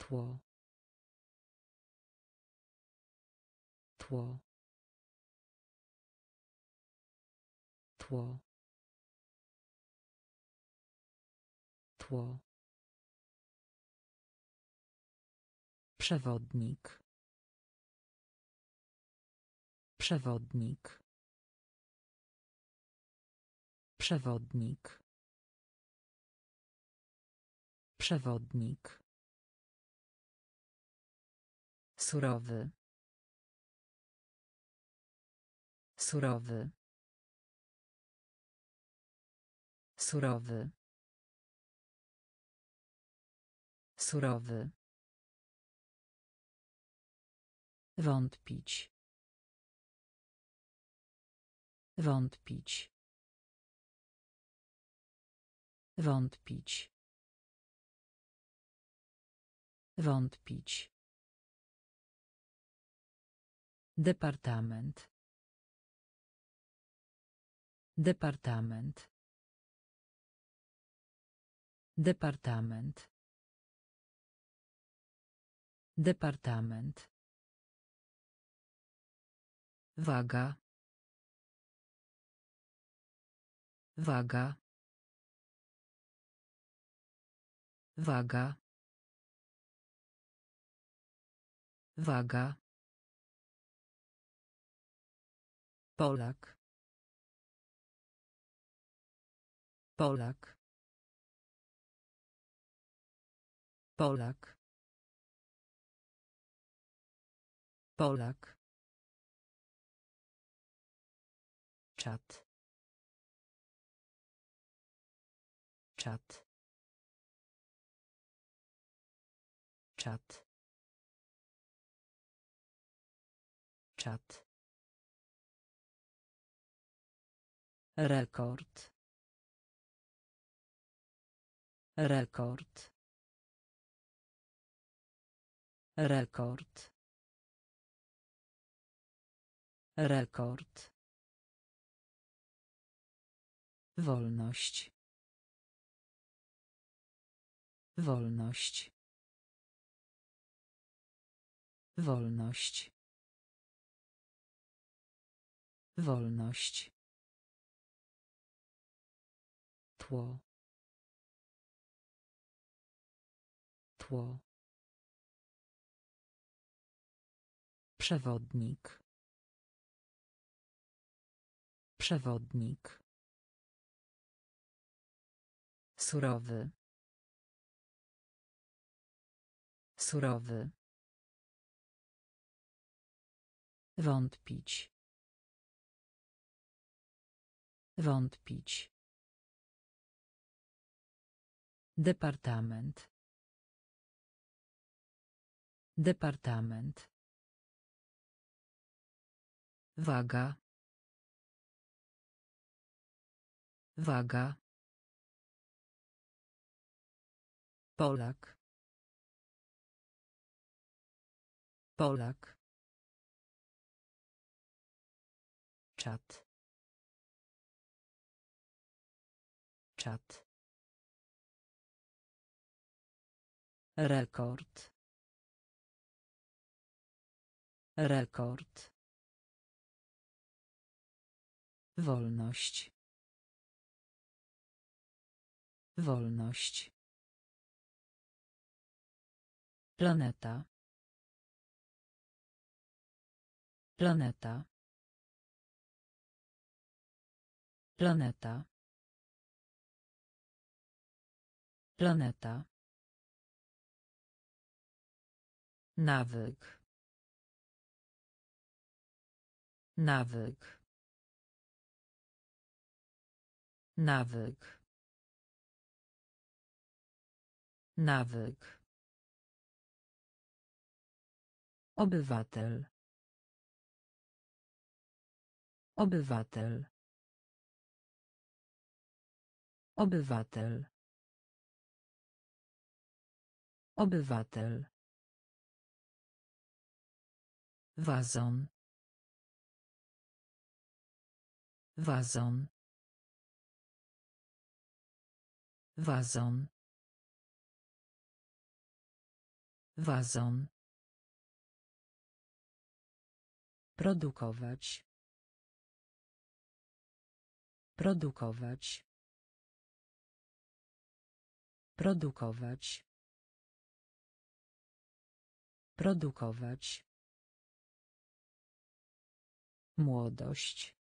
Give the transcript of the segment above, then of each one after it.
tło, tło, tło, tło. Przewodnik. Przewodnik. Przewodnik. Przewodnik. Surowy. Surowy. Surowy. Surowy. Wątpić. Wątpić. Wątpić. Wątpić. Departament. Departament. Departament. Departament. Waga. Waga. Waga. Waga. Polak. Polak. Polak. Polak. Czat. Czat. Czat. Czat. Rekord. Rekord. Rekord. Rekord. Wolność. Wolność. Wolność. Wolność. Tło. Tło. Przewodnik. Przewodnik. Surowy. Surowy. Wątpić. Wątpić. Departament. Departament. Waga. Waga. Polak. Polak. Czat. Czat. Rekord. Rekord. Wolność. Wolność. Planeta. Planeta. Planeta. Planeta. Nawyk. Nawyk. Nawyk. Nawyk. Obywatel. Obywatel. Obywatel. Obywatel. Wazon. Wazon. Wazon. Wazon. Produkować. Produkować. Produkować. Produkować. Młodość.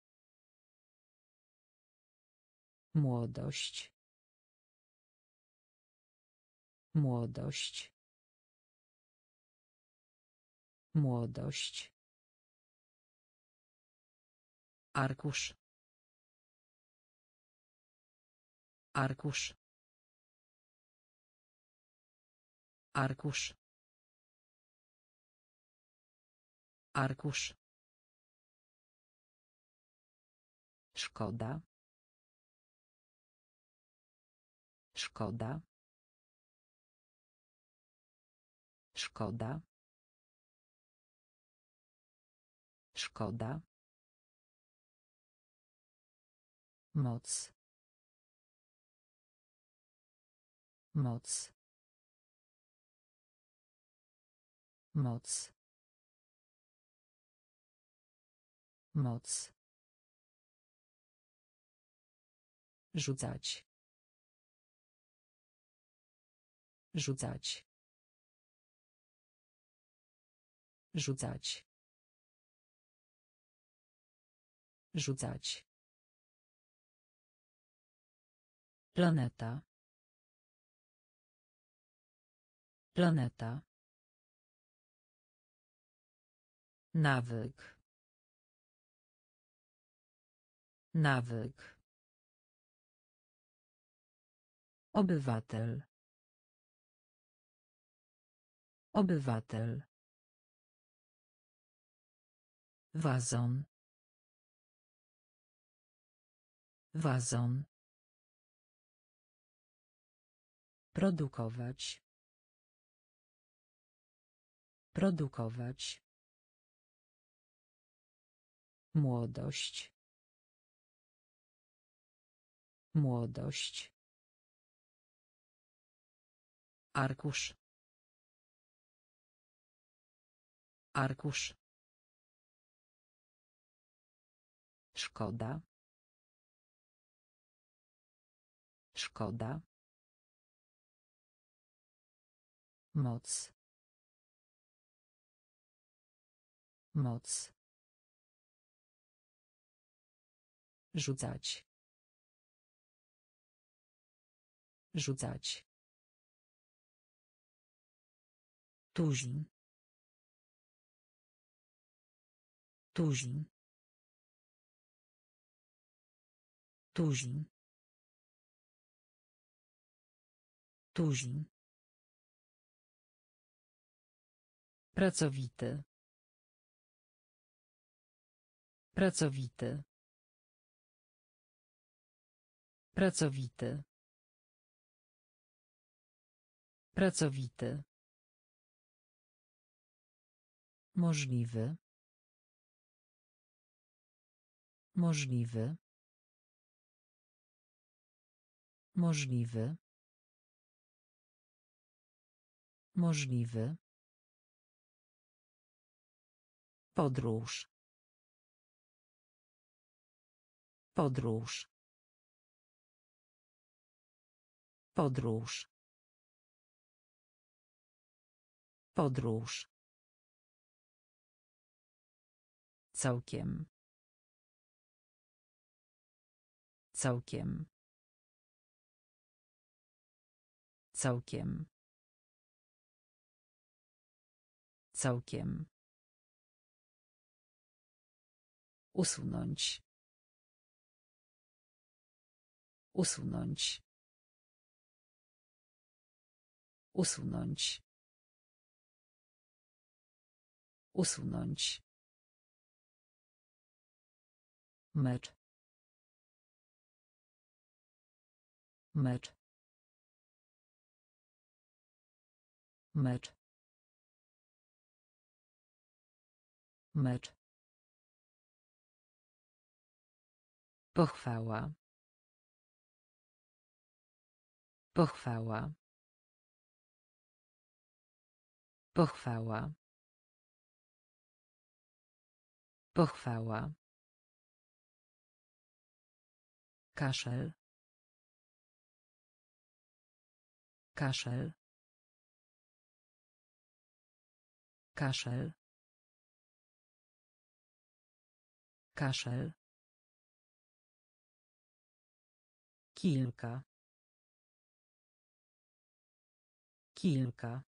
Młodość. Młodość. Młodość. Arkusz. Arkusz. Arkusz. Arkusz. Szkoda. Szkoda. Szkoda. Szkoda. Moc. Moc. Moc. Moc. Rzucać. Rzucać. Rzucać. Rzucać. Planeta. Planeta. Nawyk. Nawyk. Obywatel. Obywatel. Wazon. Wazon. Produkować. Produkować. Młodość. Młodość. Arkusz. Arkusz. Szkoda. Szkoda. Moc. Moc. Rzucać. Rzucać. Tuzin. Tuzin. Tuzin. Tuzin. Pracowity. Pracowity. Pracowity. Pracowity. Możliwy. Możliwy. Możliwy. Możliwy. Podróż. Podróż. Podróż. Podróż. Całkiem. Całkiem. Całkiem. Całkiem. Usunąć. Usunąć. Usunąć. Usunąć. Mecz. Mecz. Mecz. Mecz. Pochwała. Pochwała. Pochwała. Pochwała. Kaszel. Kaszel. Kaszel. Kaszel. Kilka. Kilka.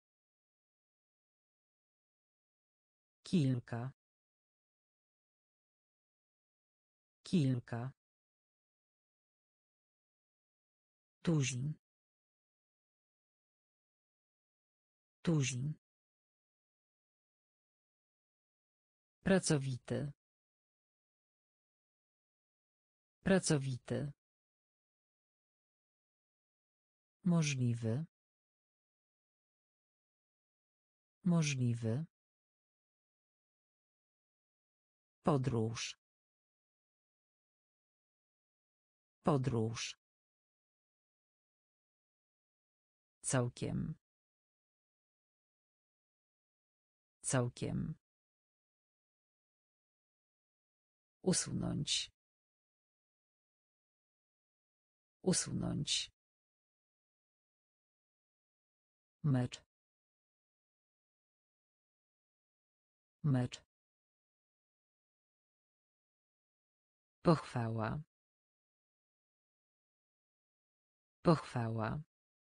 Kilka. Kilka. Tuzin. Tuzin. Pracowity. Pracowity. Możliwy. Możliwy. Podróż. Podróż. Całkiem. Całkiem. Usunąć. Usunąć. Mecz. Mecz. Pochwała. Pochwała.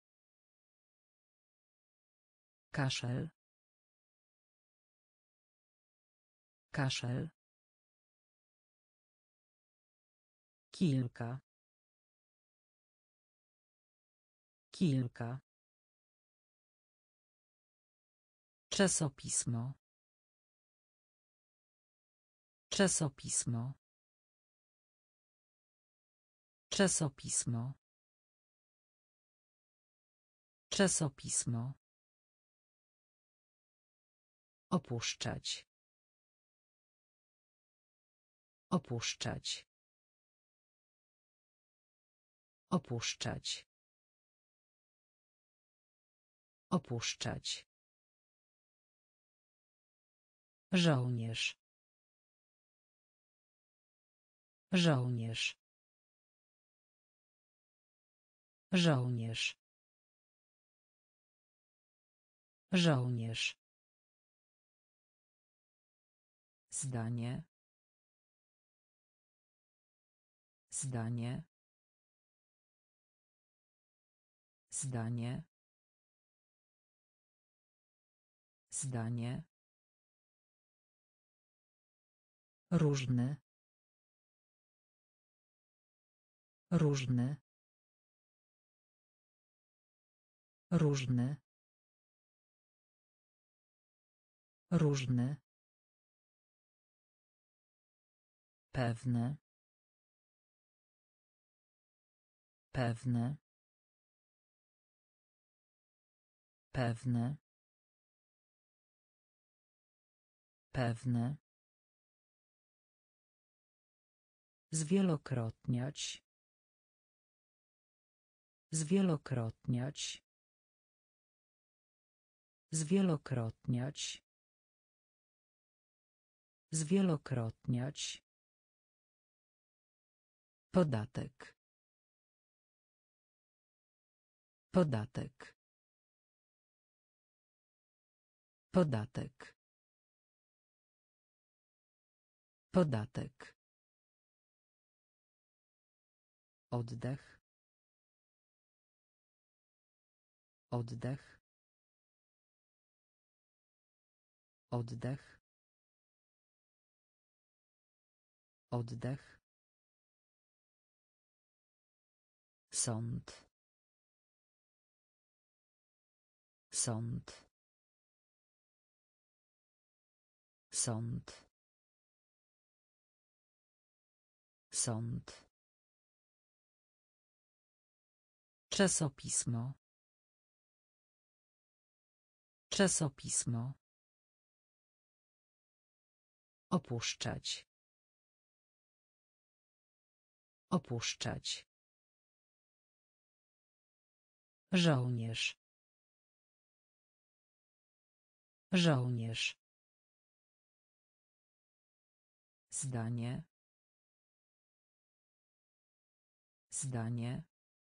Kaszel. Kaszel. Kilka. Kilka. Czasopismo. Czasopismo. Czasopismo. Czasopismo. Opuszczać. Opuszczać. Opuszczać. Opuszczać. Żołnierz. Żołnierz. Żołnierz. Żołnierz. Zdanie. Zdanie. Zdanie. Zdanie. Różny. Różny. Różny. Różny. Pewne. Pewne. Pewne. Pewne. Zwielokrotniać. Zwielokrotniać. Zwielokrotniać. Zwielokrotniać. Podatek. Podatek. Podatek. Podatek. Oddech. Oddech. Oddech. Oddech. Sąd. Sąd. Sąd. Sąd. Czasopismo. Czasopismo. Opuszczać. Opuszczać. Żołnierz. Żołnierz. Zdanie. Zdanie.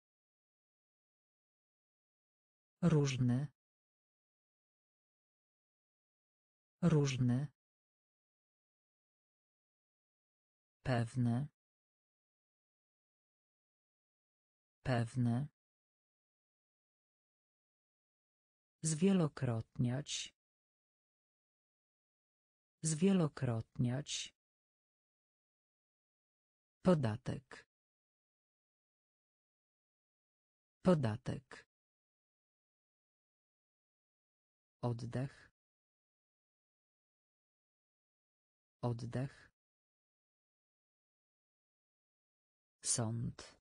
Różny. Różny. Pewny. Pewny. Zwielokrotniać. Zwielokrotniać. Podatek. Podatek. Oddech. Oddech. Sąd.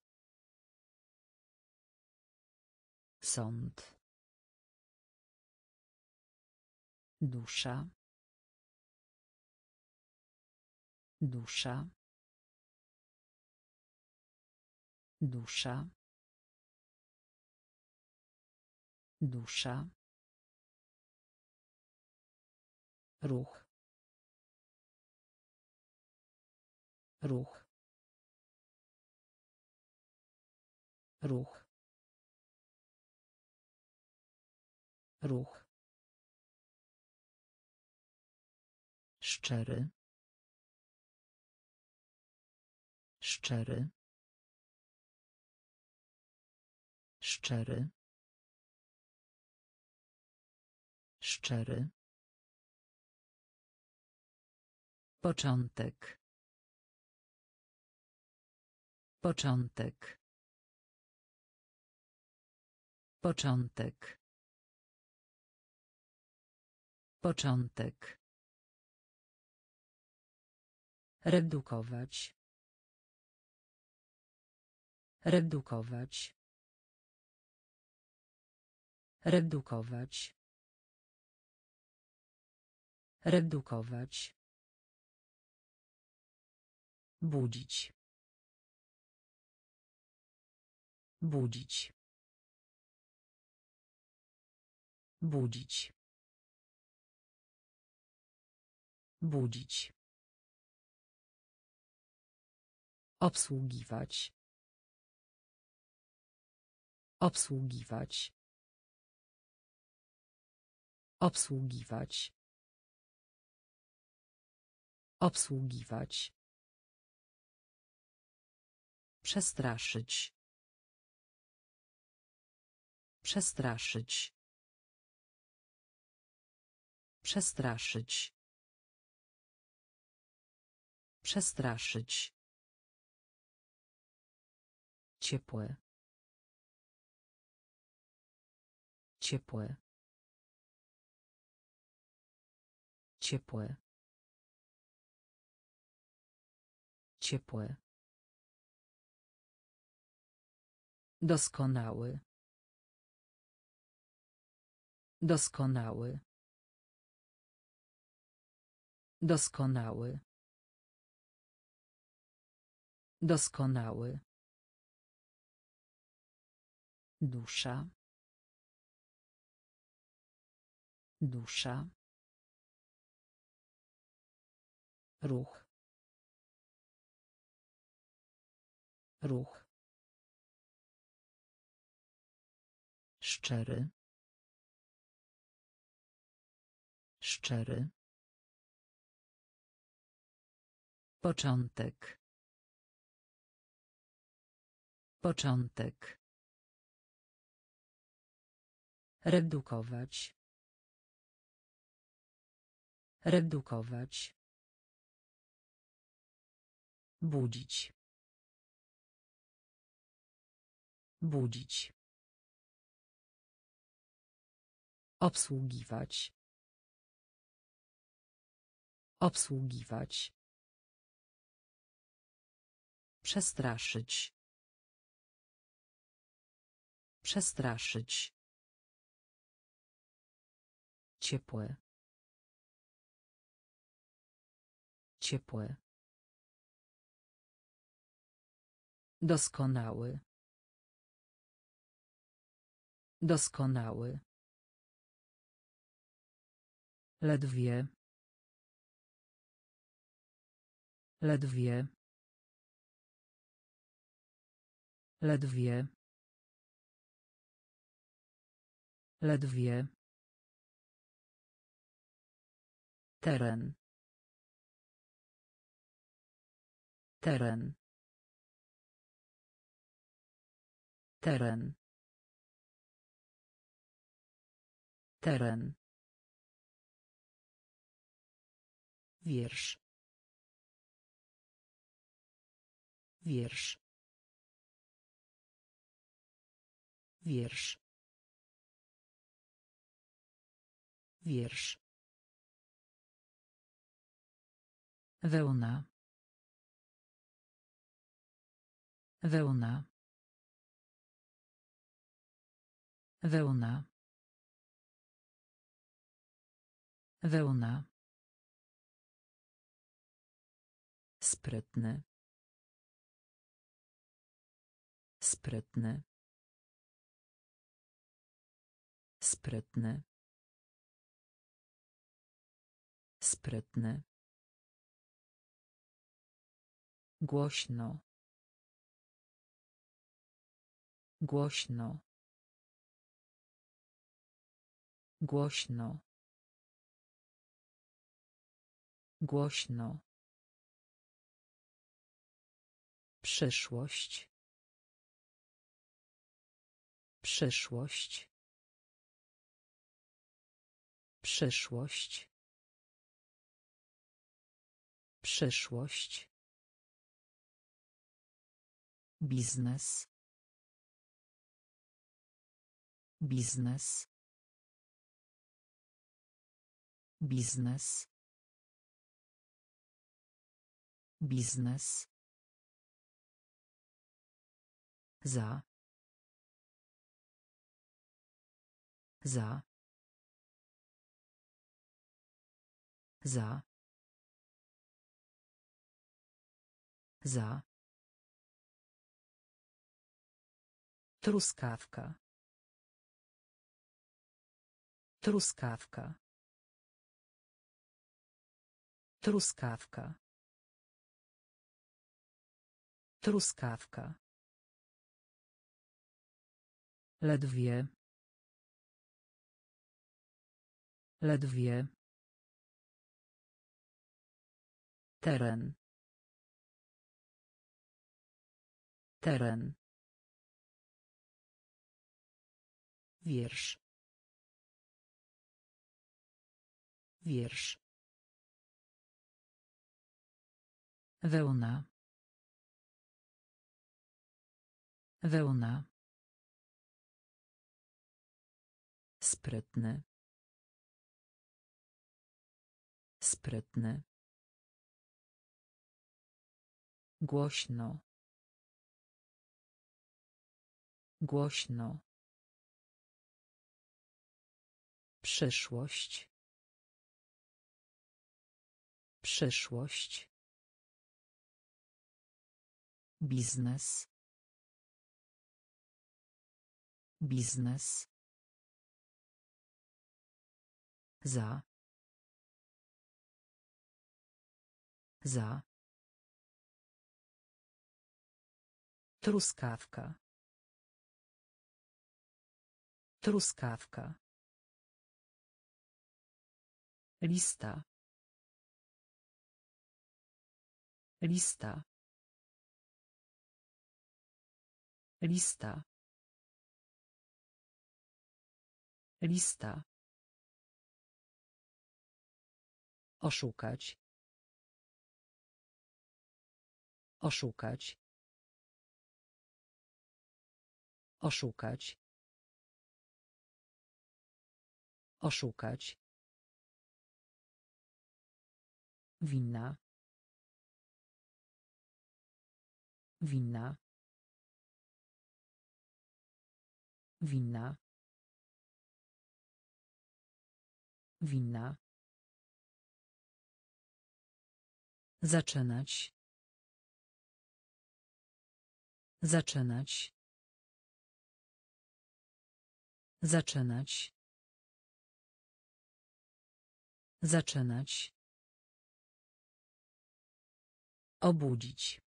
Sąd. Dusza. Dusza. Dusza. Dusza. Ruch. Ruch. Ruch. Ruch. Szczery. Szczery. Szczery. Szczery. Początek. Początek. Początek. Początek. Redukować. Redukować. Redukować. Redukować. Budzić. Budzić. Budzić. Budzić. Obsługiwać. Obsługiwać. Obsługiwać. Obsługiwać. Przestraszyć. Przestraszyć. Przestraszyć. Przestraszyć. Ciepłe. Ciepłe. Ciepłe. Ciepłe. Doskonały. Doskonały. Doskonały. Doskonały. Dusza. Dusza. Ruch. Ruch. Szczery. Szczery. Początek. Początek. Redukować. Redukować. Budzić. Budzić. Obsługiwać. Obsługiwać. Przestraszyć. Przestraszyć. Ciepłe. Ciepłe. Doskonały. Doskonały. Ledwie. Ledwie. Ledwie. Ledwie. Teren. Teren. Teren. Teren. Wiersz. Wiersz. Wiersz. Wiersz. Wełna. Wełna. Wełna. Wełna. Sprytny. Sprytny. Sprytny. Sprytny. Głośno. Głośno. Głośno. Głośno. Przyszłość. Przyszłość. Przyszłość. Przyszłość. Biznes. Biznes. Biznes. Biznes. Za. Za. Za. Za. Truskawka. Truskawka. Truskawka. Truskawka. Ledwie. Ledwie. Teren. Teren. Wiersz. Wiersz. Wełna. Wełna. Sprytny. Sprytny. Głośno. Głośno. Przyszłość. Przyszłość. Biznes. Biznes. Za. Za. Truskawka. Truskawka. Lista. Lista. Lista. Lista. Oszukać. Oszukać. Oszukać. Oszukać. Winna. Winna. Winna. Winna. Zaczynać. Zaczynać. Zaczynać. Zaczynać. Obudzić.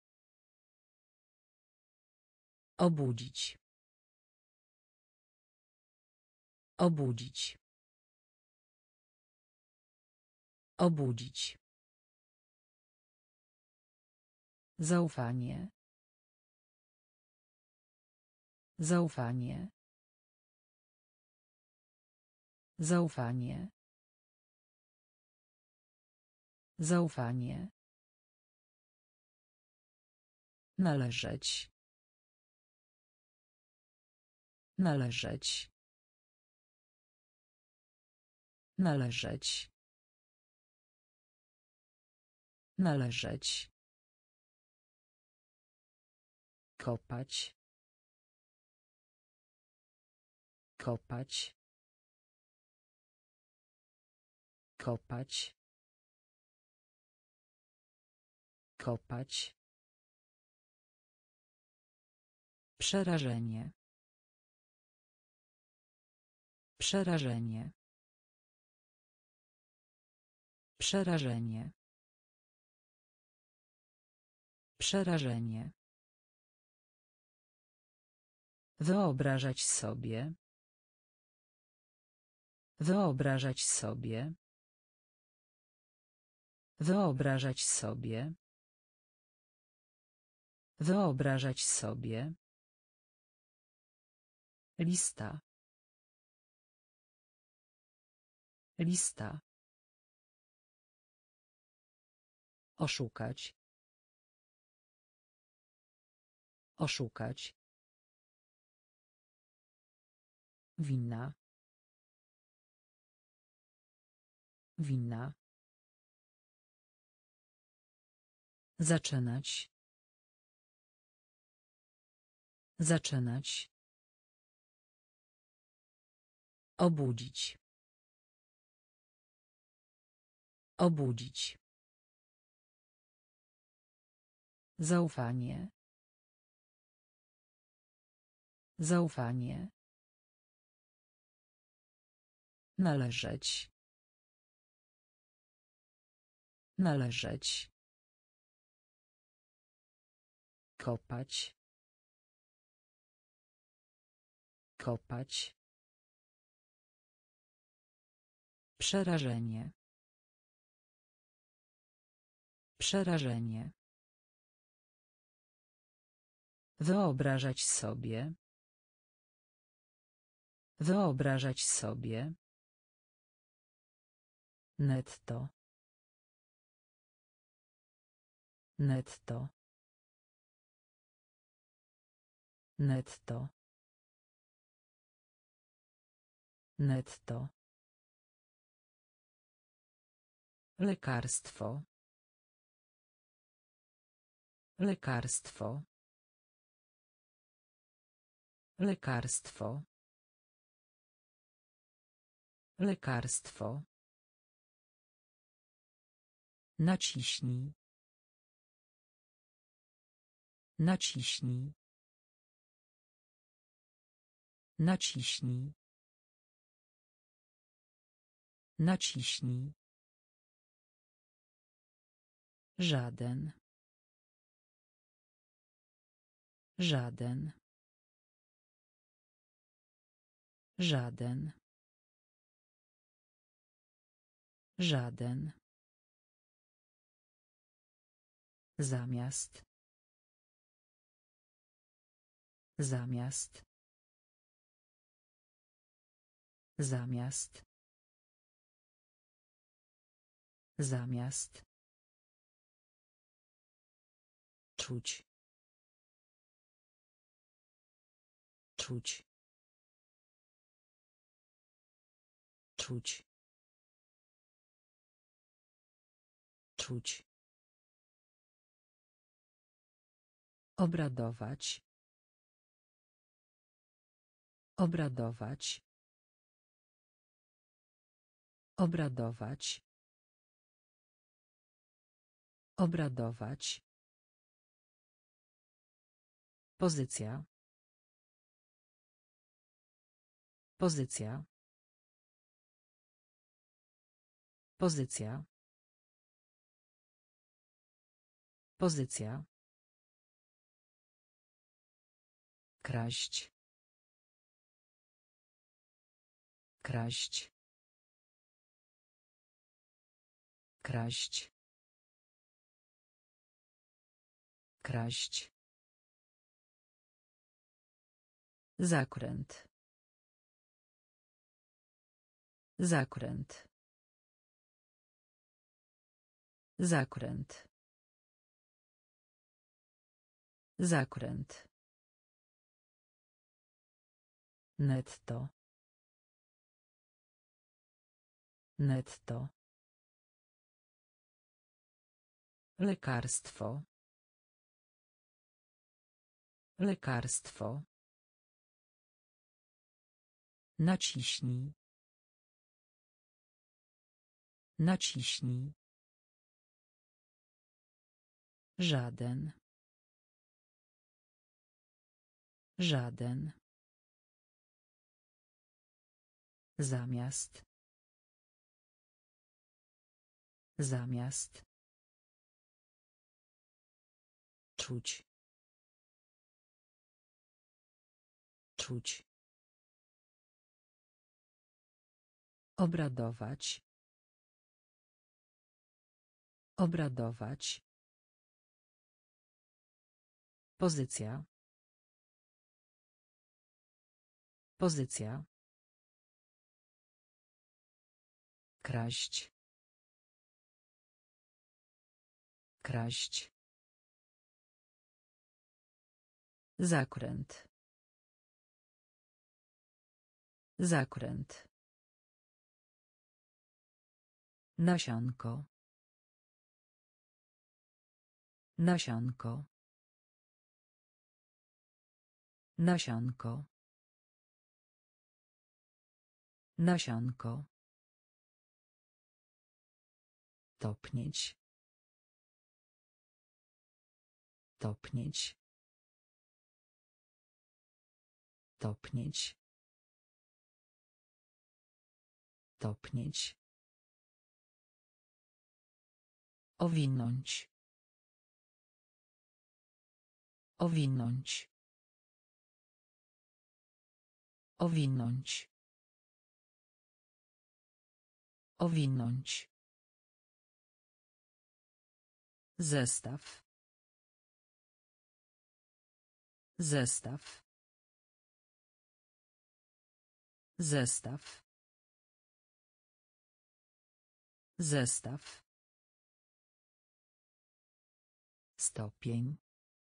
Obudzić. Obudzić. Obudzić. Zaufanie. Zaufanie. Zaufanie. Zaufanie. Należeć. Należeć. Należeć. Należeć. Kopać. Kopać. Kopać. Kopać. Przerażenie. Przerażenie. Przerażenie. Przerażenie. Wyobrażać sobie. Wyobrażać sobie. Wyobrażać sobie. Wyobrażać sobie. Lista. Lista. Oszukać. Oszukać. Winna. Winna. Zaczynać. Zaczynać. Obudzić. Obudzić. Zaufanie. Zaufanie. Należeć. Należeć. Kopać. Kopać. Przerażenie. Przerażenie. Wyobrażać sobie. Wyobrażać sobie. Netto. Netto. Netto. Netto. Lekarstwo. Lekarstwo. Lekarstwo. Lekarstwo. Naciśnij. Naciśnij. Naciśnij. Naciśnij. Żaden. Żaden. Żaden. Żaden. Zamiast. Zamiast. Zamiast. Zamiast. Czuć. Czuć. Czuć. Czuć. Obradować. Obradować. Obradować. Obradować. Pozycja. Pozycja. Pozycja. Pozycja. Kraść. Kraść. Kraść. Kraść. Zakręt. Zakręt. Zakręt. Zakręt. Netto. Netto. Lekarstwo. Lekarstwo. Naciśnij. Naciśnij. Żaden. Żaden. Zamiast. Zamiast. Czuć. Czuć. Obradować. Obradować. Pozycja. Pozycja. Kraść. Kraść. Zakręt. Zakręt. Nasionko. Nasionko. Nasionko. Nasionko. Topnieć. Topnieć. Topnieć. Topnieć. Owinąć. Owinąć. Owinąć. Owinąć. Zestaw. Zestaw. Zestaw. Zestaw. Stopień.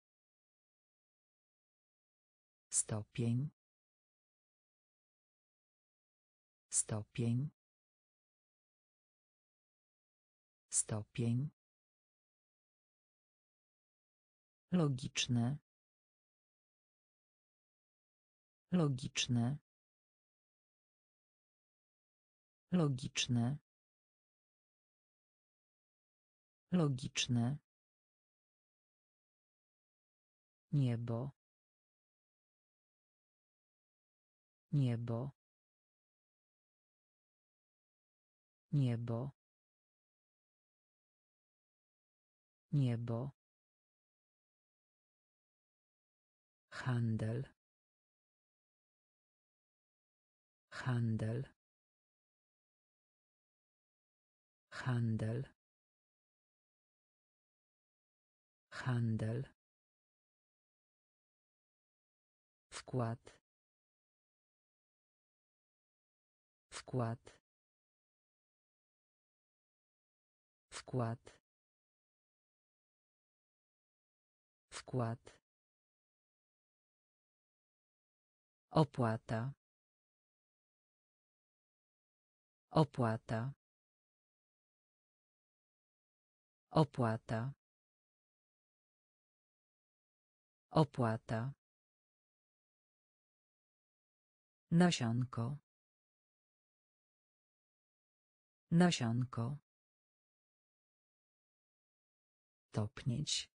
Stopień. Stopień. Stopień. Logiczne. Logiczne. Logiczne. Logiczne. Niebo. Niebo. Niebo. Niebo. Handel. Handel. Handel. Handel. Wkład. Wkład. Wkład. Wkład. Opłata. Opłata. Opłata. Opłata. Nasionko. Nasionko. Topnieć.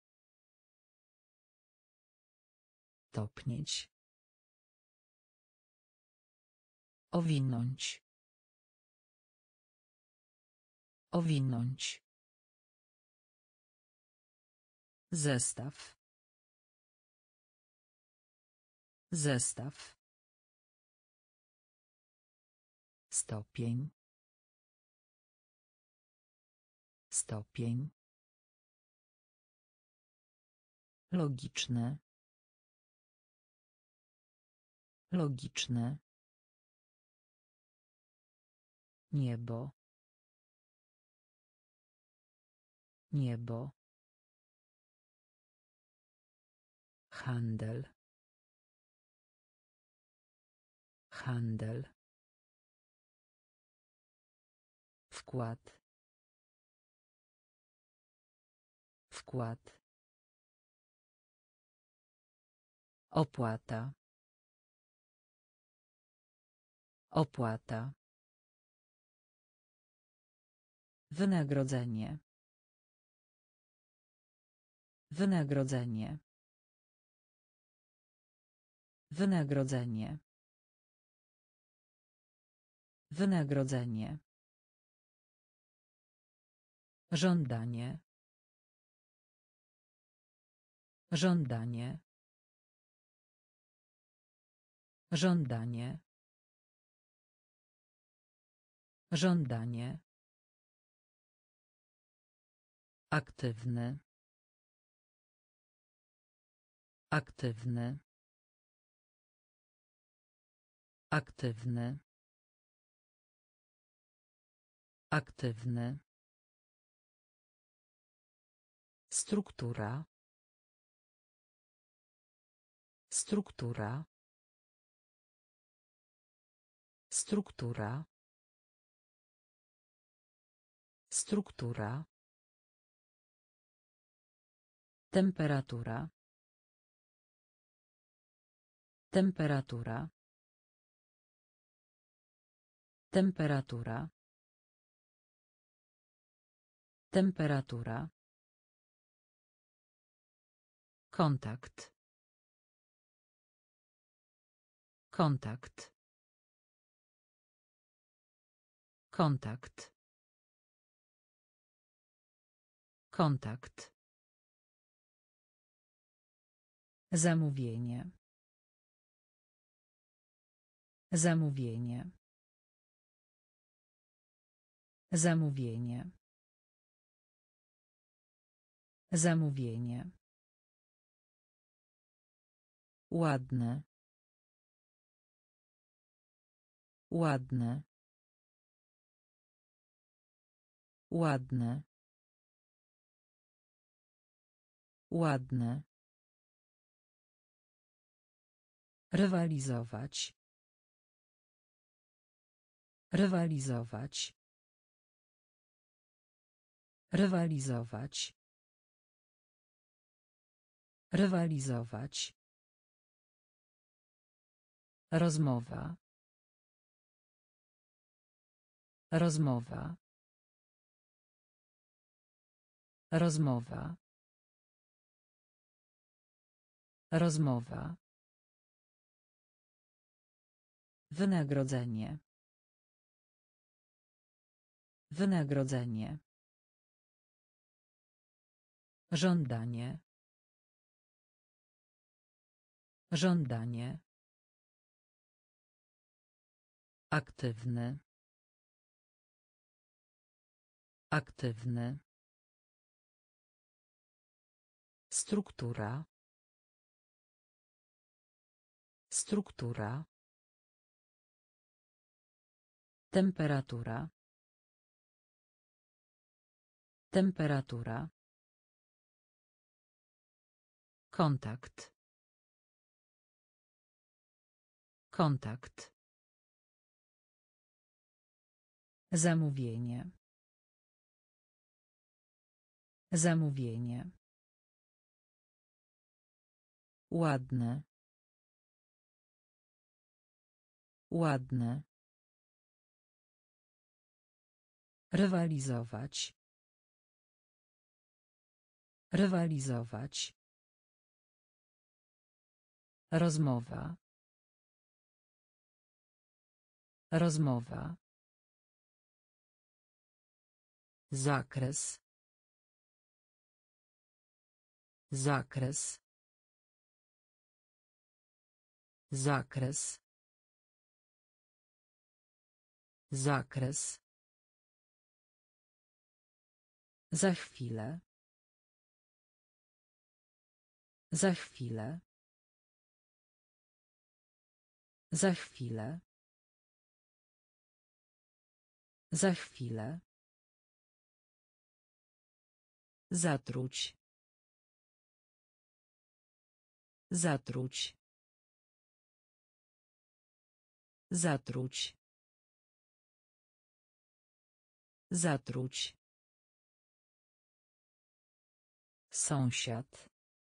Topnieć. Owinąć. Owinąć. Zestaw. Zestaw. Stopień. Stopień. Logiczne. Logiczne. Niebo. Niebo. Handel. Handel. Wkład. Wkład. Opłata. Opłata. Wynagrodzenie. Wynagrodzenie. Wynagrodzenie. Wynagrodzenie. Żądanie. Żądanie. Żądanie. Żądanie. Aktywny. Aktywny. Aktywny. Aktywny. Struktura. Struktura. Struktura. Struktura. Temperatura. Temperatura. Temperatura. Temperatura. Kontakt. Kontakt. Kontakt. Kontakt. Zamówienie. Zamówienie. Zamówienie. Zamówienie. Ładne. Ładne. Ładne. Ładne. Rywalizować. Rywalizować. Rywalizować. Rywalizować. Rozmowa. Rozmowa. Rozmowa. Rozmowa. Wynagrodzenie. Wynagrodzenie. Żądanie. Żądanie. Aktywny. Aktywny. Struktura. Struktura. Temperatura. Temperatura. Kontakt. Kontakt. Zamówienie. Zamówienie. Ładne. Ładne. Rywalizować. Rywalizować. Rozmowa. Rozmowa. Zakres. Zakres. Zakres. Zakres. Za chwilę. Za chwilę. Za chwilę. Za chwilę. Zatruć. Zatruć. Zatruć. Zatruć. Sąsiad.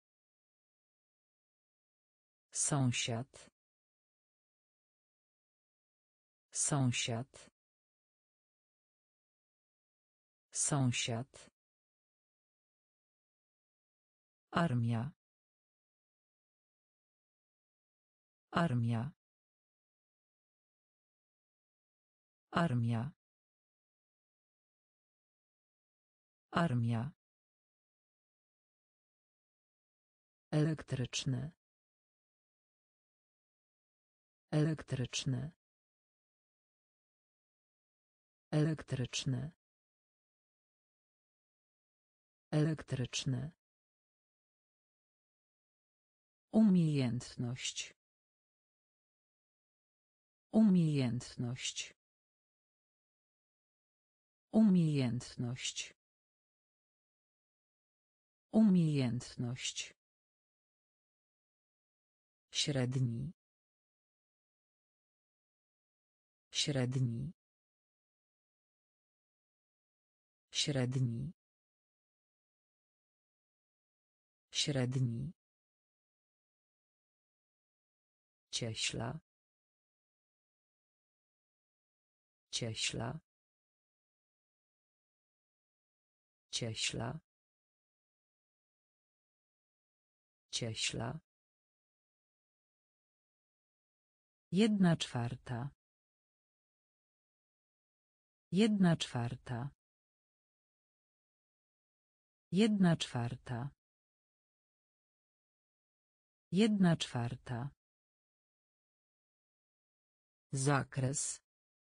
Sąsiad. Sąsiad. Sąsiad. Armia. Armia. Armia. Armia. Elektryczny. Elektryczny. Elektryczny. Elektryczny. Umiejętność. Umiejętność. Umiejętność. Umiejętność. Średni. Średni. Średni. Średni. Cieśla. Cieśla. Cieśla. Cieśla. 1/4. 1/4. 1/4. 1/4. Zakres.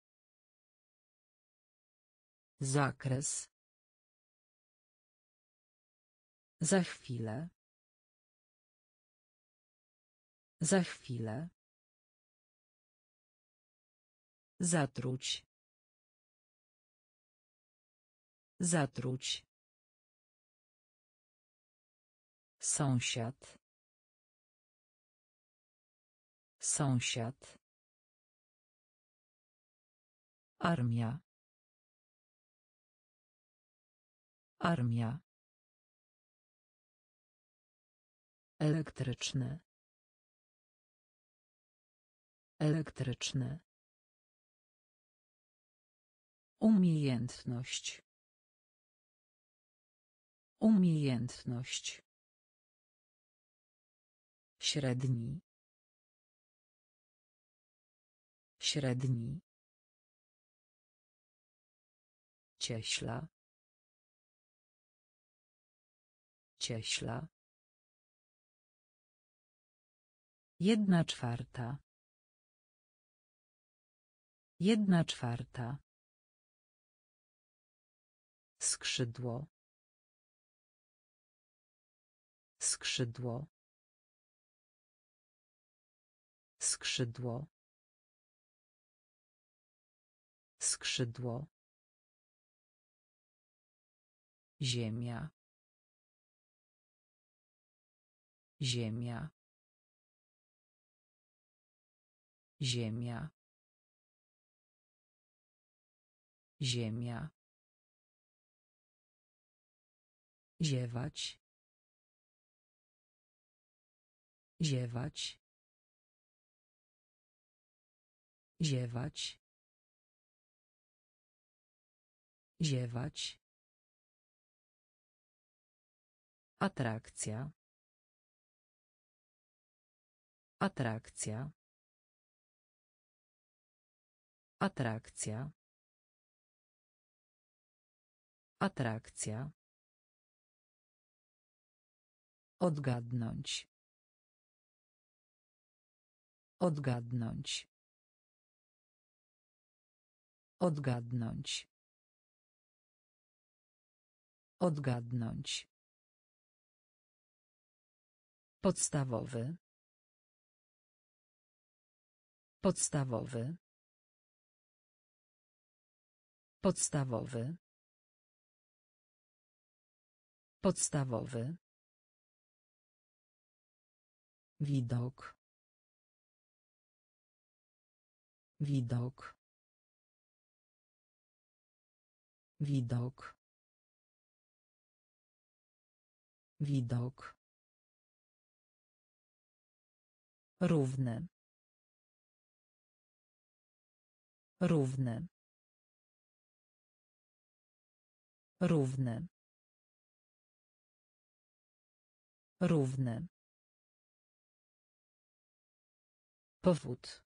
Zakres. Za chwilę. Za chwilę. Zatruć. Zatruć. Sąsiad. Sąsiad. Armia. Armia. Elektryczny. Elektryczny. Umiejętność. Umiejętność. Średni. Średni. Cieśla. Cieśla. 1/4. 1/4. Skrzydło. Skrzydło. Skrzydło. Skrzydło. Ziemia. Ziemia. Ziemia. Ziemia. Ziewać. Ziewać. Ziewać. Ziewać. Atrakcja. Atrakcja. Atrakcja. Atrakcja. Odgadnąć. Odgadnąć. Odgadnąć. Odgadnąć. Podstawowy. Podstawowy. Podstawowy. Podstawowy. Widok. Widok. Widok. Widok. Równy. Równy. Równy. Równy. Powód.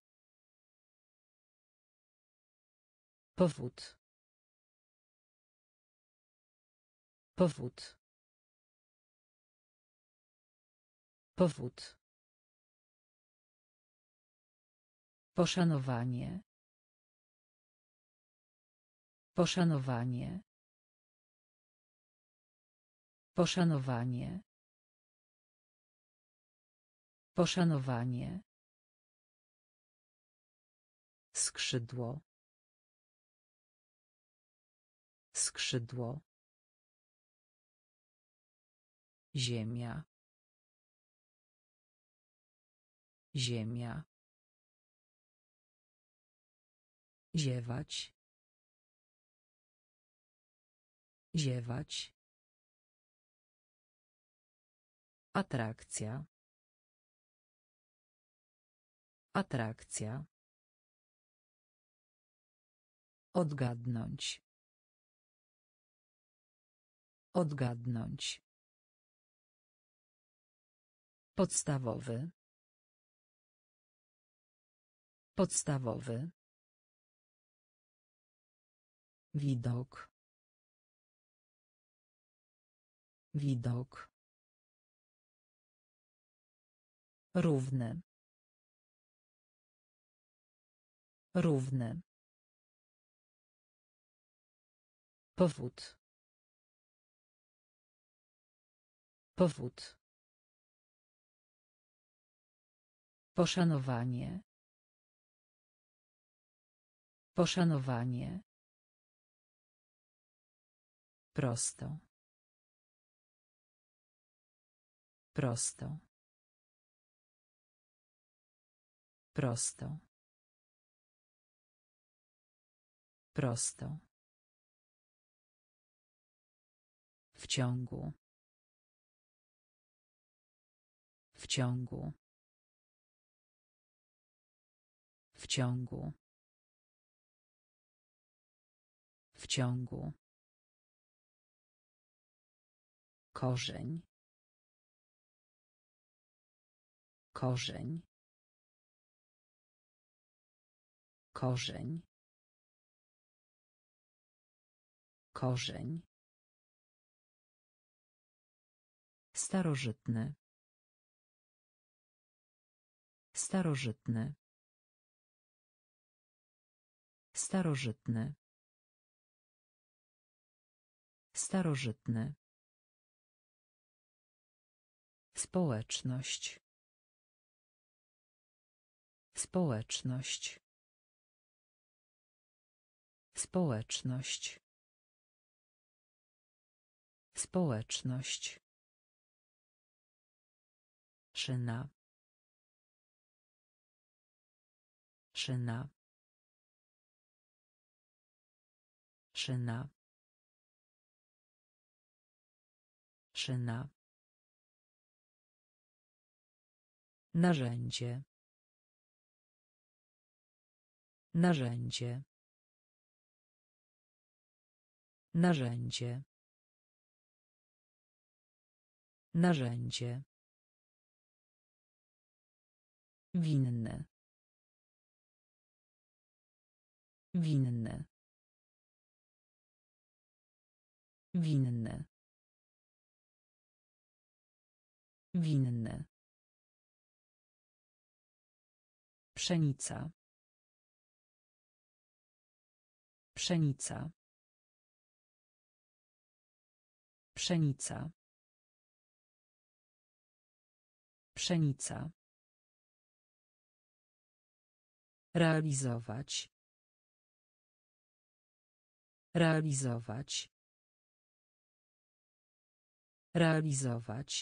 Powód. Powód. Powód. Poszanowanie. Poszanowanie. Poszanowanie. Poszanowanie. Skrzydło. Skrzydło. Ziemia. Ziemia. Ziewać. Ziewać. Atrakcja. Atrakcja. Odgadnąć. Odgadnąć. Podstawowy. Podstawowy. Widok. Widok. Równy. Równy. Powód. Powód. Poszanowanie. Poszanowanie. Prosto. Prosto. Prosto. Prosto. W ciągu. W ciągu. W ciągu. W ciągu. Korzeń. Korzeń. Korzeń. Korzeń. Starożytny. Starożytny. Starożytny. Starożytny. Społeczność. Społeczność. Społeczność. Społeczność. Szyna. Szyna. Szyna. Szyna. Narzędzie. Narzędzie. Narzędzie. Narzędzie. Winny. Winny. Winny. Winny. Pszenica. Pszenica. Pszenica. Pszenica. Realizować. Realizować. Realizować.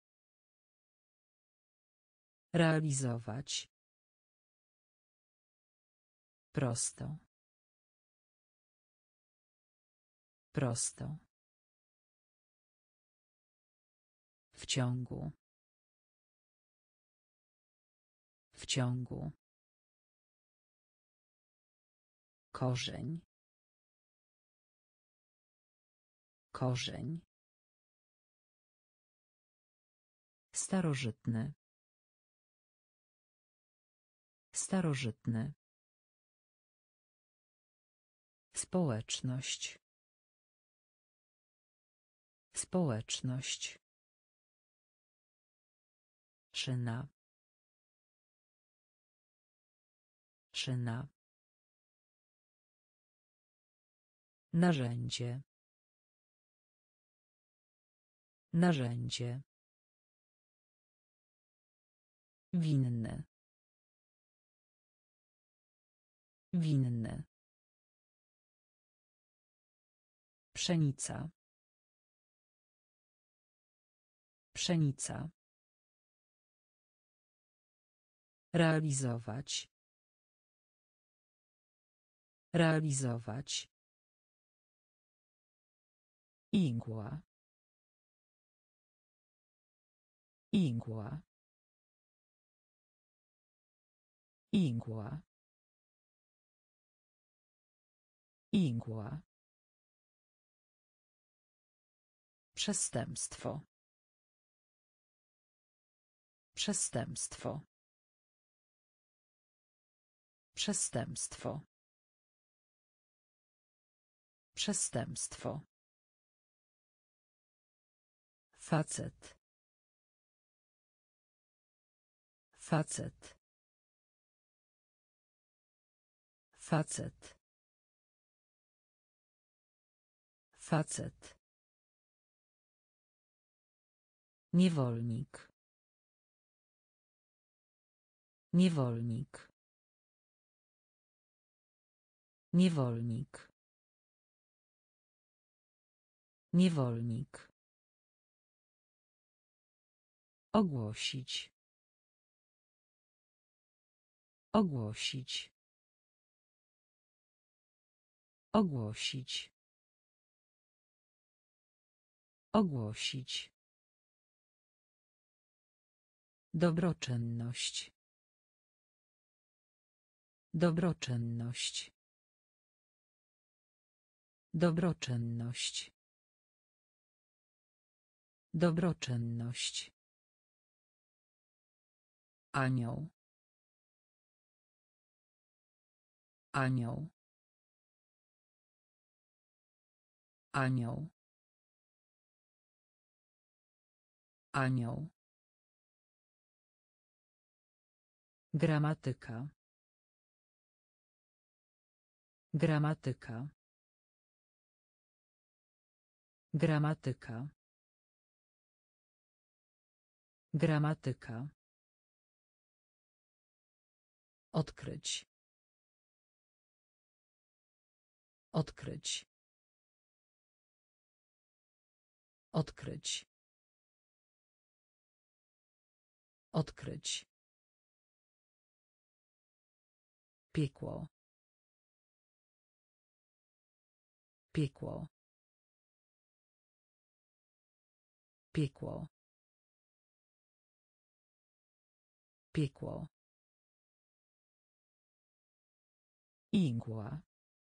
Realizować. Prosto. Prosto. W ciągu. W ciągu. Korzeń. Korzeń. Starożytny. Starożytny. Społeczność. Społeczność. Szyna. Szyna. Narzędzie. Narzędzie. Winny. Winny. Pszenica. Pszenica. Realizować. Realizować. Igła. Igła. Igła. Igła. Przestępstwo. Przestępstwo. Przestępstwo. Przestępstwo. Facet. Facet. Facet. Facet. Niewolnik. Niewolnik. Niewolnik. Niewolnik. Ogłosić. Ogłosić. Ogłosić. Ogłosić. Dobroczynność. Dobroczynność. Dobroczynność. Dobroczynność. Anioł. Anioł. Anioł. Anioł. Gramatyka. Gramatyka. Gramatyka. Gramatyka. Odkryć. Odkryć. Odkryć. Odkryć. Piekło. Piekło. Piekło. Piekło. Igła.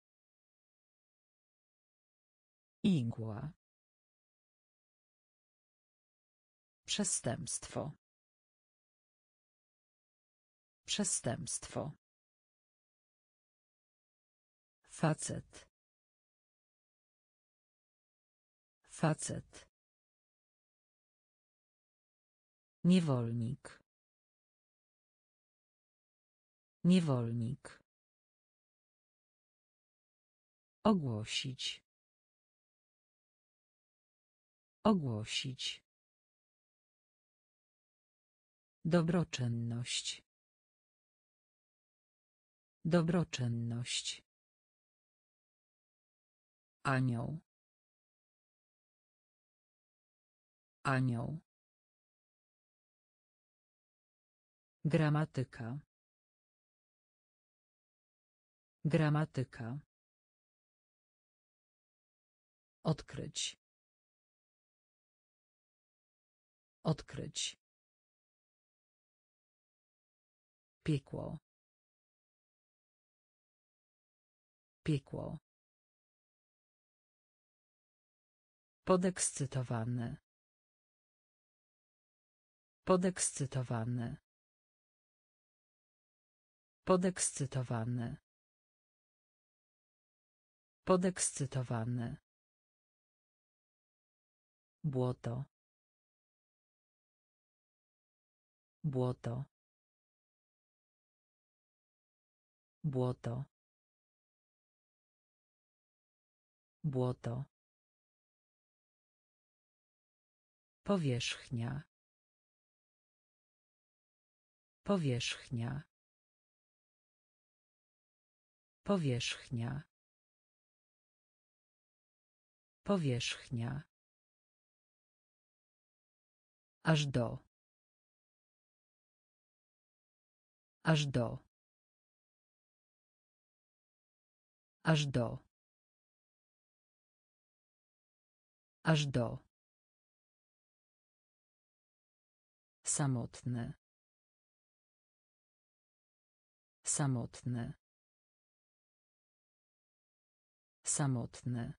Igła. Przestępstwo. Przestępstwo. Facet. Facet. Niewolnik. Niewolnik. Ogłosić. Ogłosić. Dobroczynność. Dobroczynność. Anioł. Anioł. Gramatyka. Gramatyka. Odkryć. Odkryć. Piekło. Piekło. Podekscytowany. Podekscytowany. Podekscytowany. Podekscytowany. Błoto. Błoto. Błoto. Błoto. Powierzchnia. Powierzchnia. Powierzchnia. Powierzchnia. Aż do. Aż do. Aż do. Aż do. Samotny. Samotny. Samotny.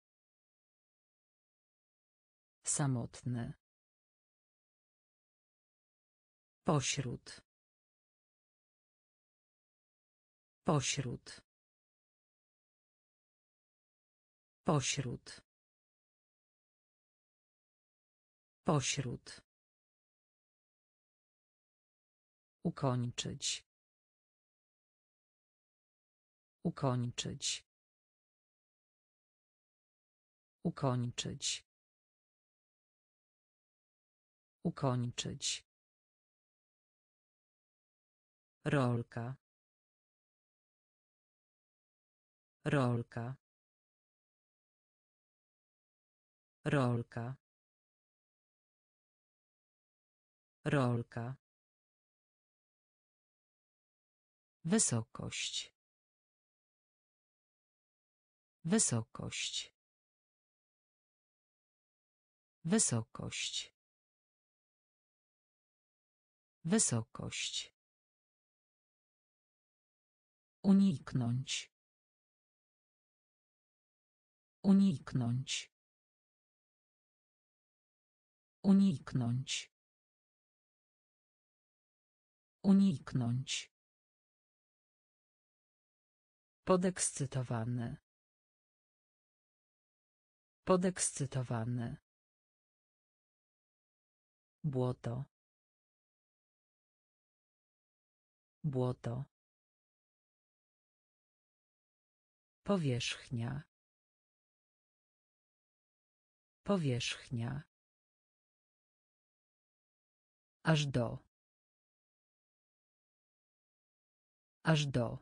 Samotny. Pośród. Pośród. Pośród. Pośród. Ukończyć. Ukończyć. Ukończyć. Ukończyć. Rolka. Rolka. Rolka. Rolka. Wysokość. Wysokość. Wysokość. Wysokość. Uniknąć. Uniknąć. Uniknąć. Uniknąć. Podekscytowany. Podekscytowany. Błoto. Błoto. Powierzchnia. Powierzchnia. Aż do. Aż do.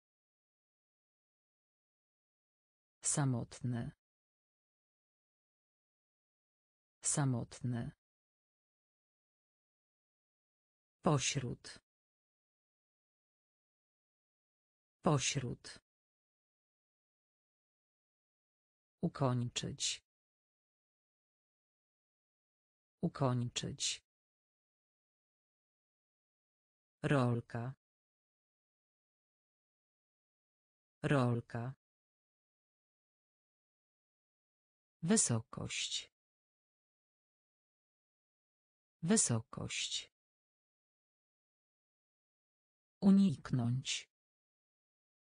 Samotny. Samotny. Pośród. Pośród. Ukończyć. Ukończyć. Rolka. Rolka. Wysokość. Wysokość. Uniknąć.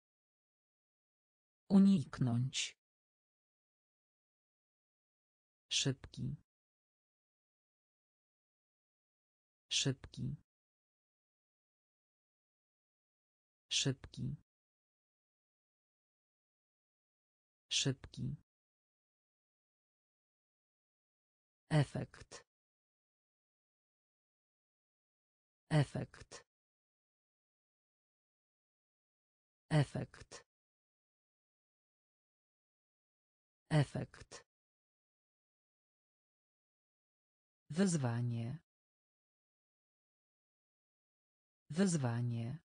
Uniknąć. Szybki. Szybki. Szybki. Szybki. Efekt. Efekt. Efekt. Efekt. Wyzwanie. Wyzwanie.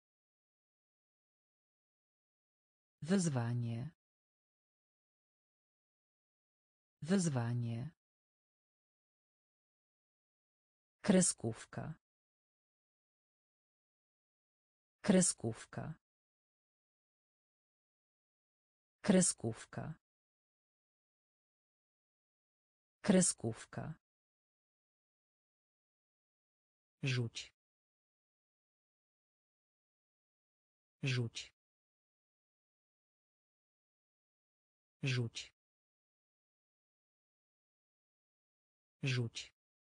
Wyzwanie. Wyzwanie. Kreskówka. Kreskówka. Kreskówka. Kreskówka. Rzuć. Rzuć. Rzuć. Rzuć.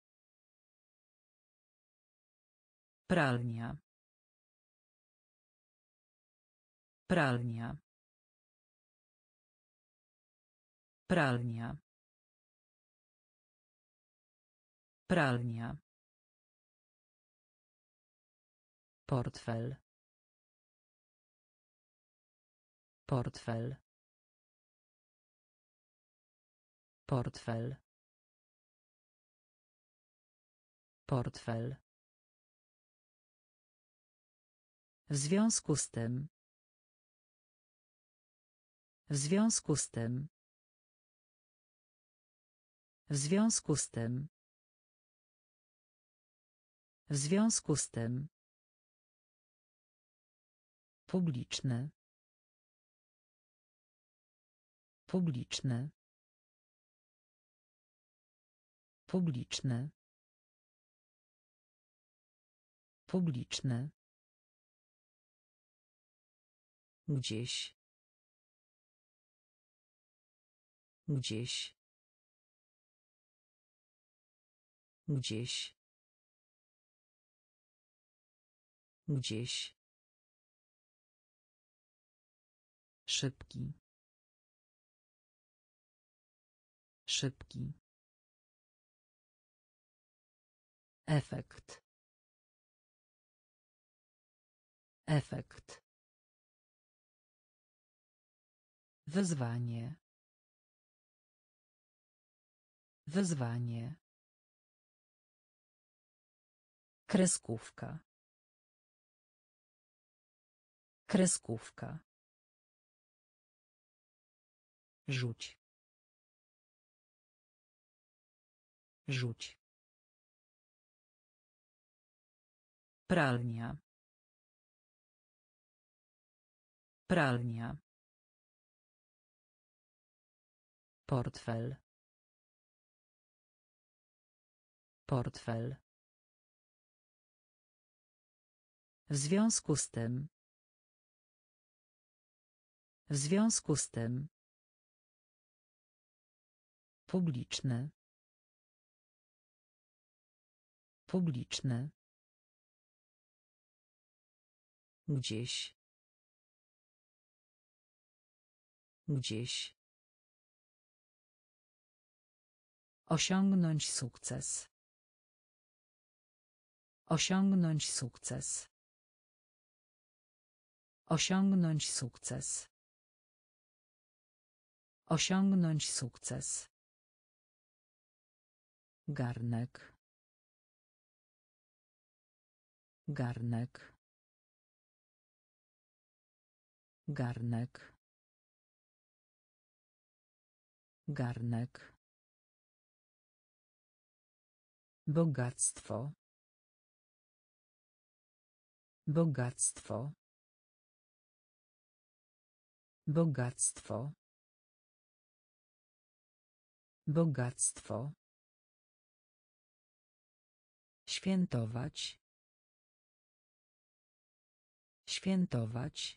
Pralnia. Pralnia. Pralnia. Pralnia. Portfel. Portfel. Portfel. Portfel. W związku z tym. W związku z tym. W związku z tym. W związku z tym. Publiczny. Publiczny. Publiczny. Publiczny. Gdzieś. Gdzieś. Gdzieś. Gdzieś. Szybki. Szybki. Efekt. Efekt. Wyzwanie. Wyzwanie. Kreskówka. Kreskówka. Rzuć. Rzuć. Pralnia. Pralnia. Portfel. Portfel. W związku z tym. W związku z tym. Publiczny. Publiczny. Gdzieś. Gdzieś. Osiągnąć sukces. Osiągnąć sukces. Osiągnąć sukces. Osiągnąć sukces. Garnek. Garnek. Garnek. Garnek. Bogactwo. Bogactwo. Bogactwo. Bogactwo. Świętować. Świętować.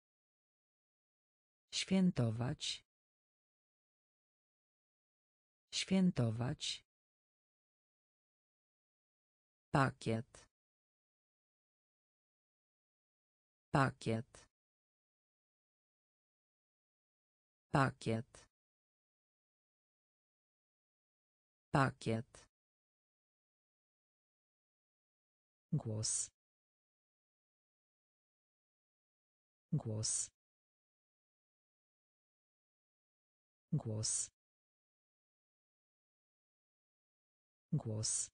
Świętować. Świętować. Pakiet. Pakiet. Pakiet. Pakiet. Głos. Głos. Głos. Głos.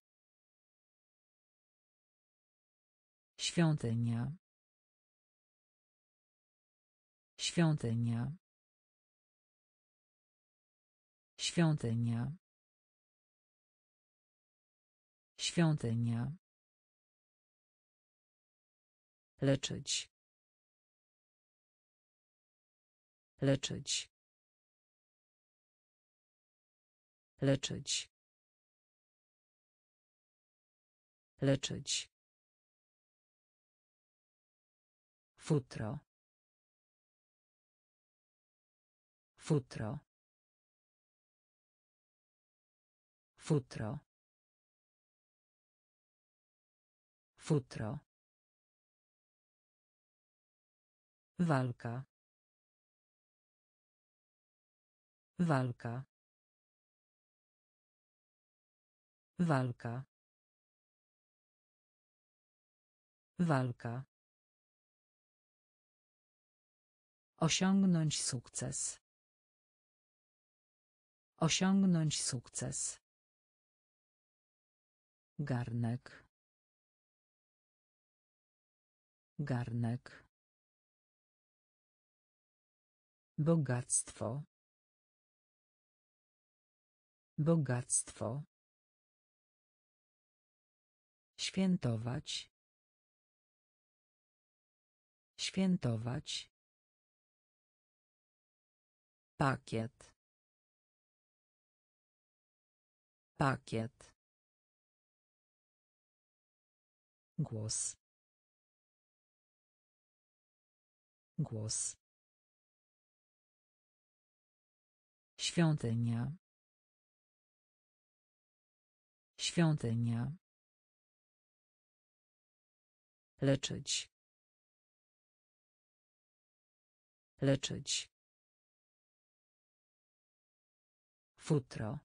Świątynia. Świątynia. Świątynia. Świątynia. Leczyć. Leczyć. Leczyć. Leczyć. Futro. Futro. Futro. Futro. Walka. Walka. Walka. Walka. Osiągnąć sukces. Osiągnąć sukces. Garnek. Garnek. Bogactwo. Bogactwo. Świętować. Świętować. Pakiet. Pakiet. Głos. Głos. Świątynia. Świątynia. Leczyć. Leczyć. Futro.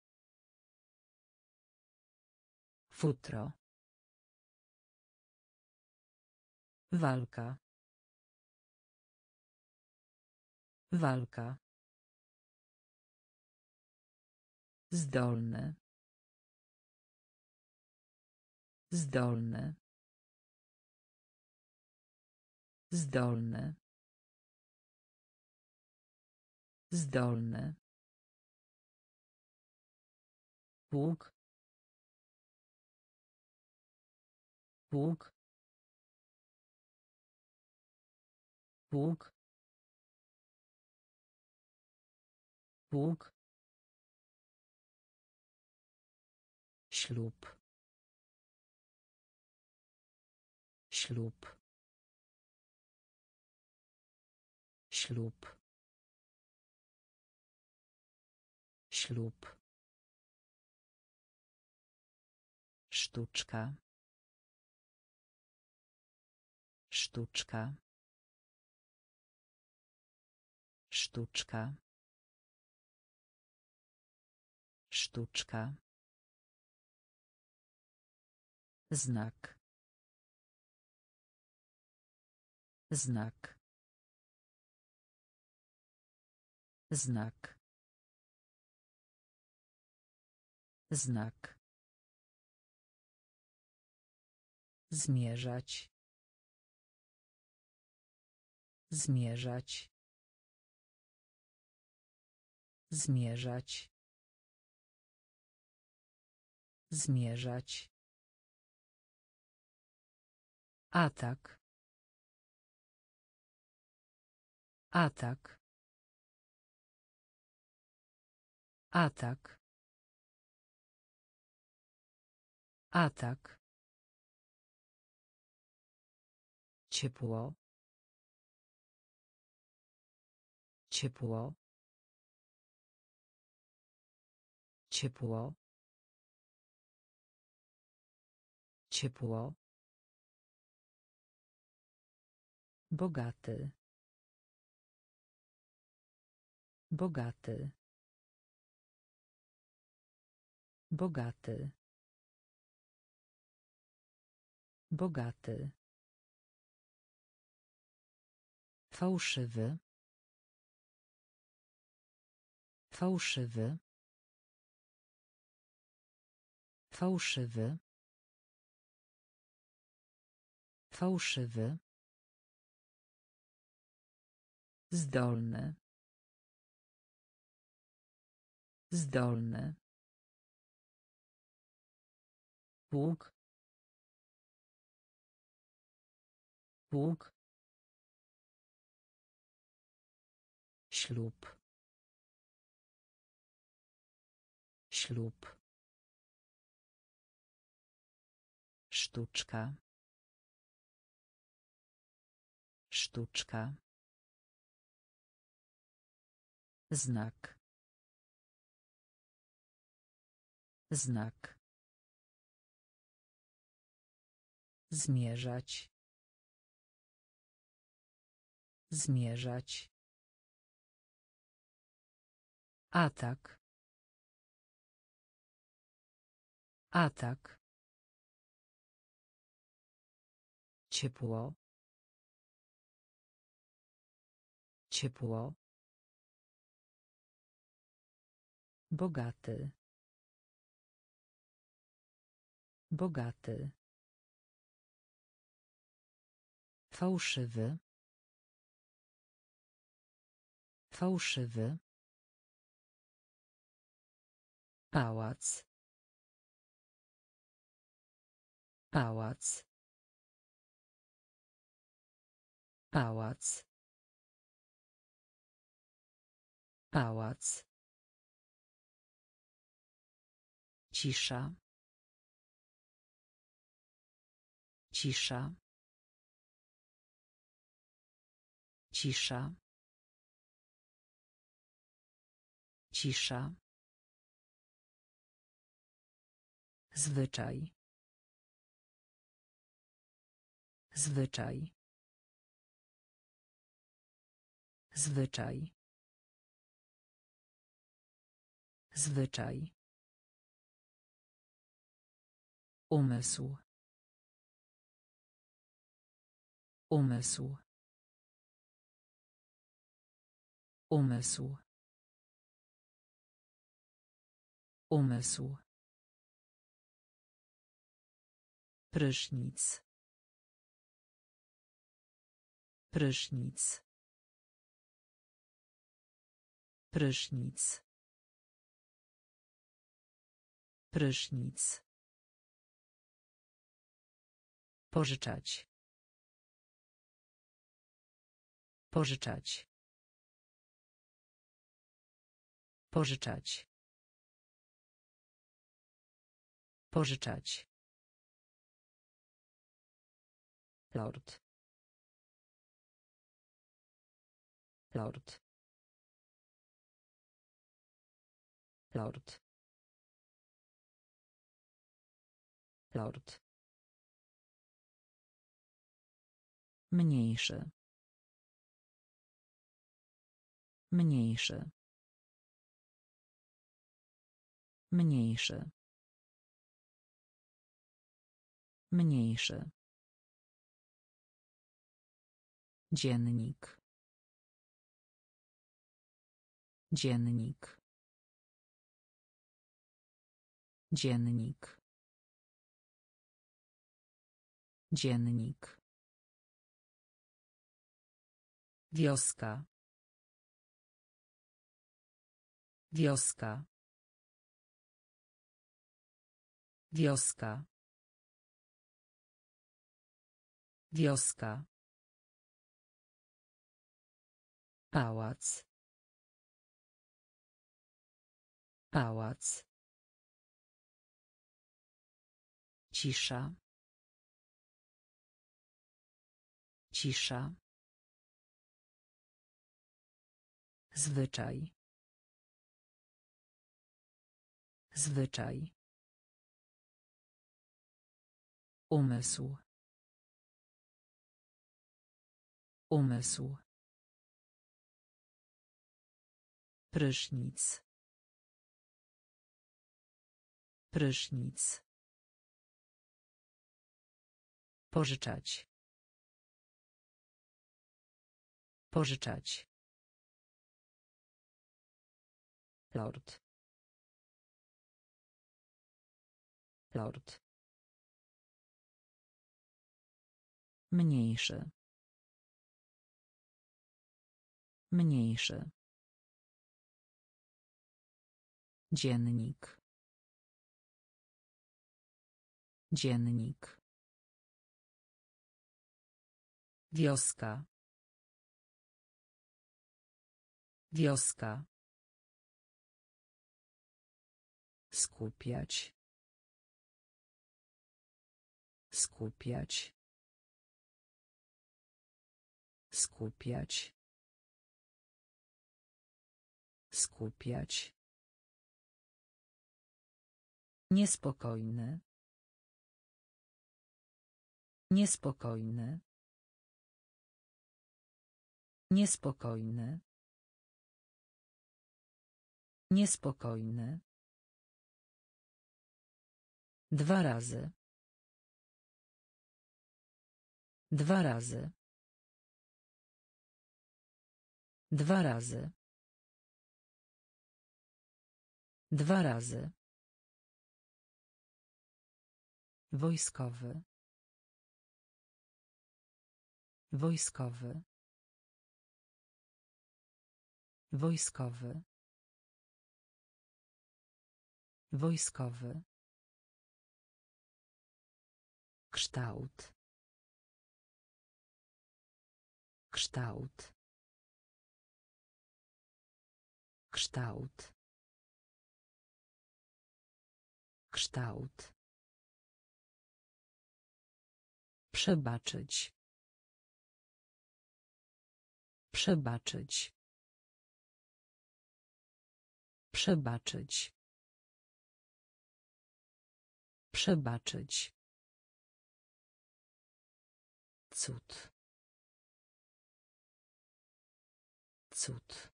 Futro. Walka. Walka. Zdolny. Zdolny. Zdolny. Zdolny. Pług. Pług. Pług. Pług. Ślub. Ślub. Ślub. Ślub. Sztuczka. Sztuczka. Sztuczka. Sztuczka. Znak. Znak. Znak. Znak. Zmierzać. Zmierzać. Zmierzać. Zmierzać. Atak. Atak. Atak. Atak. Ciepło. Ciepło. Ciepło. Ciepło. Bogaty. Bogaty. Bogaty. Bogaty. Fałszywy. Fałszywy. Fałszywy. Fałszywy. Zdolny. Zdolny. Łuk. Łuk. Ślub. Ślub. Sztuczka. Sztuczka. Znak. Znak. Zmierzać. Zmierzać. Atak. Atak. Ciepło. Ciepło. Bogaty. Bogaty. Fałszywy. Fałszywy. Pałac. Pałac. Pałac. Pałac. Cisza. Cisza. Cisza. Cisza. Zwyczaj. Zwyczaj. Zwyczaj. Zwyczaj. Umysł. Umysł. Umysł. Umysł. Prysznic. Prysznic. Prysznic. Prysznic. Pożyczać. Pożyczać. Pożyczać. Pożyczać. Lord. Lord. Lord. Lord. Mniejszy. Mniejszy. Mniejszy. Mniejszy. Dziennik. Dziennik. Dziennik. Dziennik. Wioska. Wioska. Wioska. Wioska. Pałac. Pałac. Cisza. Cisza. Zwyczaj. Zwyczaj. Umysł. Umysł. Prysznic. Prysznic. Pożyczać. Pożyczać. Lord. Lord. Mniejszy. Mniejszy. Dziennik. Dziennik. Wioska. Wioska. Skupiać. Skupiać. Skupiać. Skupiać. Niespokojny. Niespokojny. Niespokojny. Niespokojny. Dwa razy. Dwa razy. Dwa razy. Dwa razy. Wojskowy. Wojskowy. Wojskowy. Wojskowy. Kształt. Kształt. Kształt. Kształt. Przebaczyć. Przebaczyć. Przebaczyć. Przebaczyć. Cud. Cud.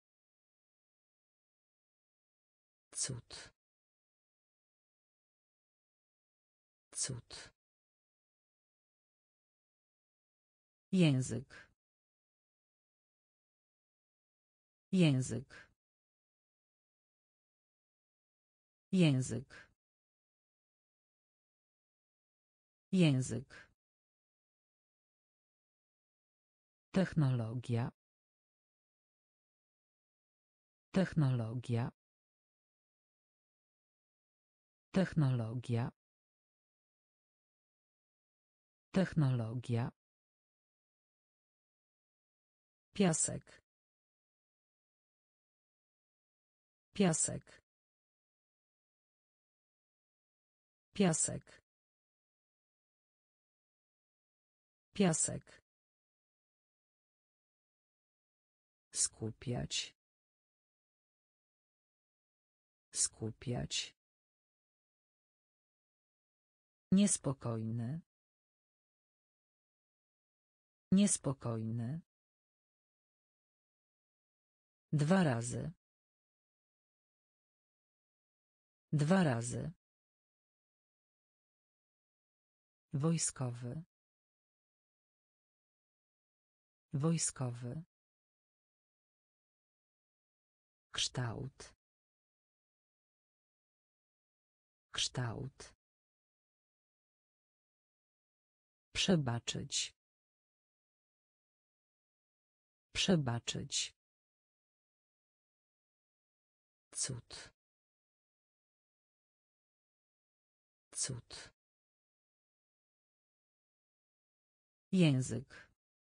Cud. Cud. Język. Język. Język. Język. Technologia. Technologia. Technologia. Technologia. Piasek. Piasek. Piasek. Piasek. Skupiać. Skupiać. Niespokojny. Niespokojny. Dwa razy. Dwa razy. Wojskowy. Wojskowy. Kształt. Kształt. Przebaczyć. Przebaczyć. Cud. Cud. Język.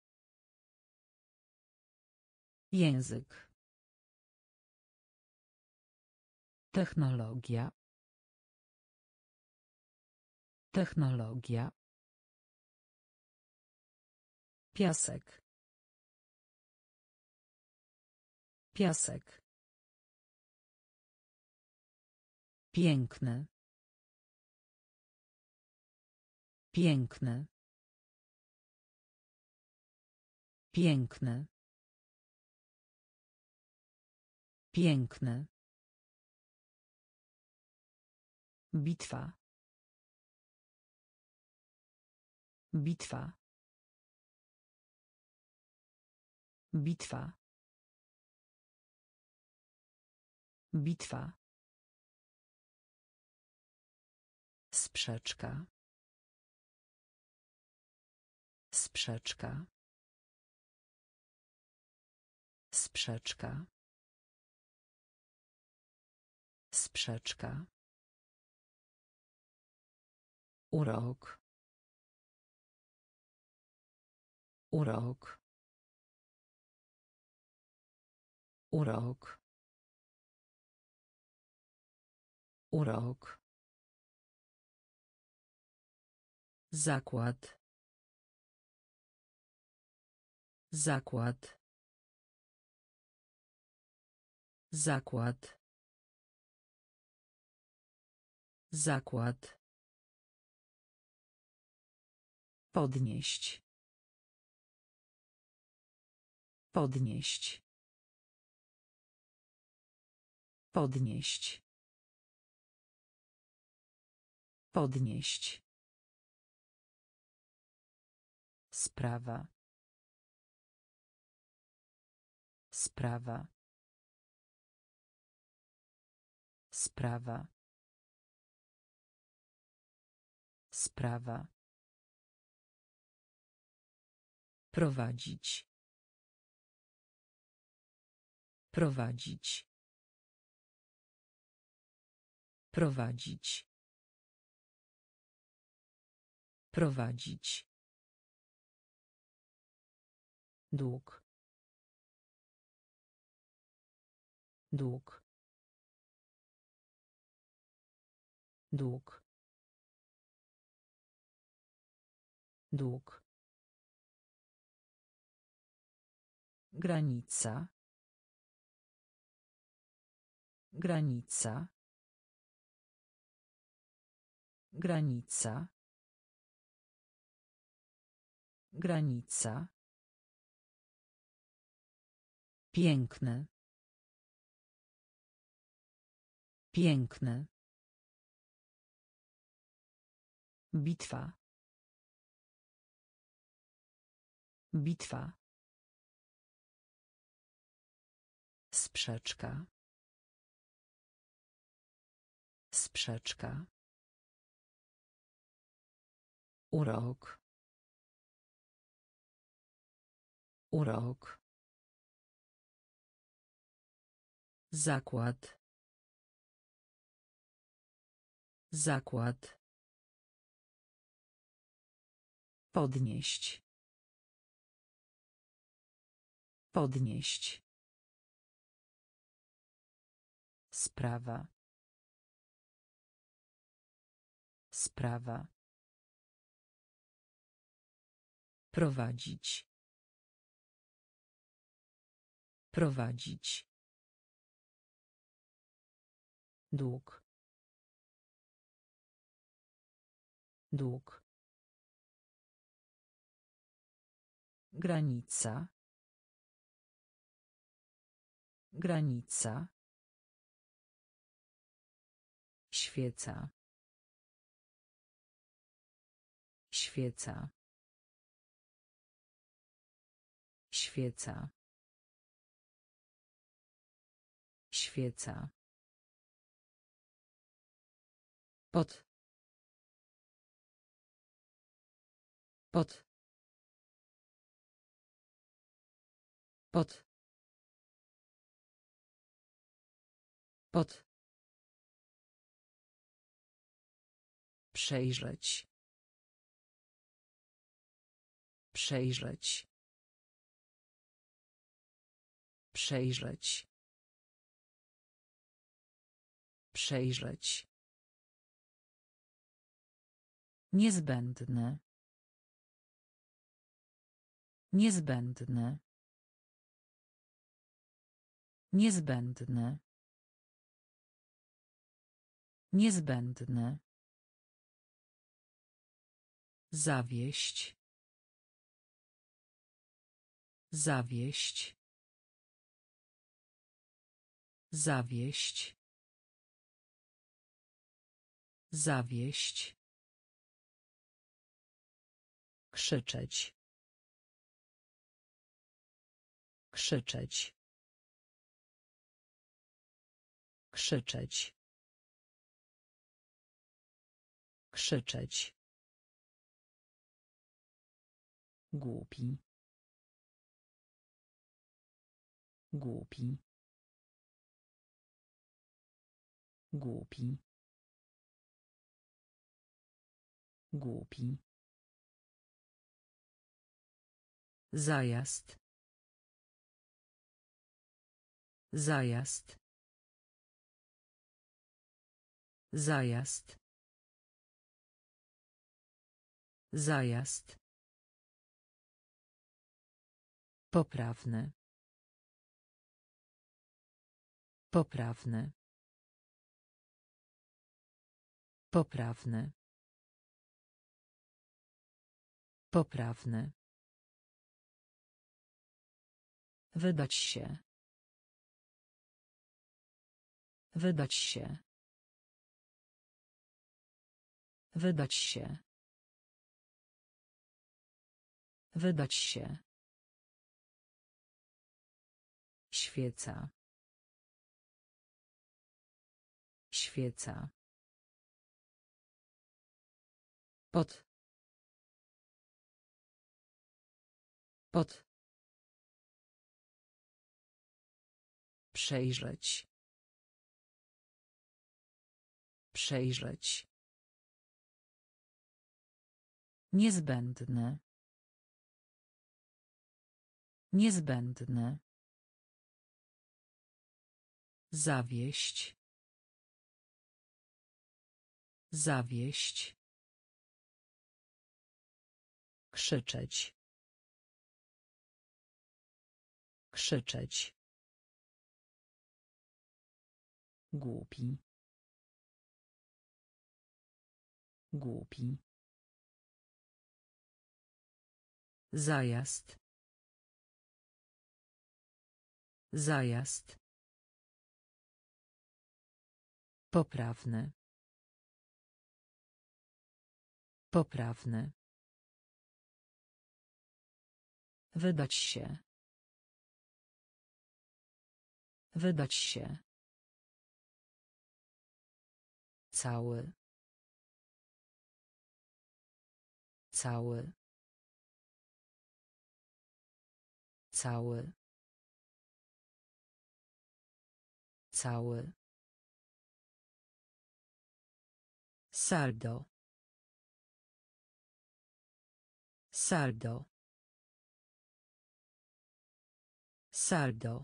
Język. Technologia. Technologia. Piasek. Piasek. Piękny. Piękny. Piękny. Piękny. Bitwa. Bitwa. Bitwa. Bitwa. Sprzeczka. Sprzeczka. Sprzeczka. Sprzeczka. Urok. Urok. Urok. Urok. Zakład. Zakład. Zakład. Zakład. Podnieść. Podnieść. Podnieść. Podnieść. Sprawa. Sprawa. Sprawa. Sprawa. Prowadzić. Prowadzić. Prowadzić. Prowadzić. Dług. Dług. Dług. Dług. Granica. Granica. Granica. Granica. Piękny. Piękny. Bitwa. Bitwa. Sprzeczka. Sprzeczka. Urok. Urok. Zakład. Zakład. Podnieść. Podnieść. Sprawa. Sprawa. Prowadzić. Prowadzić. Dług. Dług. Granica. Granica. Świeca. Świeca. Świeca. Świeca. Pod. Pod. Pod. Pod. Przejrzeć. Przejrzeć. Przejrzeć. Przejrzeć. Niezbędne. Niezbędne. Niezbędne. Niezbędne. Zawieść. Zawieść. Zawieść. Zawieść. Krzyczeć. Krzyczeć. Krzyczeć. Krzyczeć. Głupi. Głupi. Głupi. Głupi. Zajazd. Zajazd. Zajazd. Zajazd. Poprawny. Poprawny. Poprawny. Poprawny. Wydać się. Wydać się. Wydać się. Wydać się. Świeca. Świeca. Pod. Pod. Przejrzeć. Przejrzeć. Niezbędne. Niezbędne. Zawieść. Zawieść. Krzyczeć. Krzyczeć. Głupi. Głupi. Zajazd. Zajazd. Poprawny. Poprawny. Wydać się. Wydać się. Cały. Cały. Cały. Cały. Saldo. Saldo. Saldo.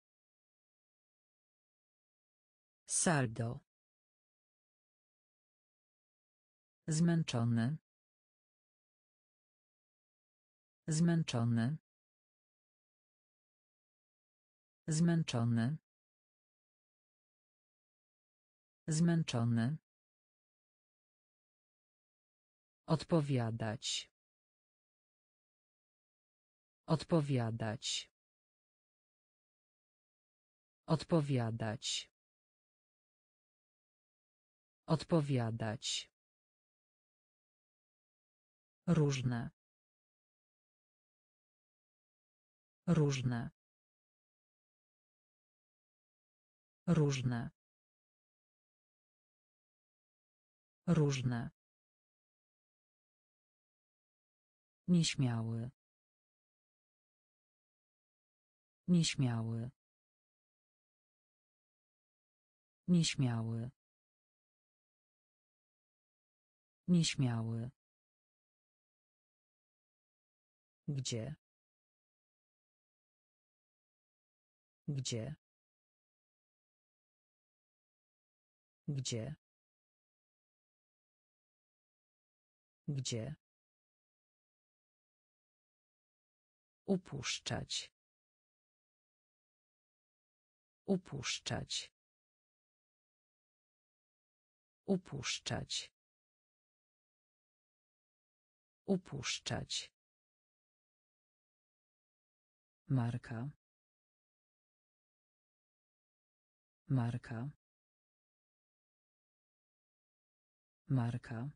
Saldo. Zmęczony. Zmęczony. Zmęczony. Zmęczony. Odpowiadać. Odpowiadać. Odpowiadać. Odpowiadać. Różne. Różne. Różne. Różne. Nieśmiały. Nieśmiały. Nieśmiały. Nieśmiały. Gdzie? Gdzie? Gdzie? Gdzie? Upuszczać. Upuszczać. Upuszczać. Upuszczać. Marka. Marka. Marka.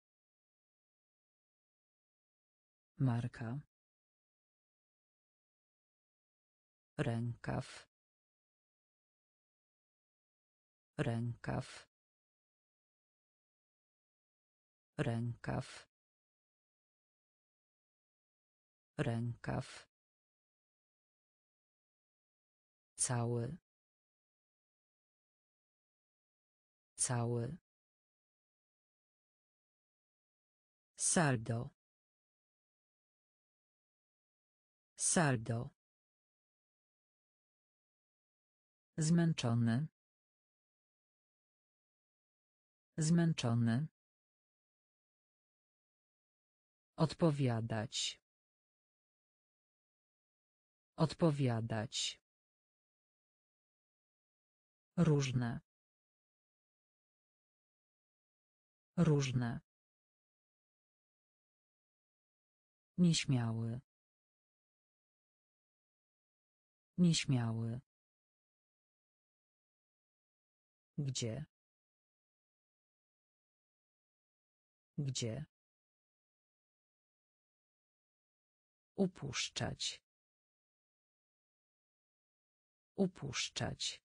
Marka. Rękaw. Rękaw. Rękaw. Rękaw. Cały. Cały. Saldo. Saldo. Zmęczony. Zmęczony. Odpowiadać. Odpowiadać. Różne. Różne. Nieśmiały. Nieśmiały. Gdzie? Gdzie? Upuszczać. Upuszczać.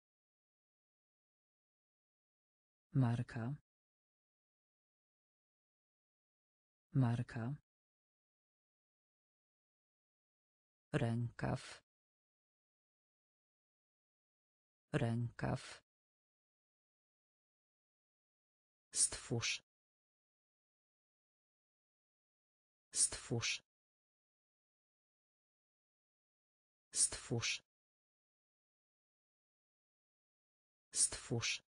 Marka. Marka. Rękaw. Rękaw. Stwórz. Stwórz. Stwórz. Stwórz.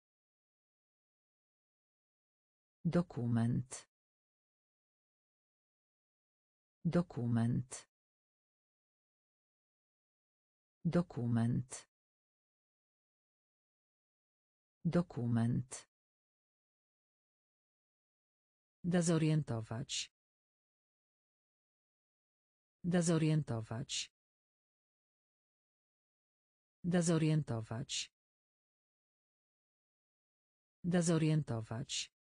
Dokument. Dokument. Dokument. Dokument. Dezorientować. Dezorientować. Dezorientować. Dezorientować.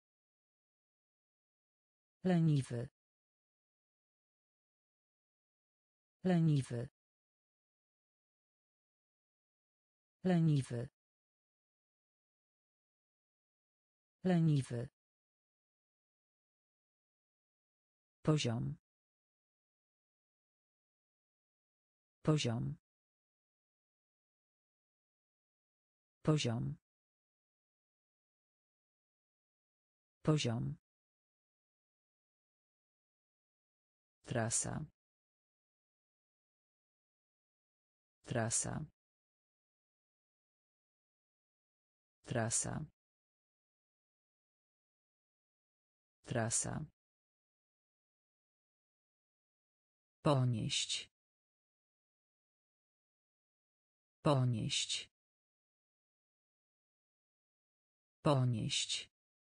Leniwy. Leniwy. Leniwy. Leniwy. Poziom. Poziom. Poziom. Poziom. Trasa. Trasa. Trasa. Trasa. Ponieść. Ponieść. Ponieść.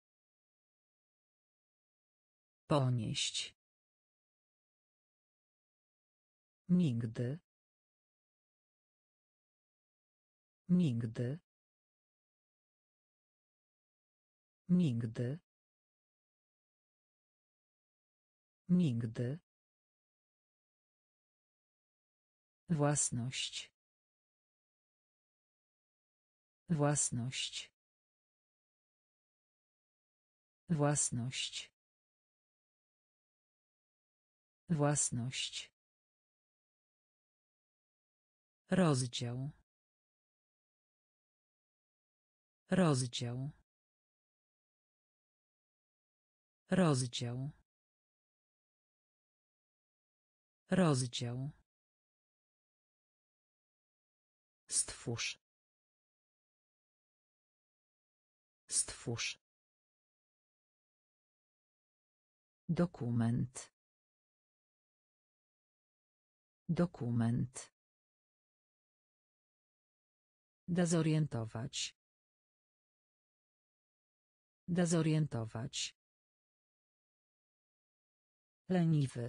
Ponieść. Nigdy. Nigdy. Nigdy. Nigdy. Własność. Własność. Własność. Własność. Rozdział. Rozdział. Rozdział. Rozdział. Stwórz. Stwórz. Dokument. Dokument. Dezorientować. Dezorientować. Leniwy.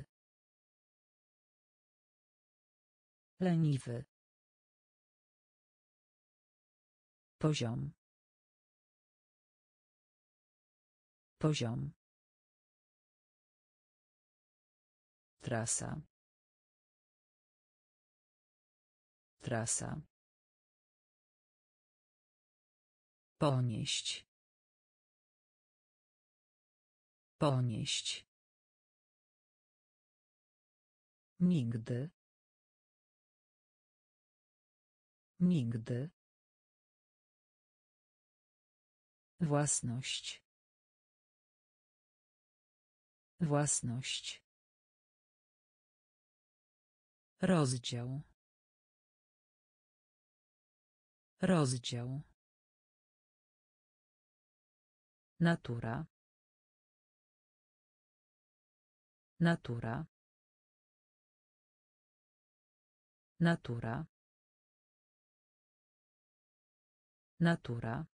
Leniwy. Poziom. Poziom. Trasa. Trasa. Ponieść. Ponieść. Nigdy. Nigdy. Własność. Własność. Rozdział. Rozdział. Natura. Natura. Natura. Natura.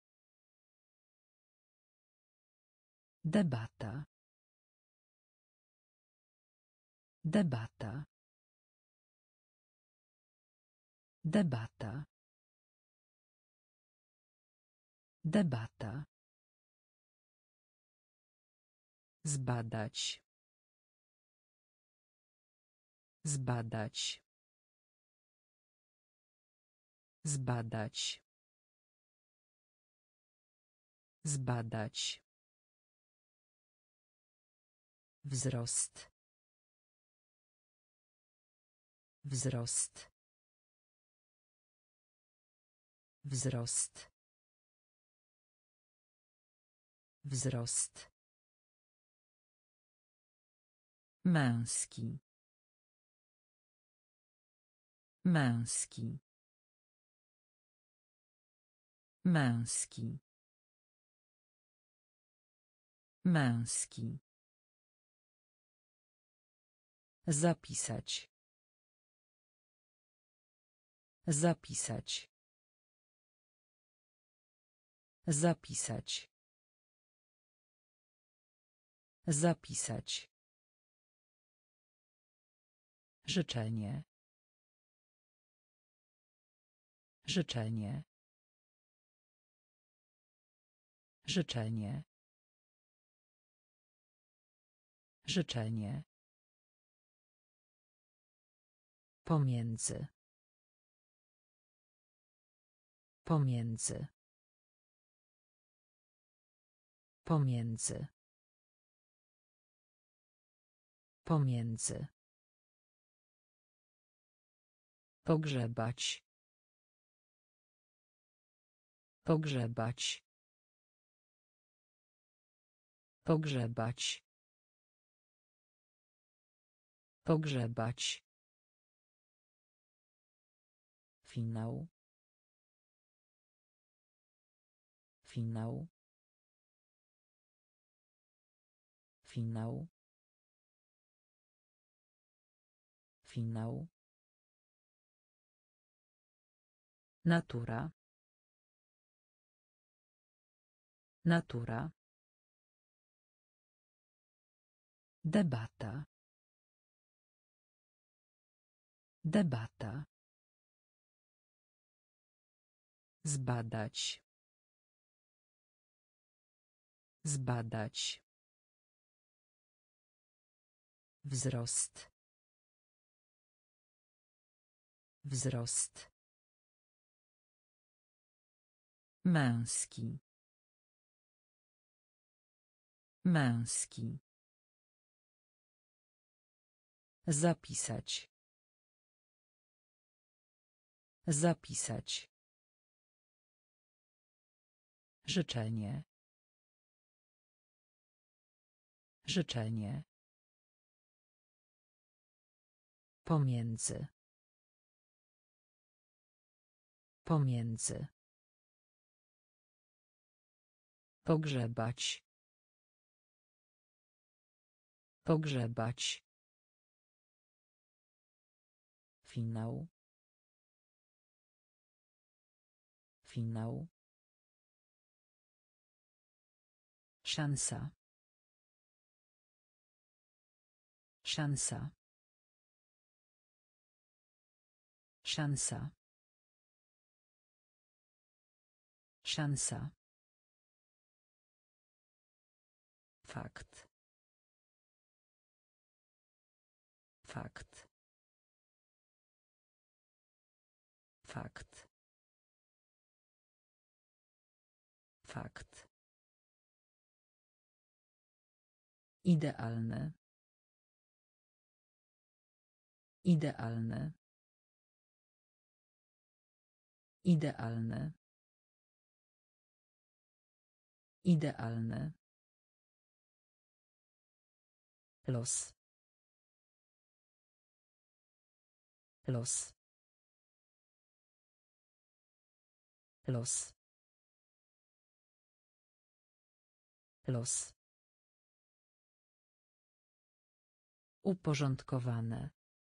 Debata. Debata. Debata. Debata. Zbadać. Zbadać. Zbadać. Zbadać. Wzrost. Wzrost. Wzrost. Wzrost. Męski. Męski. Męski. Męski. Zapisać. Zapisać. Zapisać. Zapisać. Życzenie. Życzenie. Życzenie. Życzenie. Pomiędzy. Pomiędzy. Pomiędzy. Pomiędzy. Pogrzebać. Pogrzebać. Pogrzebać. Pogrzebać. Finał. Finał. Finał. Finał. Natura. Natura. Debata. Debata. Zbadać. Zbadać. Wzrost. Wzrost. Męski. Męski. Zapisać. Zapisać. Życzenie. Życzenie. Pomiędzy. Pomiędzy. Pogrzebać. Pogrzebać. Finał. Finał. Szansa. Szansa. Szansa. Szansa. Fakt. Fakt. Fakt. Fakt. Idealne. Idealne. Idealne. Idealne. Los. Los. Los. Los. Uporządkowane.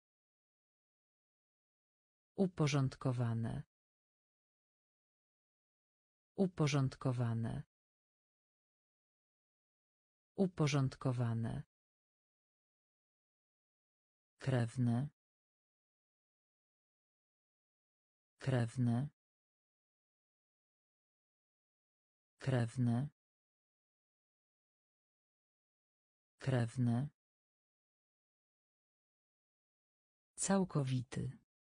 Uporządkowane. Uporządkowane. Uporządkowane. Krewne. Krewne. Krewne. Krewne. Całkowity.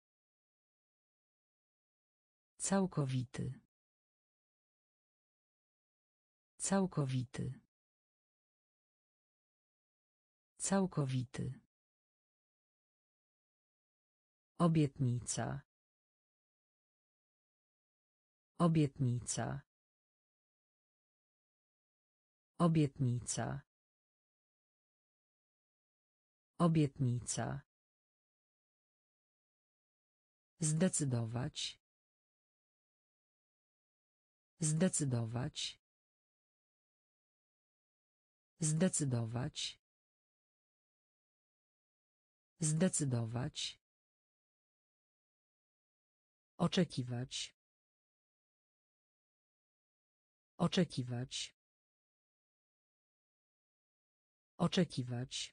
Całkowity. Całkowity. Całkowity. Obietnica. Obietnica. Obietnica. Obietnica. Zdecydować. Zdecydować. Zdecydować. Zdecydować. Oczekiwać. Oczekiwać. Oczekiwać.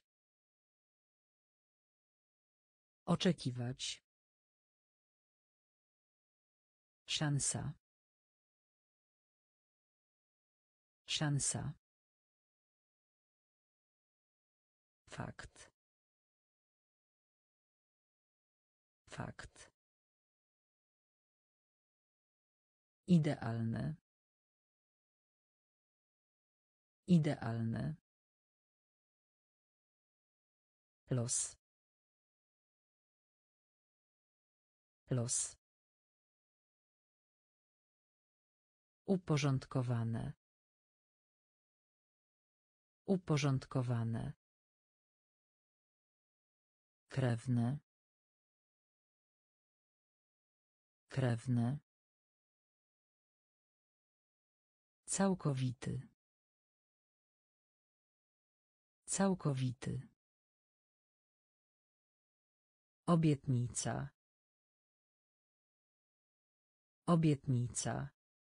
Oczekiwać. Szansa. Szansa. Fakt. Fakt. Idealne. Idealne. Los. Los. Uporządkowane. Uporządkowane. Krewne. Krewne. Całkowity. Całkowity. Obietnica. Obietnica.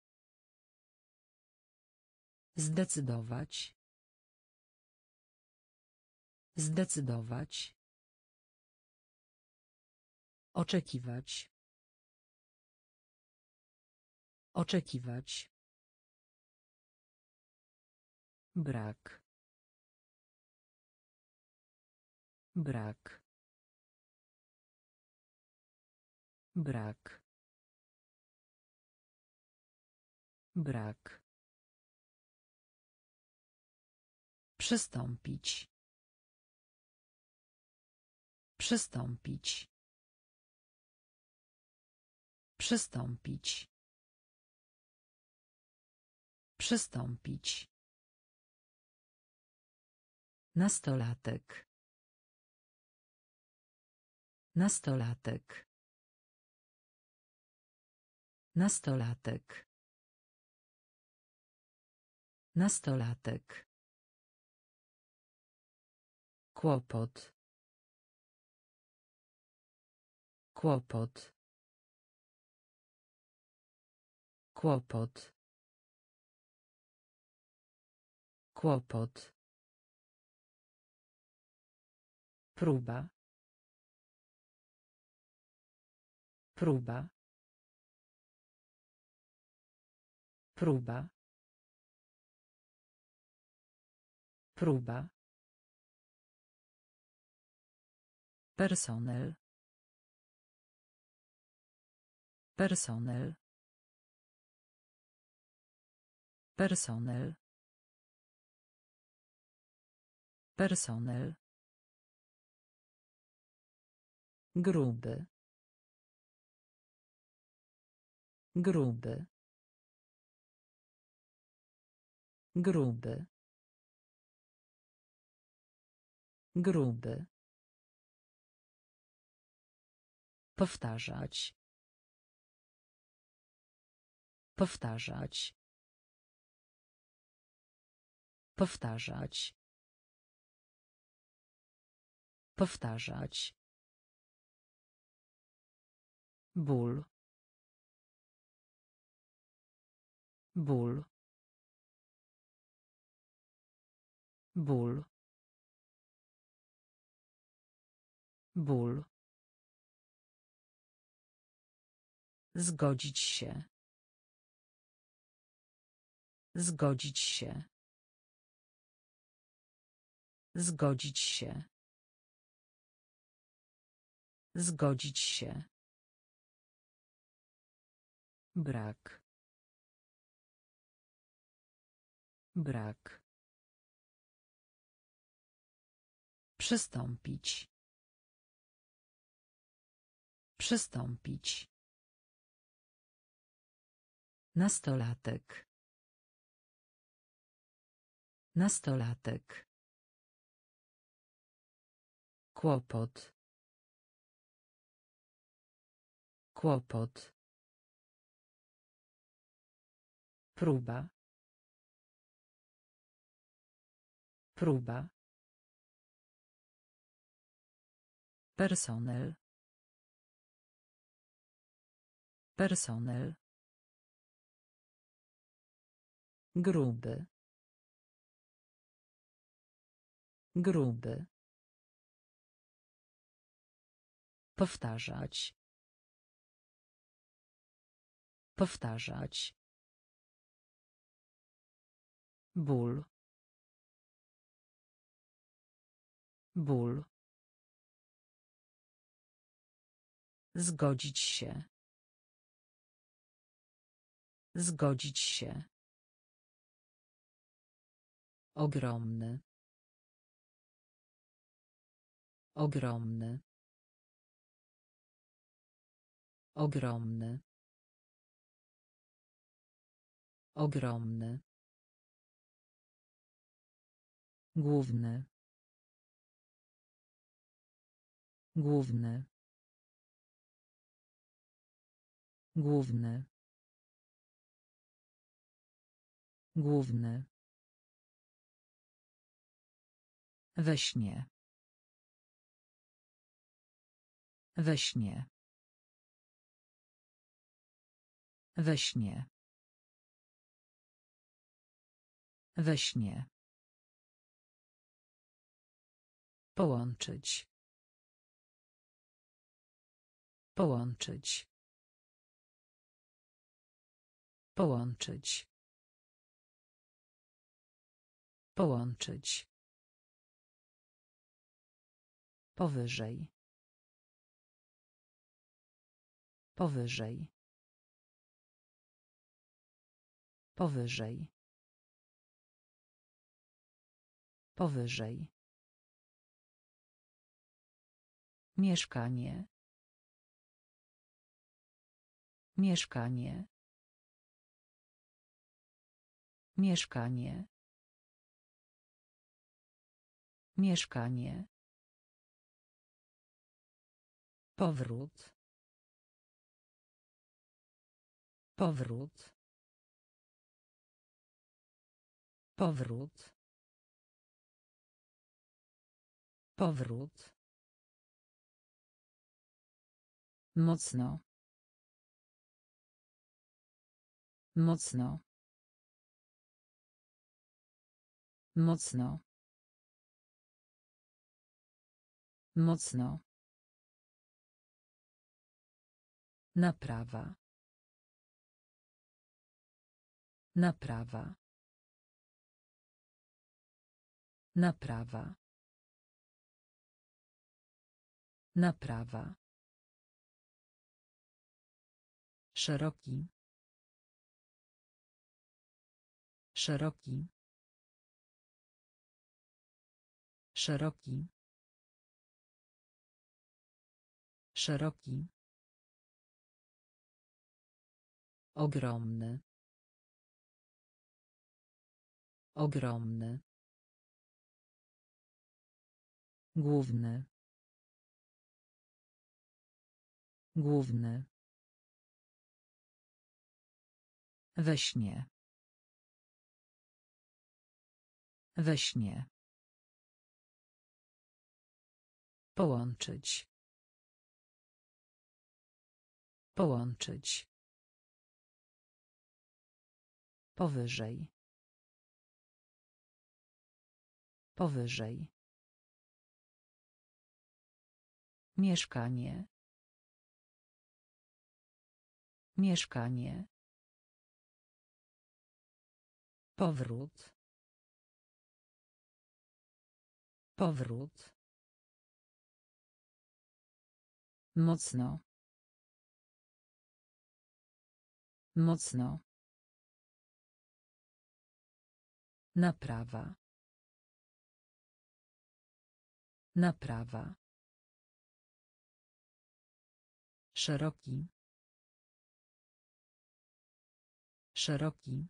Zdecydować. Zdecydować. Oczekiwać. Oczekiwać. Brak. Brak. Brak. Brak. Przystąpić. Przystąpić. Przystąpić. Przystąpić. Nastolatek. Nastolatek. Nastolatek. Nastolatek. Kłopot. Kłopot. Kłopot. Kłopot. Próba. Próba. Próba. Próba. Personel. Personel. Personel. Personel. Gruby. Gruby. Gruby. Gruby. Powtarzać. Powtarzać. Powtarzać. Powtarzać. Ból. Ból. Ból. Ból. Zgodzić się. Zgodzić się. Zgodzić się. Zgodzić się. Brak. Brak. Przystąpić. Przystąpić. Nastolatek. Nastolatek. Kłopot. Kłopot. Próba. Próba. Personel. Personel. Gruby. Gruby. Powtarzać. Powtarzać. Ból. Ból. Zgodzić się. Zgodzić się. Ogromny. Ogromny. Ogromny. Ogromny. Główny. Główny. Główny. Główny. We śnie. We śnie. We śnie. We śnie. Połączyć. Połączyć. Połączyć. Połączyć. Powyżej. Powyżej. Powyżej. Powyżej. Mieszkanie. Mieszkanie. Mieszkanie. Mieszkanie. Powrót. Powrót. Powrót. Powrót. Mocno. Mocno. Mocno. Mocno. Naprawa. Naprawa. Naprawa. Naprawa. Szeroki. Szeroki. Szeroki. Szeroki. Ogromny. Ogromny. Główny. Główny. We śnie. We śnie. Połączyć. Połączyć. Powyżej. Powyżej. Mieszkanie. Mieszkanie. Powrót. Powrót. Mocno. Mocno. Naprawa. Naprawa. Szeroki. Szeroki.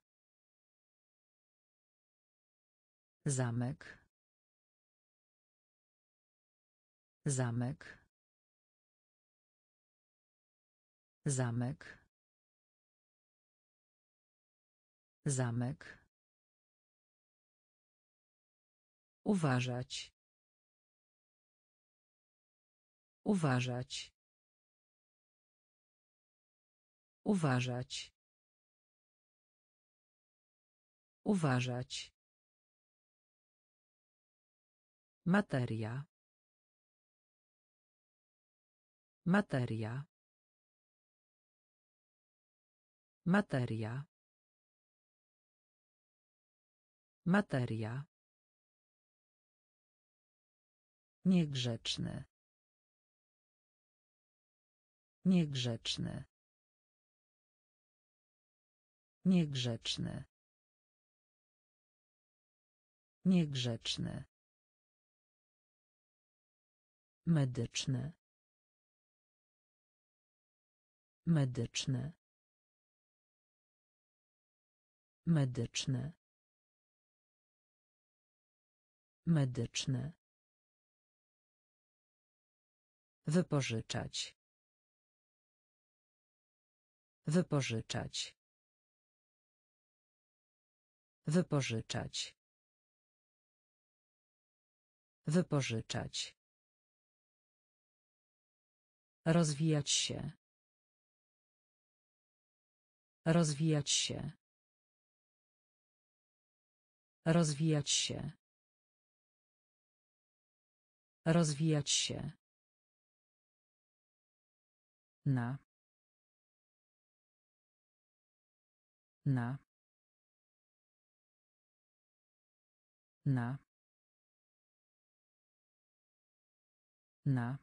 Zamek. Zamek. Zamek. Zamek. Uważać. Uważać. Uważać. Uważać. Materia. Materia. Materia. Materia. Niegrzeczny. Niegrzeczny. Niegrzeczny. Niegrzeczny. Medyczny. Medyczny. Medyczny. Medyczny. Wypożyczać. Wypożyczać. Wypożyczać. Wypożyczać. Rozwijać się. Rozwijać się. Rozwijać się. Rozwijać się. Na. Na. Na. Na.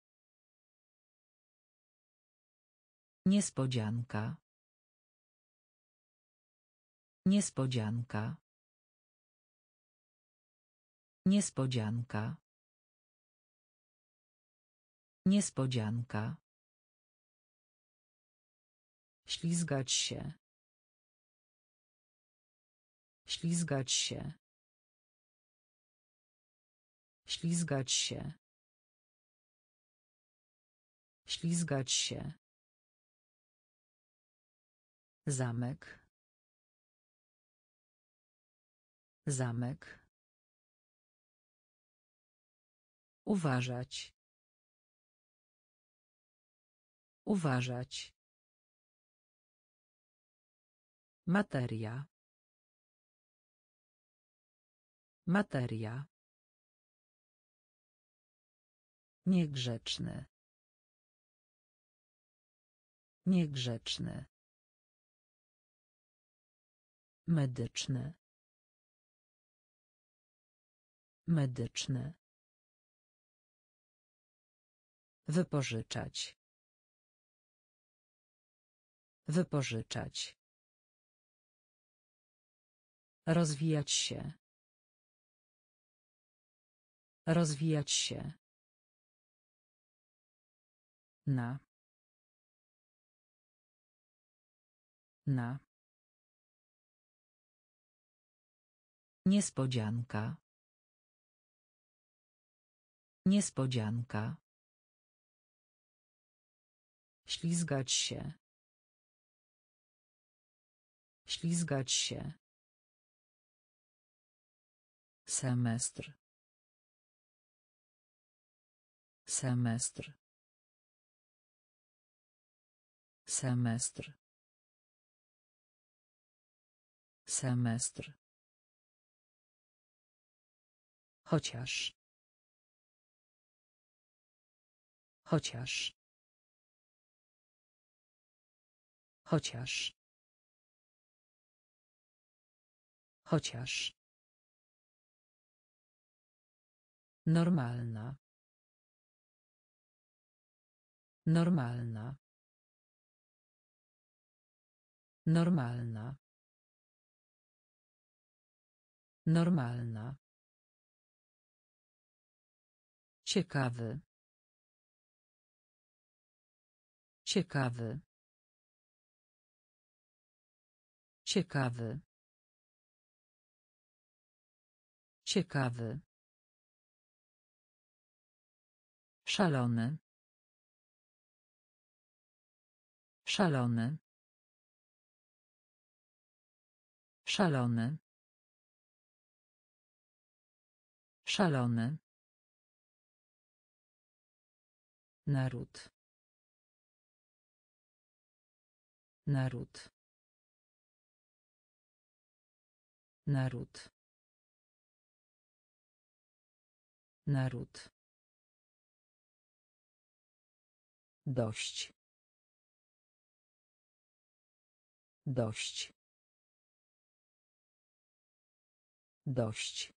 Niespodzianka. Niespodzianka. Niespodzianka. Niespodzianka. Ślizgać się. Ślizgać się. Ślizgać się. Ślizgać się. Zamek. Zamek. Uważać. Uważać. Materia. Materia. Niegrzeczny. Niegrzeczny. Medyczny. Medyczny. Wypożyczać. Wypożyczać. Rozwijać się. Rozwijać się. Na. Na. Niespodzianka. Niespodzianka. Ślizgać się. Ślizgać się. Semestr. Semestr. Semestr. Semestr. Chociaż. Chociaż. Chociaż. Chociaż. Normalna. Normalna. Normalna. Normalna. Ciekawy. Ciekawy. Ciekawy. Ciekawy. Szalony. Szalony. Szalony. Szalony. Naród. Naród. Naród. Naród. Dość. Dość. Dość.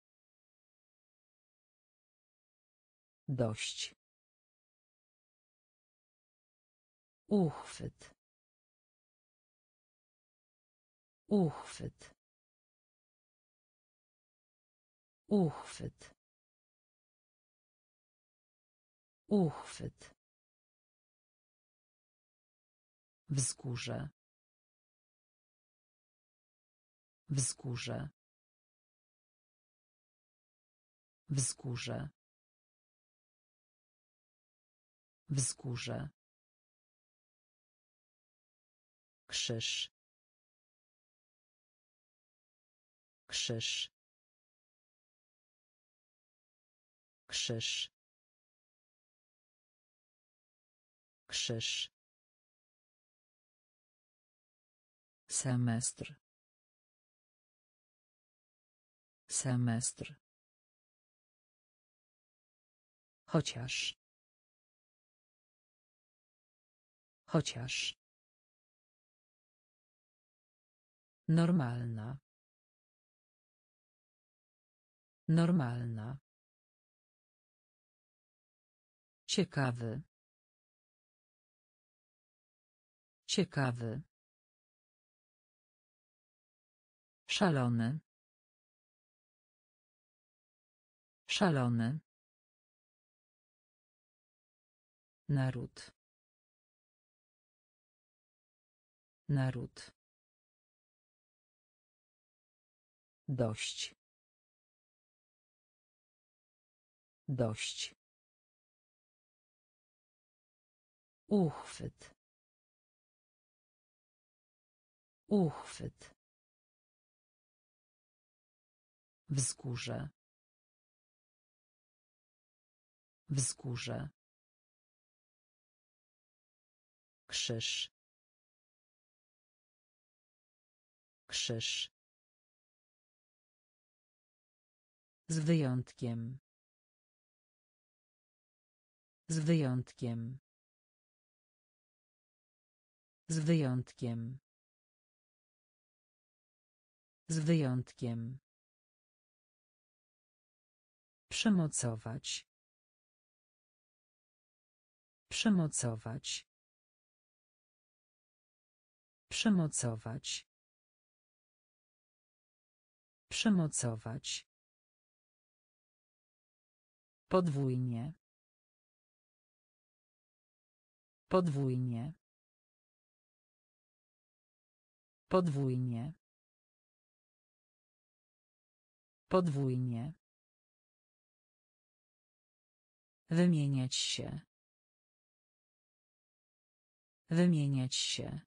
Dość. Uchwyt. Uchwyt. Uchwyt. Uchwyt. Wzgórze. Wzgórze. Wzgórze. Wzgórze. Krzyż. Krzyż. Krzyż. Krzyż. Semestr. Semestr. Chociaż. Chociaż. Normalna. Normalna. Ciekawy. Ciekawy. Szalony. Szalony. Naród. Naród. Dość. Dość. Uchwyt. Uchwyt. Wzgórze. Wzgórze. Krzyż. Krzyż. Z wyjątkiem. Z wyjątkiem. Z wyjątkiem. Z wyjątkiem. Przymocować. Przymocować. Przymocować. Przymocować. Podwójnie. Podwójnie. Podwójnie. Podwójnie. Wymieniać się. Wymieniać się.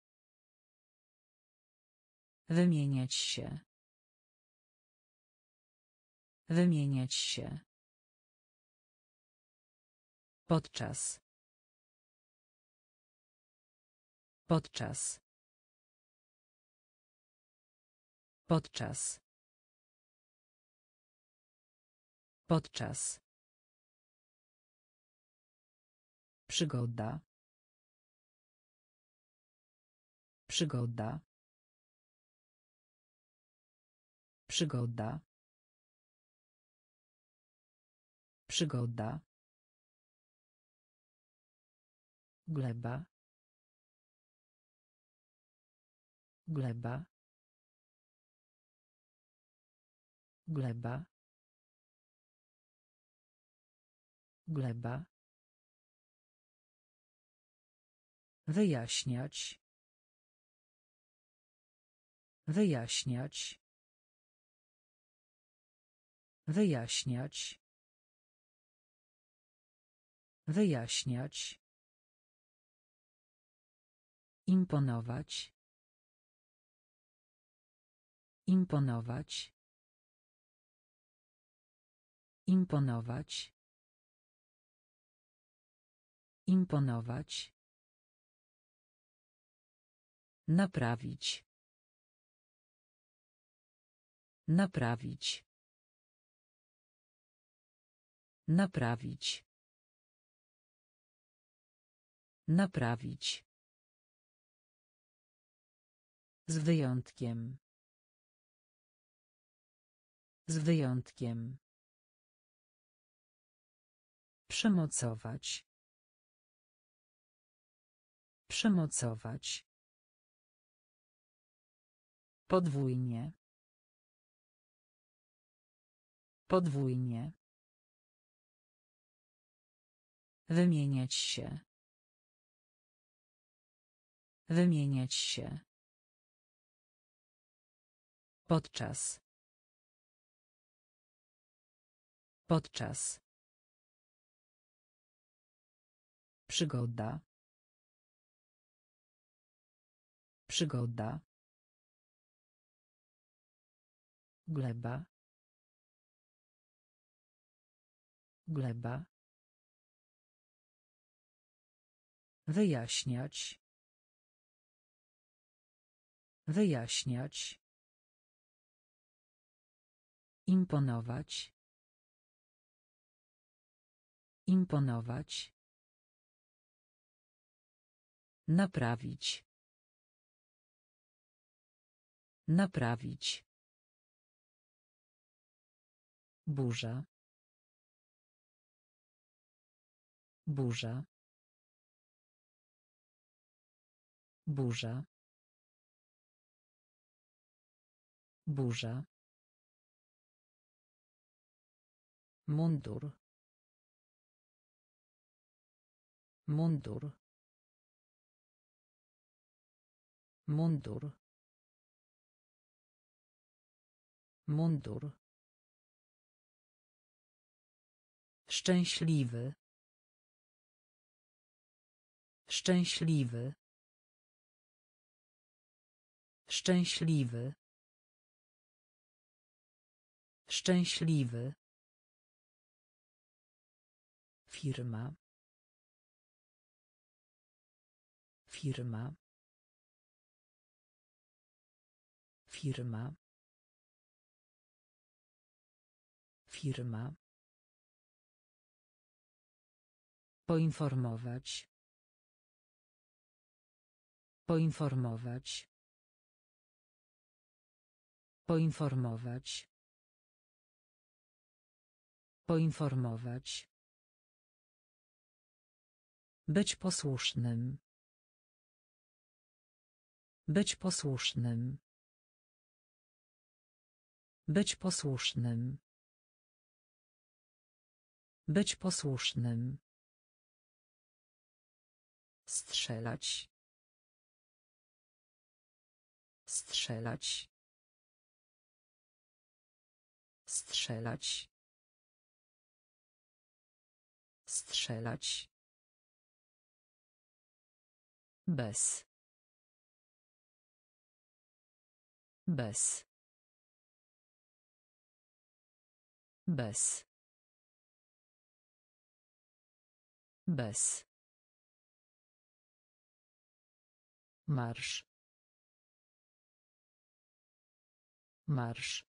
Wymieniać się. Wymieniać się. Podczas. Podczas. Podczas. Podczas. Przygoda. Przygoda. Przygoda. Przygoda. Gleba. Gleba. Gleba. Gleba. Wyjaśniać. Wyjaśniać. Wyjaśniać. Wyjaśniać. Imponować. Imponować. Imponować. Imponować. Naprawić. Naprawić. Naprawić. Naprawić. Z wyjątkiem. Z wyjątkiem. Przymocować. Przymocować. Podwójnie. Podwójnie. Wymieniać się. Wymieniać się. Podczas. Podczas. Przygoda. Przygoda. Gleba. Gleba. Wyjaśniać. Wyjaśniać. Imponować. Imponować. Naprawić. Naprawić. Burza. Burza. Burza. Burza. Mundur. Mundur. Mundur. Mundur. Szczęśliwy. Szczęśliwy. Szczęśliwy. Szczęśliwy. Firma. Firma. Firma. Firma. Poinformować. Poinformować. Poinformować. Poinformować. Być posłusznym. Być posłusznym. Być posłusznym. Być posłusznym. Strzelać. Strzelać. Strzelać. Strzelać. Bez. Bez. Bez. Bez. Marsz. Marsz.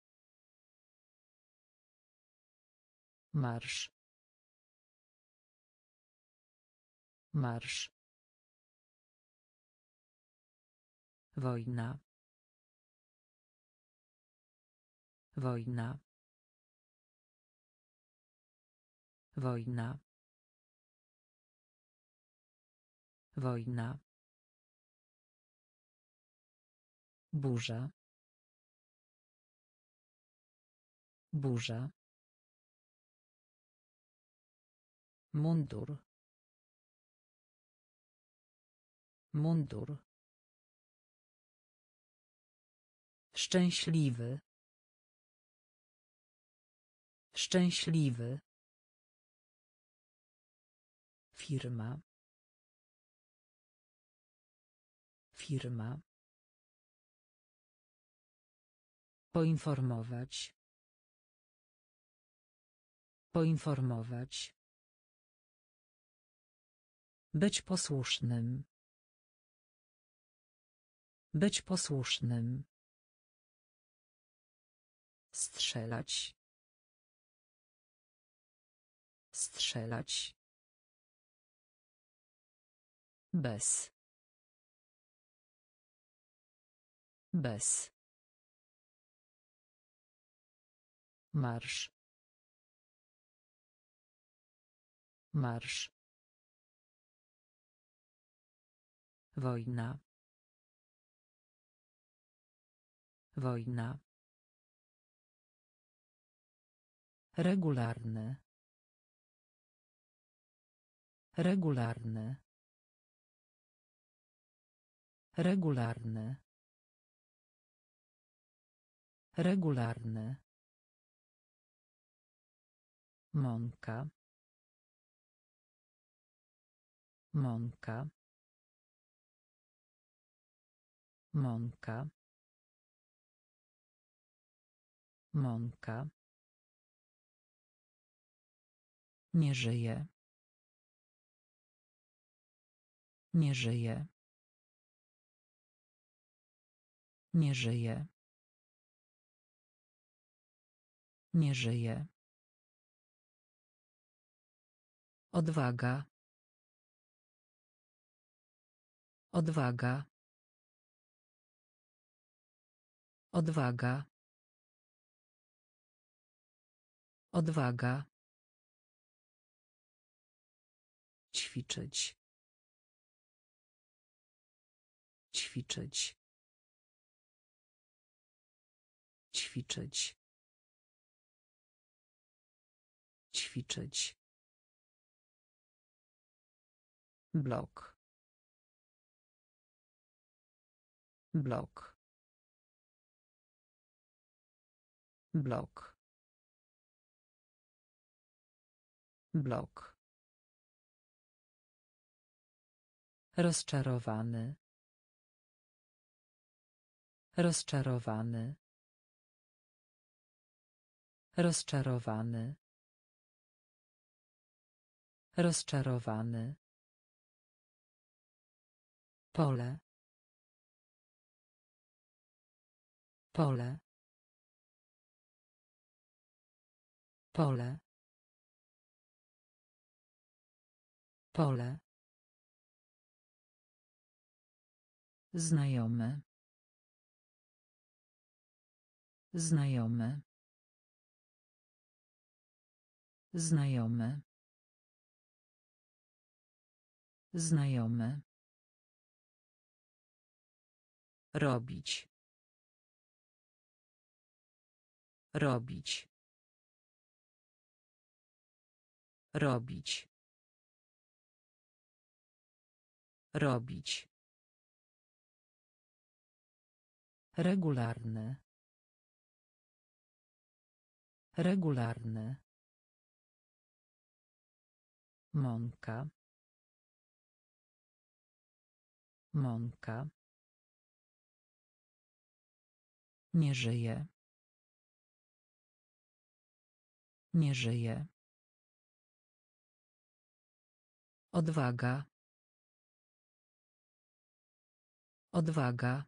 Marsz. Marsz. Wojna. Wojna. Wojna. Wojna. Burza. Burza. Mundur. Mundur. Szczęśliwy. Szczęśliwy. Firma. Firma. Poinformować. Poinformować. Być posłusznym. Być posłusznym. Strzelać. Strzelać. Bez. Bez. Marsz. Marsz. Wojna. Wojna. Regularny. Regularny. Regularny. Regularny. Mąka. Mąka. Mąka. Mąka. Nie żyje. Nie żyje. Nie żyje. Nie żyje. Odwaga. Odwaga. Odwaga. Odwaga. Ćwiczyć. Ćwiczyć. Ćwiczyć. Ćwiczyć. Blok. Blok. Blok. Blok. Rozczarowany. Rozczarowany. Rozczarowany. Rozczarowany. Pole. Pole. Pole. Pole. Znajomy. Znajomy. Znajomy. Znajomy. Robić. Robić. Robić. Robić. Regularny. Regularny. Mąka. Mąka. Nie żyje. Nie żyje. Odwaga. Odwaga.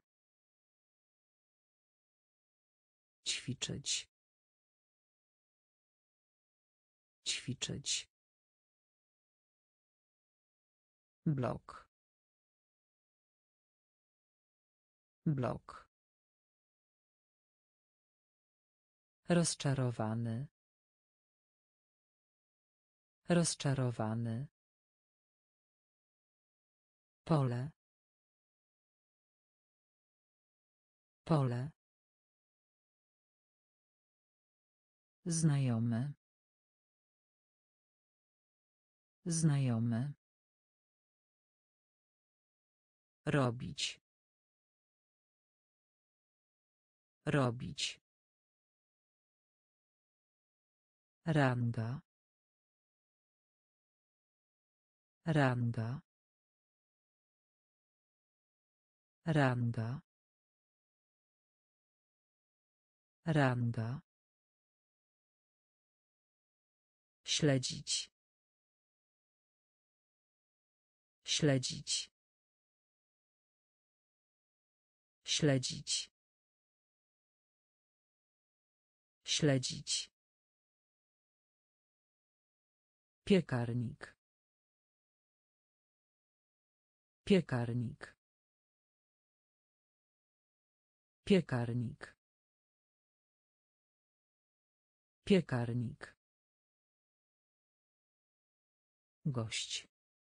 Ćwiczyć. Ćwiczyć. Blok. Blok. Rozczarowany. Rozczarowany. Pole. Pole. Znajomy. Znajomy. Robić. Robić. Ranga. Ranga. Ranga. Ranga. Śledzić. Śledzić. Śledzić. Śledzić. Piekarnik. Piekarnik. Piekarnik. Piekarnik. Gość.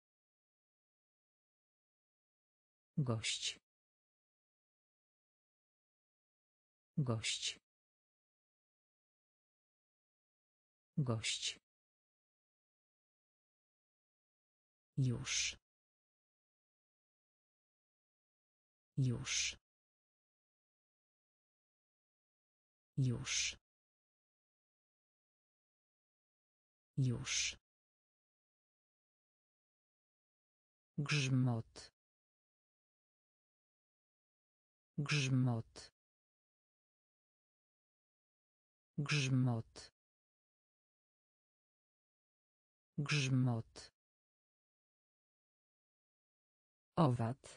Gość. Gość. Gość. Już. Już. Już. Już. Grzmot. Grzmot. Grzmot. Grzmot. Owad.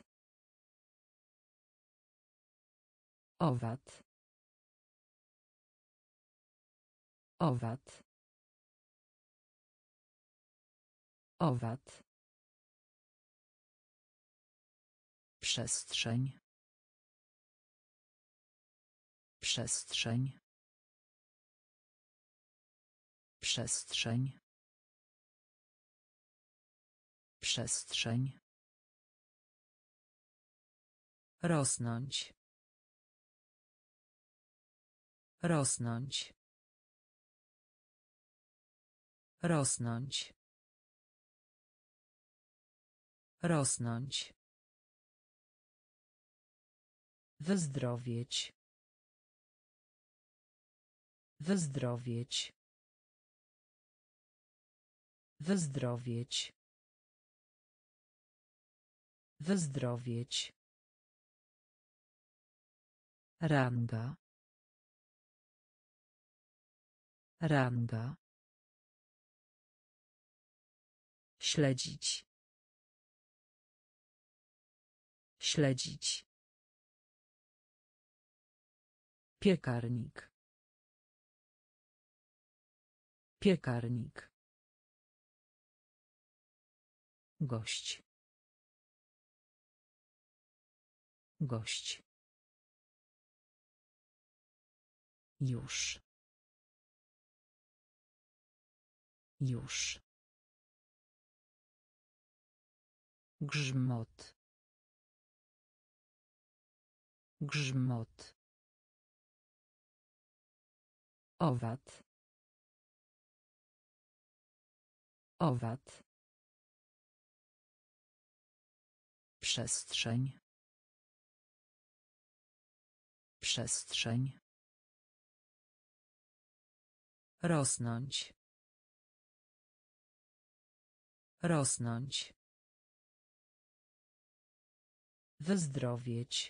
Owad. Owad. Owad. Przestrzeń. Przestrzeń. Przestrzeń. Przestrzeń. Rosnąć. Rosnąć. Rosnąć. Rosnąć. Wyzdrowieć. Wyzdrowieć. Wyzdrowieć. Wyzdrowieć. Ranga. Ranga. Śledzić. Śledzić. Piekarnik. Piekarnik. Gość. Gość. Już. Już. Grzmot. Grzmot. Owad. Owad. Przestrzeń. Przestrzeń. Rosnąć. Rosnąć. Wyzdrowieć.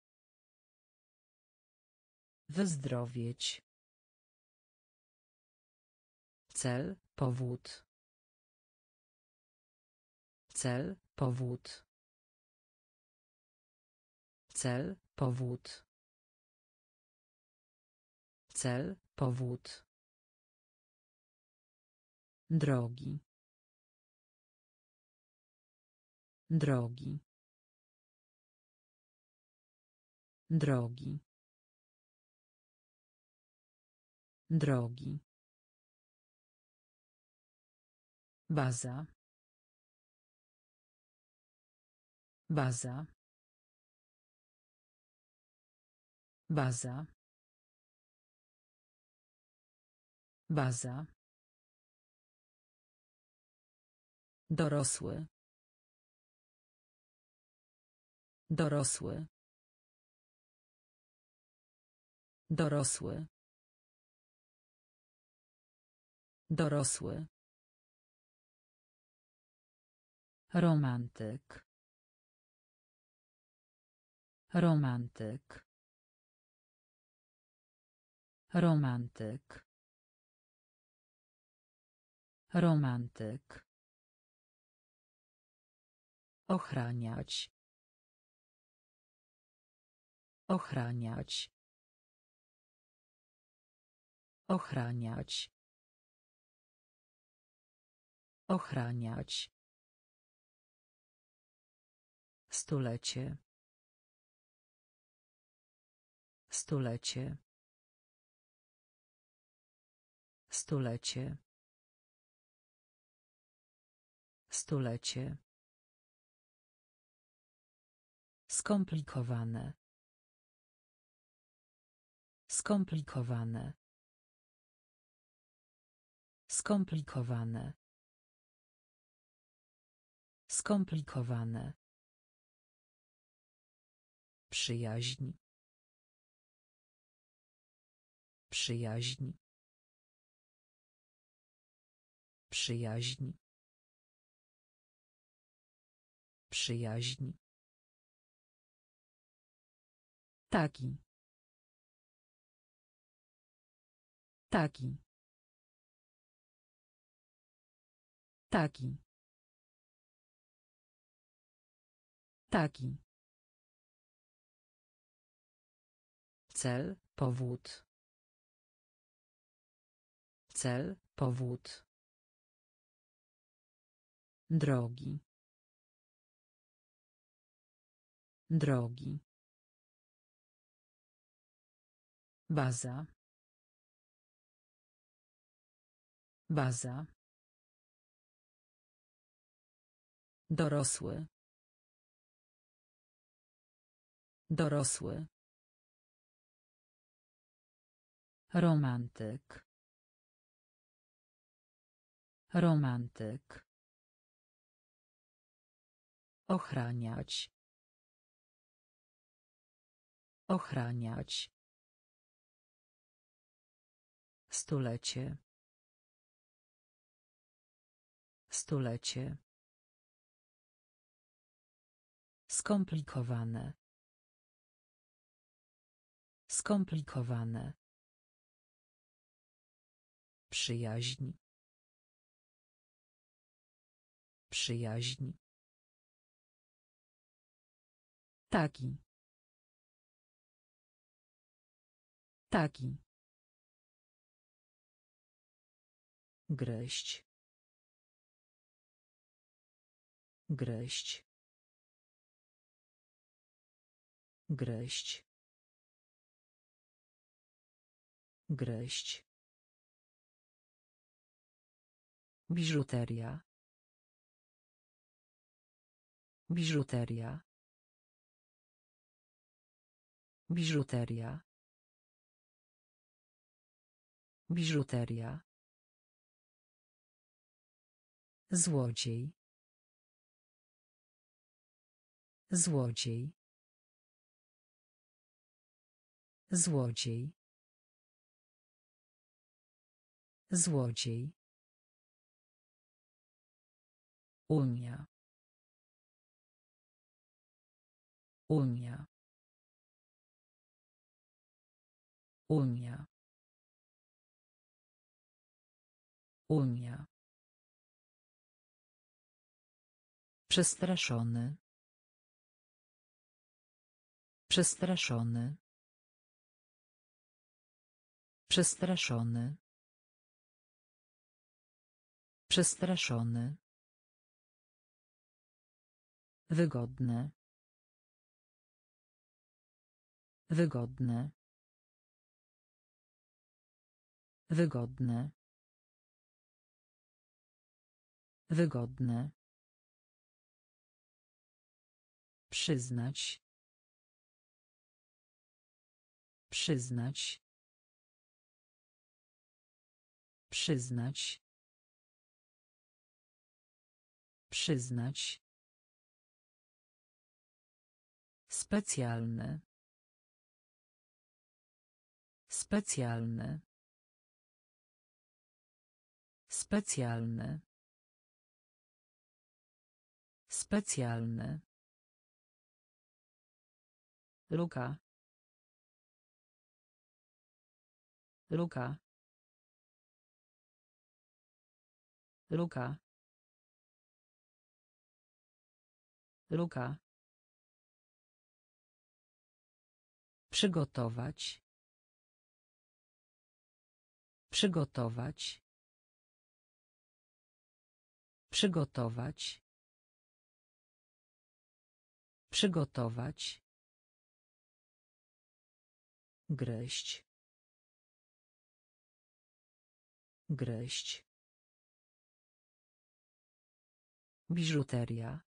Wyzdrowieć. Cel, powód. Cel, powód. Cel, powód. Cel, powód. Drogi. Drogi. Drogi. Drogi. Baza. Baza. Baza. Baza. Dorosły. Dorosły. Dorosły. Dorosły. Romantyk. Romantyk. Romantyk. Romantyk. Ochraniać. Ochraniać. Ochraniać. Ochraniać. Stulecie. Stulecie. Stulecie. Stulecie. Skomplikowane. Skomplikowane. Skomplikowane. Skomplikowane. Przyjaźń. Przyjaźń. Przyjaźń. Przyjaźń. Taki. Taki. Taki. Taki. Cel, powód. Cel, powód. Drogi. Drogi. Baza. Baza. Dorosły. Dorosły. Romantyk. Romantyk. Ochraniać. Ochraniać. Stulecie. Stulecie. Skomplikowane. Skomplikowane. Przyjaźń. Przyjaźń. Taki. Taki. Gryźć. Gryźć. Gryźć. Gryźć. Biżuteria. Biżuteria. Biżuteria. Biżuteria. Złodziej. Złodziej. Złodziej. Złodziej. Unia. Unia. Unia. Unia. Przestraszony. Przestraszony. Przestraszony. Przestraszony. Wygodne. Wygodne. Wygodne. Wygodne. Przyznać. Przyznać. Przyznać. Przyznać. Specjalny. Specjalny. Specjalny. Specjalny. Luka. Luka. Luka. Luka. Przygotować. Przygotować. Przygotować. Przygotować. Gryźć. Gryźć. Biżuteria.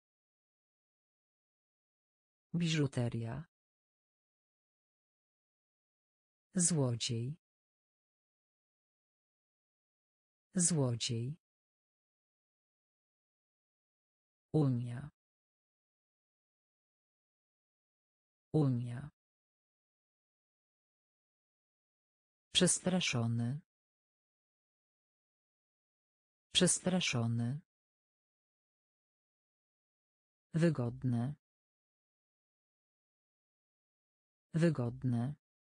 Biżuteria. Złodziej. Złodziej. Unia. Unia. Przestraszony. Przestraszony. Wygodne. Wygodne.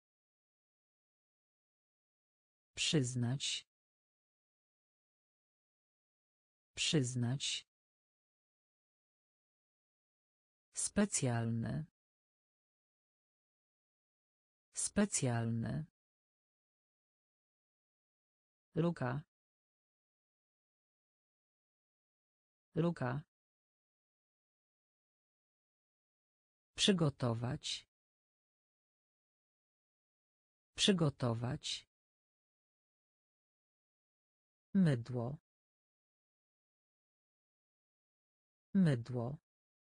Przyznać. Przyznać. Specjalny. Specjalny. Luka. Luka. Przygotować. Przygotować. Mydło. Mydło.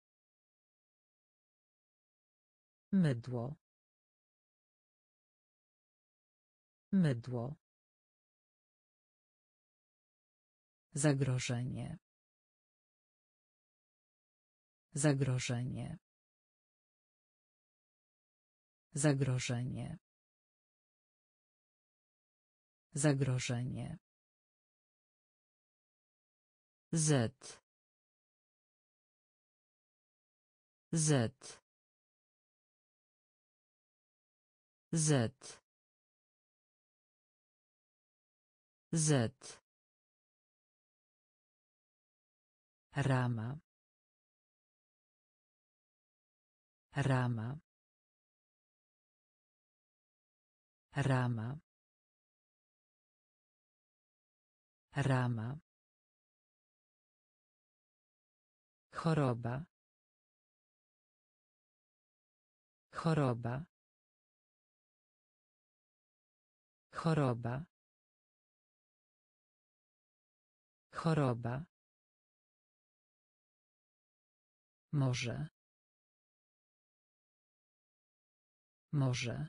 Mydło. Mydło. Zagrożenie. Zagrożenie. Zagrożenie. Zagrożenie. Z. Z. Z. Z. Rama. Rama. Rama. Rama. Choroba. Choroba. Choroba. Choroba. Może. Może.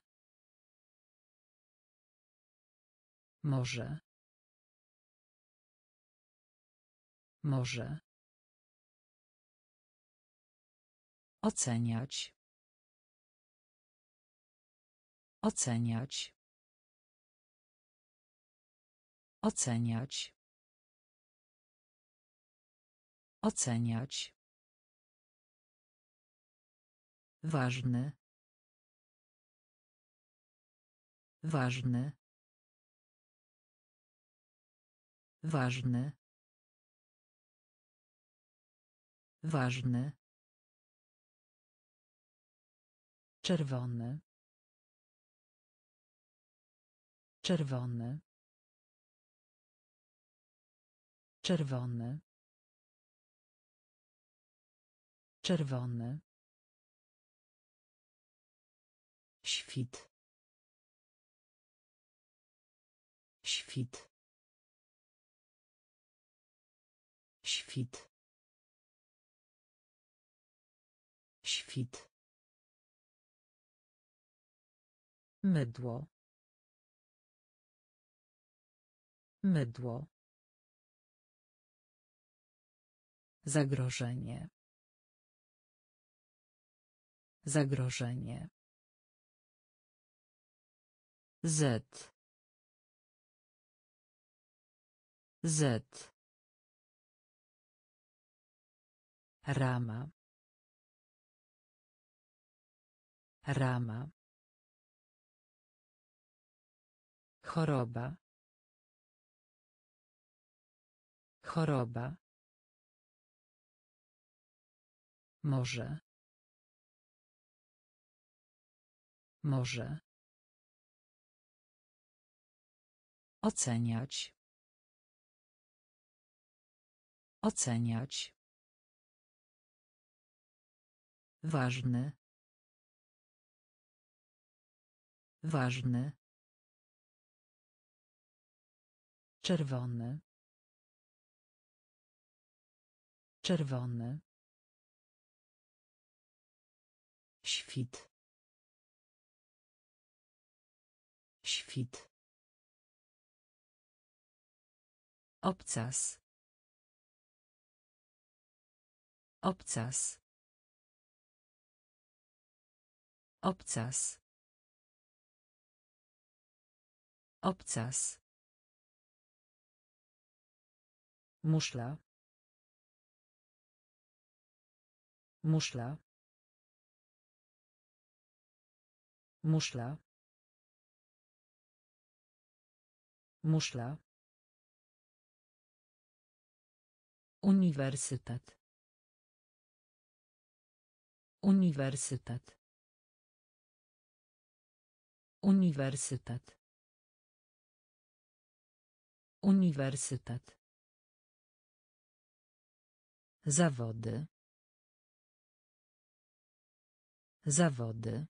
Może. Może. Oceniać. Oceniać. Oceniać. Oceniać. Ważny. Ważny. Ważny. Ważny. Czerwony. Czerwony. Czerwony. Czerwony. Świt. Świt. Świt. Świt. Mydło. Mydło. Zagrożenie. Zagrożenie. Z. Z. Rama. Rama. Choroba. Choroba. Może. Może. Oceniać. Oceniać. Ważny. Ważny. Czerwony. Czerwony. Świt. Świt. Obcas. Obcas. Obcas. Obcas. Muszla. Muszla. Muszla. Muszla. Uniwersytet. Uniwersytet. Uniwersytet. Uniwersytet. Zawody. Zawody.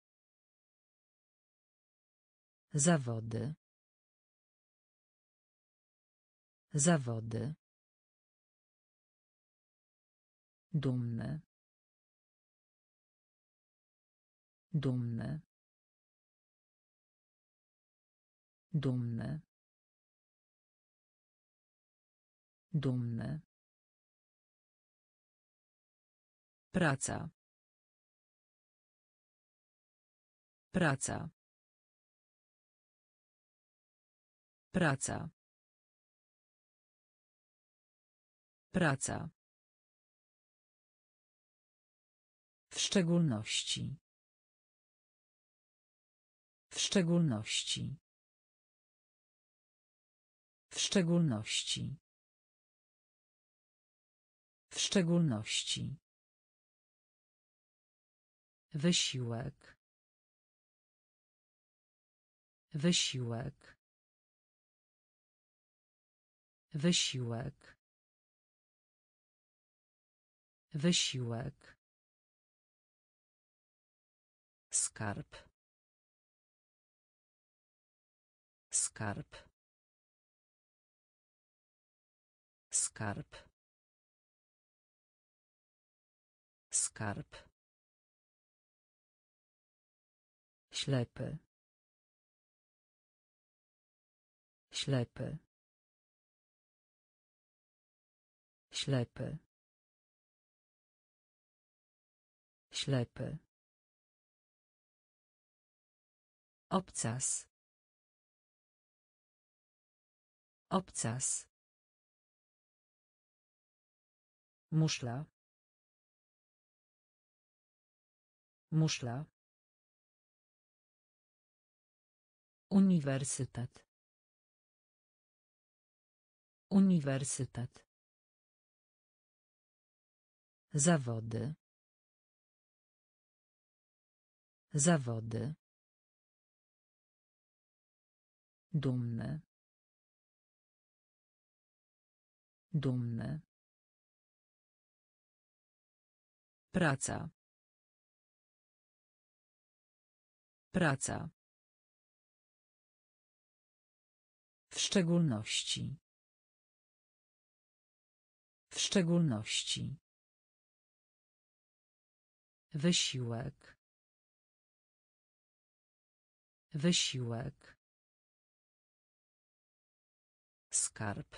Zawody. Zawody. Dumny. Dumny. Dumny. Dumny. Praca. Praca. Praca. Praca. W szczególności. W szczególności. W szczególności. W szczególności. Wysiłek. Wysiłek. Wysiłek. Wysiłek. Skarb. Skarb. Skarb. Skarb. Ślepy. Ślepy. Ślepy. Ślepy. Obcas. Obcas. Muszla. Muszla. Uniwersytet. Uniwersytet. Zawody. Zawody. Dumny. Dumny. Praca. Praca. W szczególności. W szczególności. Wysiłek. Wysiłek. Skarb.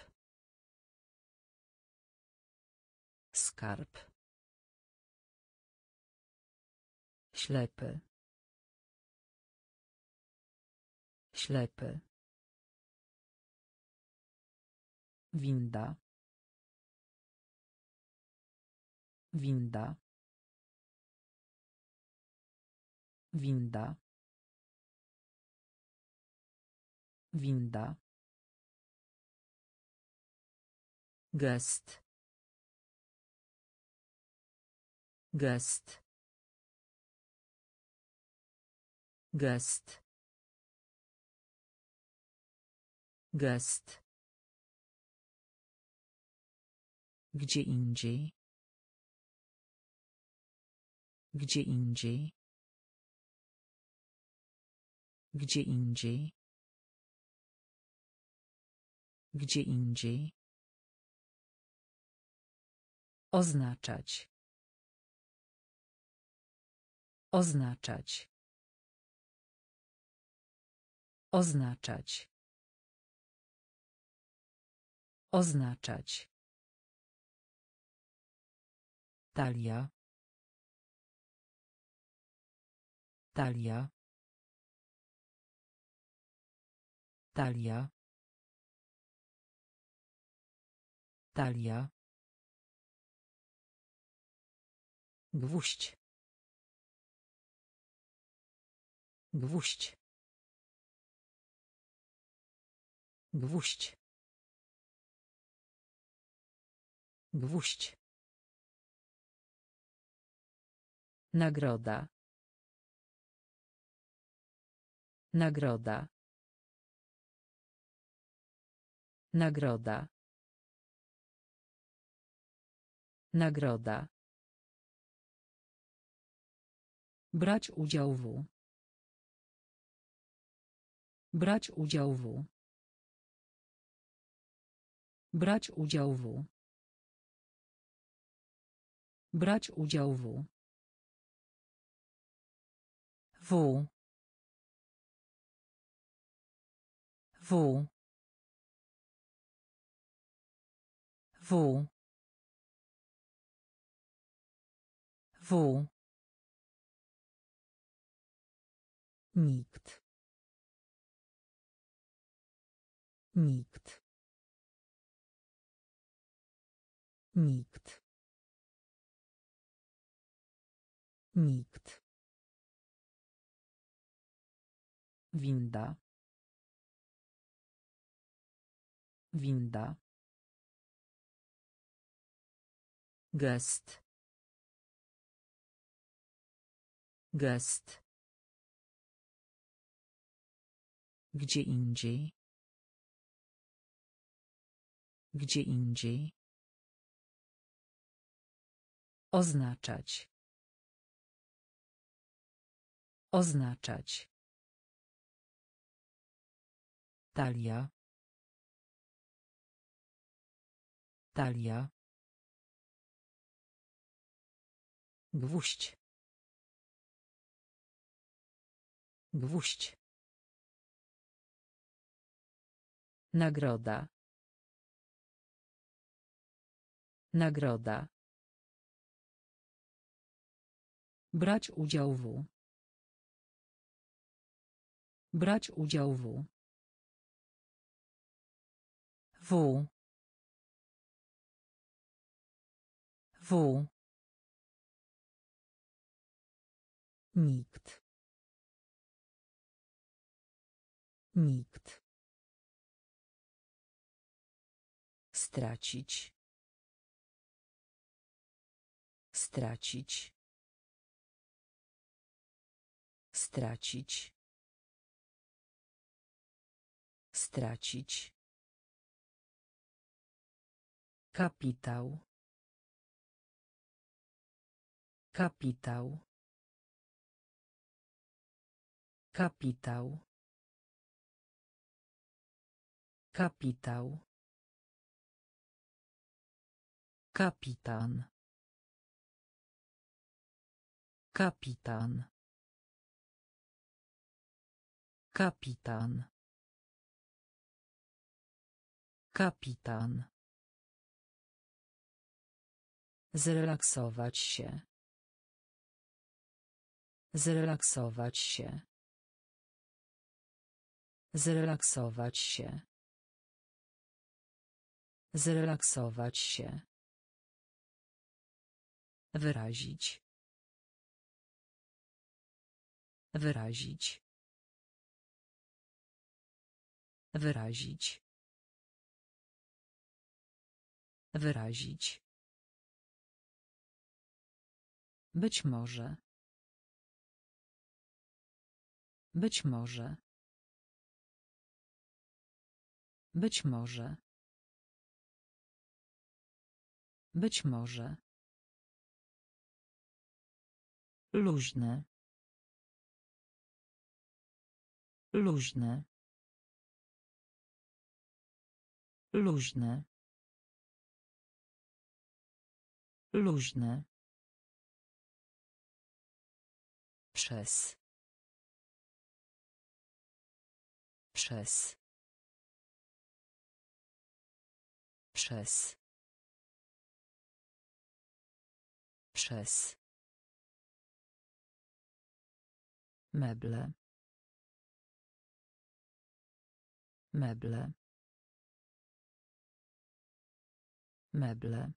Skarb. Ślepy. Ślepy. Winda. Winda. Winda. Winda. Gest. Gest. Gest. Gest. Gdzie indziej. Gdzie indziej. Gdzie indziej. Gdzie indziej. Oznaczać. Oznaczać. Oznaczać. Oznaczać. Talia. Talia. Talia. Talia. Gwóźdź. Gwóźdź. Gwóźdź. Gwóźdź. Nagroda. Nagroda. Nagroda. Nagroda. Brać udział w. Brać udział w. Brać udział w. Brać udział w. W. W. W. W. Nikt. Nikt. Nikt. Nikt. Winda. Winda. Gest. Gest. Gdzie indziej. Gdzie indziej. Oznaczać. Oznaczać. Talia. Talia. Gwóźdź. Gwóźdź. Nagroda. Nagroda. Brać udział w. Brać udział w. W. W. Nikt. Nikt. Stracić. Stracić. Stracić. Stracić. Kapitał. Kapitał. Kapitał. Kapitał. Kapitan. Kapitan. Kapitan. Kapitan. Zrelaksować się. Zrelaksować się. Zrelaksować się. Zrelaksować się. Wyrazić. Wyrazić. Wyrazić. Wyrazić. Być może. Być może. Być może. Być może. Luźne. Luźne. Luźne. Luźne. Przez. Przez. Przez. Przez. Meble. Meble. Meble.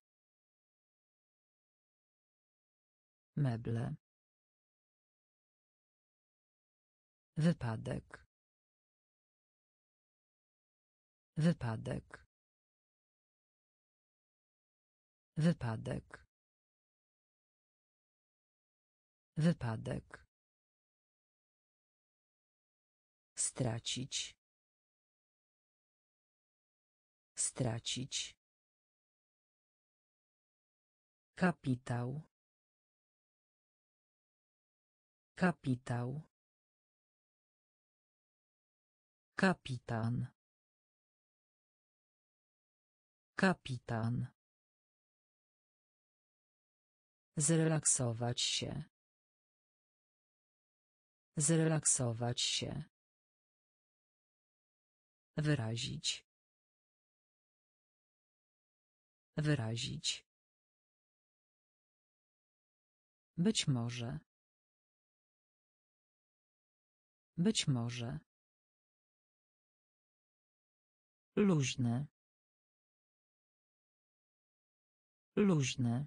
Meble. Wypadek. Wypadek. Wypadek. Wypadek. Stracić. Stracić. Kapitał. Kapitał. Kapitan. Kapitan. Zrelaksować się. Zrelaksować się. Wyrazić. Wyrazić. Być może. Być może. Luźne. Luźne.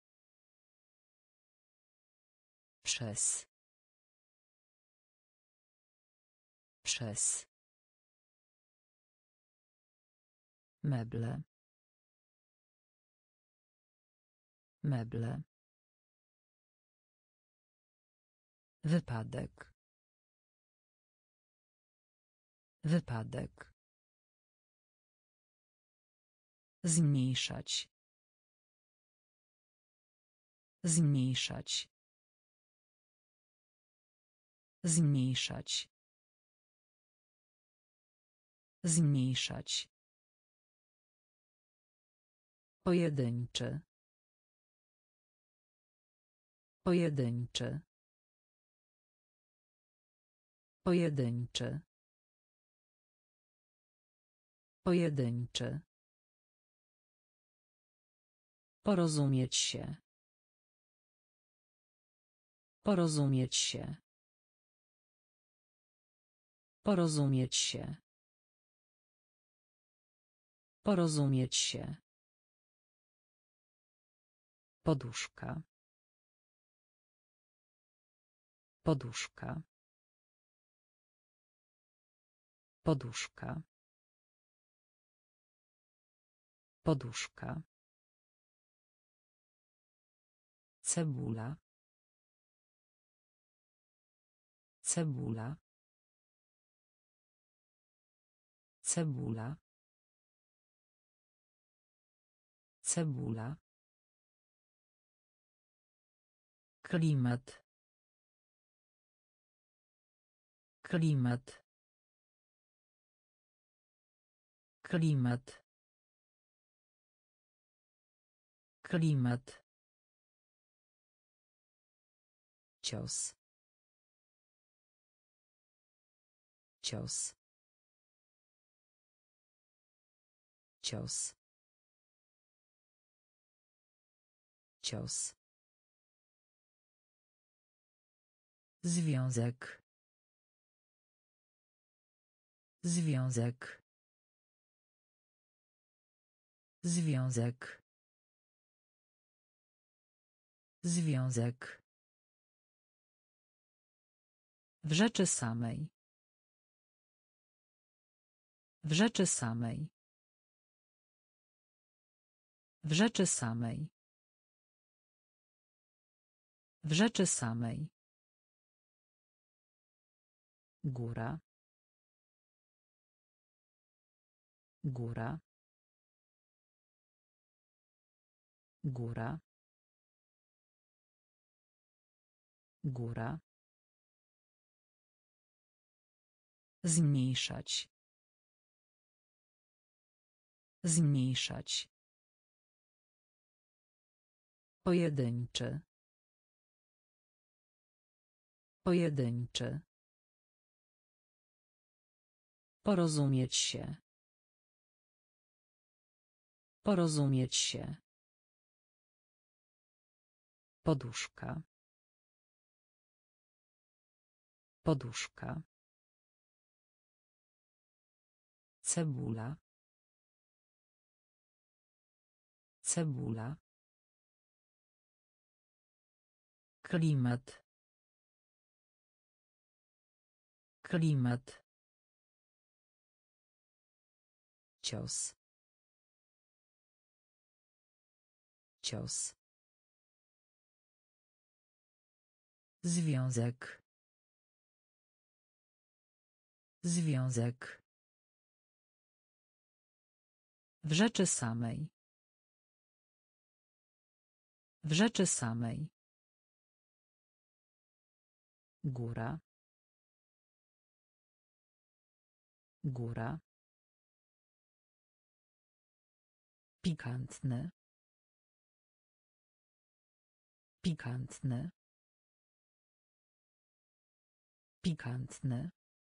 Przez. Przez. Meble. Meble. Wypadek. Wypadek. Zmniejszać. Zmniejszać. Zmniejszać. Zmniejszać. Pojedynczy. Pojedynczy. Pojedynczy. Pojedynczy. Porozumieć się. Porozumieć się. Porozumieć się. Porozumieć się. Poduszka. Poduszka. Poduszka. Poduszka. Cebula. Cebula. Cebula. Cebula. Klimat. Klimat. Klimat. Klimat. Cios. Cios. Cios. Cios. Związek. Związek. Związek. Związek. W rzeczy samej. W rzeczy samej. W rzeczy samej. W rzeczy samej. Góra. Góra. Góra. Góra. Zmniejszać. Zmniejszać. Pojedynczy. Pojedynczy. Porozumieć się. Porozumieć się. Poduszka. Poduszka. Cebula. Cebula. Klimat. Klimat. Cios. Cios. Związek. Związek. W rzeczy samej. W rzeczy samej. Góra. Góra. Pikantny. Pikantny. Pikantny.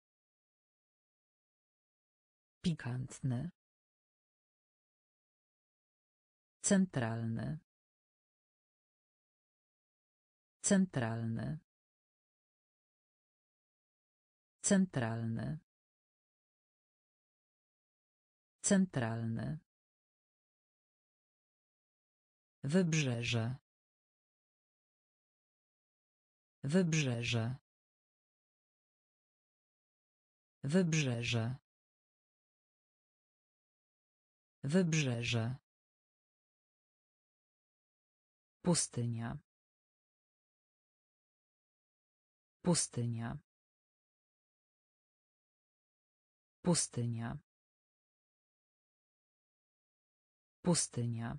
Pikantny. Centralny. Centralny. Centralny. Centralny. Wybrzeże. Wybrzeże. Wybrzeże. Wybrzeże. Pustynia. Pustynia. Pustynia. Pustynia.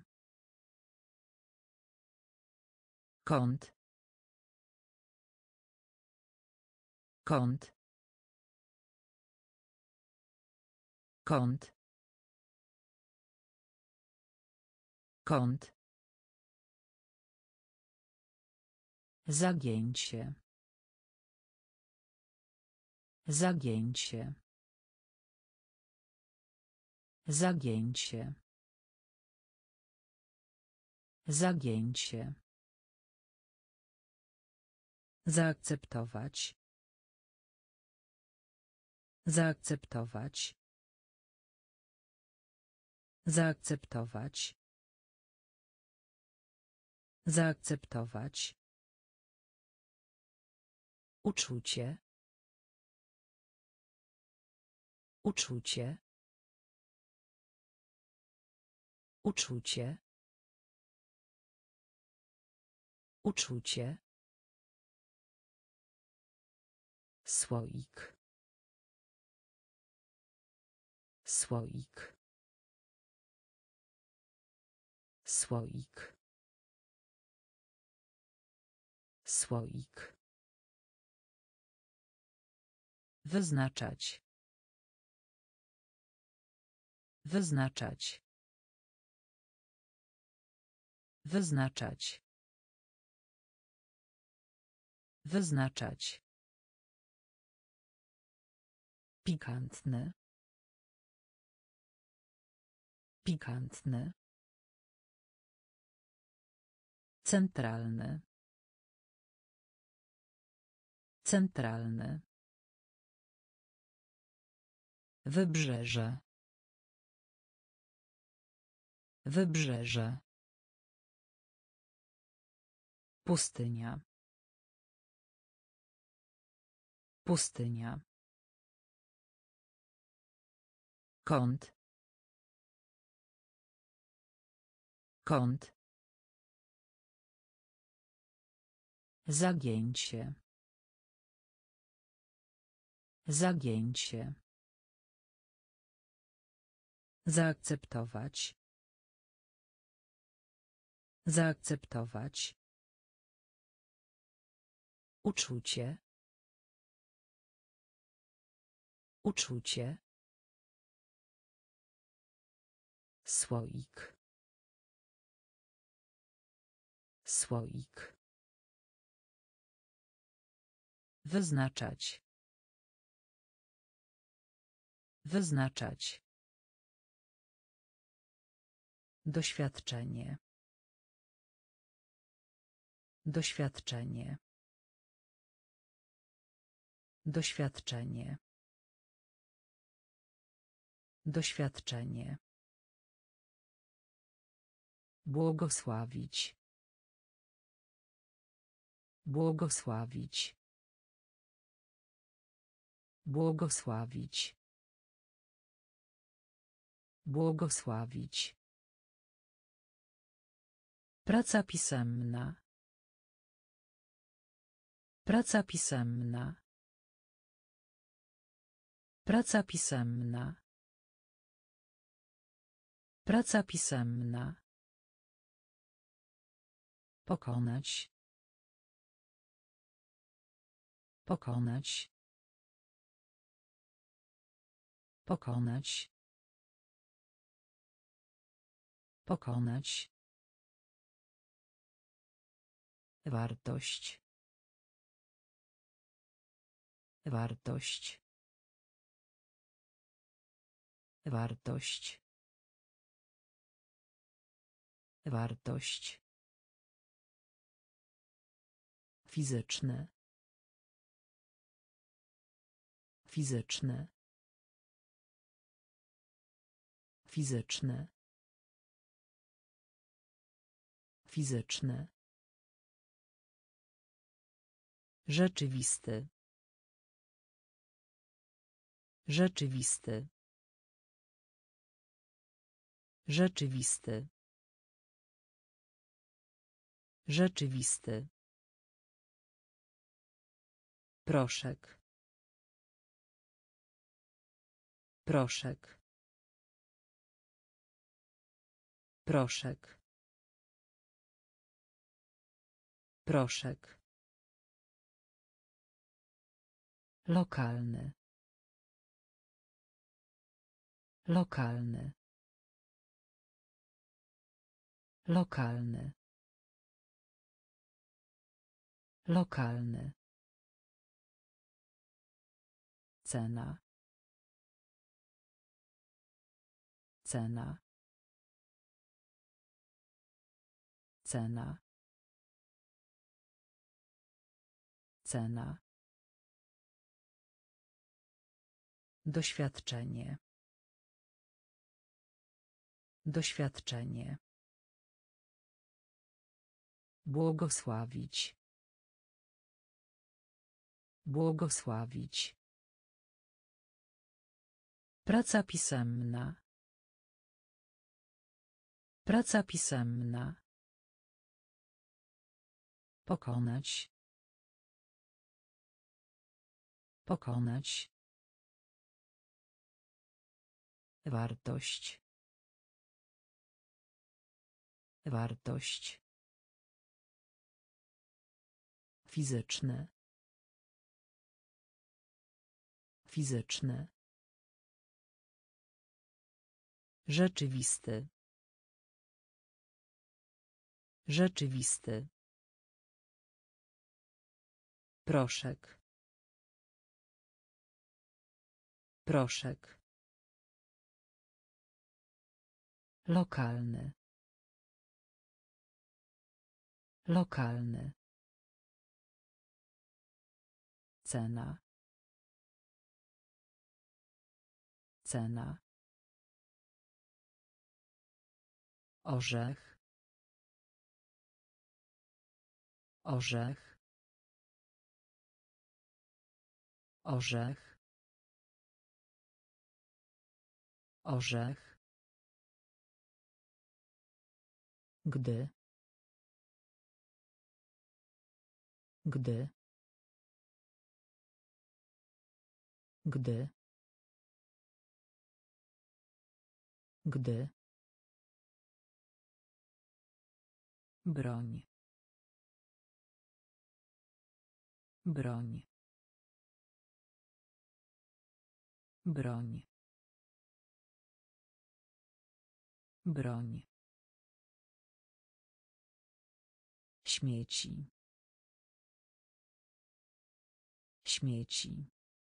Kąt. Kąt. Kąt. Kąt. Zagięcie. Zagięcie. Zagięcie. Zagięcie. Zaakceptować. Zaakceptować. Zaakceptować. Zaakceptować. Uczucie. Uczucie. Uczucie. Uczucie. Słoik. Słoik. Słoik. Słoik. Wyznaczać. Wyznaczać. Wyznaczać. Wyznaczać. Pikantny. Pikantny. Centralny. Centralny. Wybrzeże. Wybrzeże. Pustynia. Pustynia. Kąt. Kąt. Zagięcie. Zagięcie. Zaakceptować. Zaakceptować. Uczucie. Uczucie. Słoik. Słoik. Wyznaczać. Wyznaczać. Doświadczenie. Doświadczenie. Doświadczenie. Doświadczenie. Błogosławić. Błogosławić. Błogosławić. Błogosławić. Praca pisemna. Praca pisemna. Praca pisemna. Praca pisemna. Pokonać. Pokonać. Pokonać. Pokonać. Wartość. Wartość. Wartość. Wartość. Fizyczny. Fizyczny. Fizyczny. Fizyczny. Rzeczywisty. Rzeczywisty. Rzeczywisty. Rzeczywisty. Proszek. Proszek. Proszek. Proszek. Lokalny. Lokalny. Lokalny. Lokalny. Cena. Cena. Cena. Cena. Doświadczenie. Doświadczenie. Błogosławić. Błogosławić. Praca pisemna. Praca pisemna. Pokonać. Pokonać. Wartość. Wartość. Fizyczny. Fizyczny. Rzeczywisty. Rzeczywisty. Proszek. Proszek. Lokalny. Lokalny. Cena. Cena. Orzech. Orzech. Orzech. Orzech. Gdy. Gdy. Gdy. Gdy. Broń. Broń. Broń. Broń. Śmieci. Śmieci.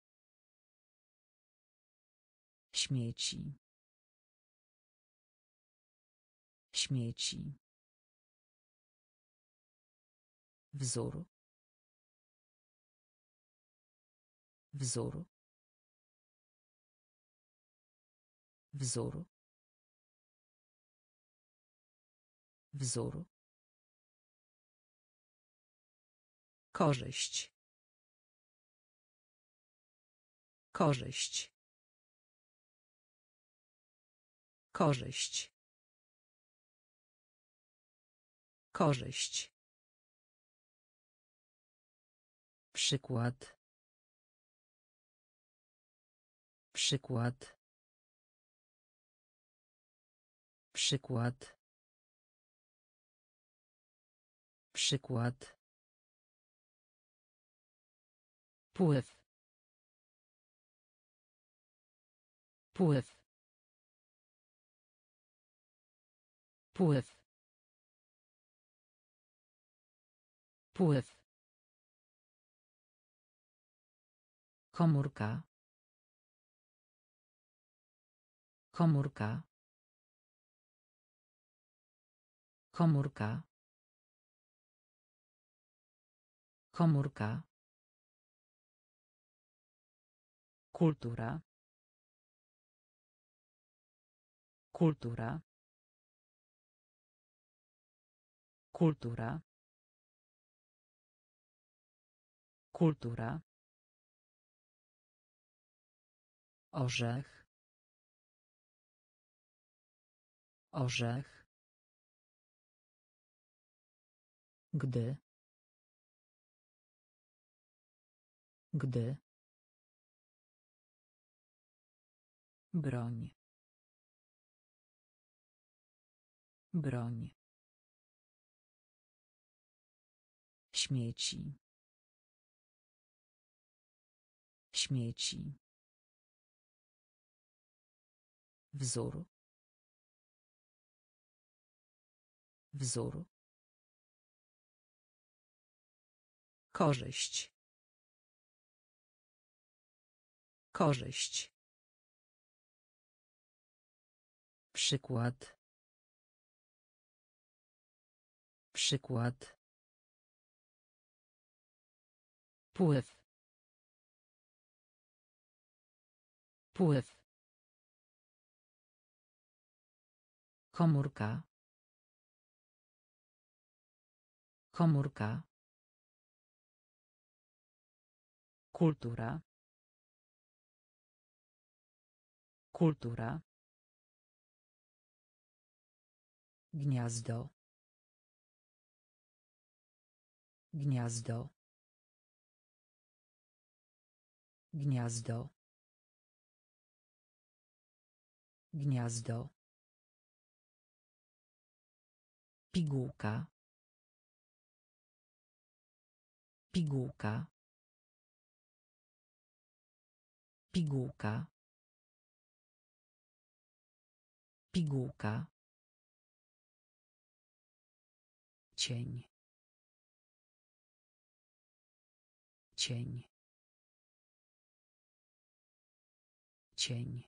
Śmieci. Śmieci. Wzór. Wzór. Wzór. Wzór. Korzyść. Korzyść. Korzyść. Korzyść. Przykład. Przykład. Przykład. Przykład. Pływ. Pływ. Pływ. Pływ. Komórka. Komórka. Komórka. Komórka. Kultura. Kultura. Kultura. Kultura. Orzech. Orzech. Gdy. Gdy. Broń. Broń. Śmieci. Śmieci. Wzór. Wzór. Korzyść. Korzyść. Przykład. Przykład. Pływ. Pływ. Komórka. Komórka. Kultura. Kultura. Gniazdo. Gniazdo. Gniazdo. Gniazdo. Pigułka. Pigułka. Pigułka. Pigułka. Cień. Cień. Cień.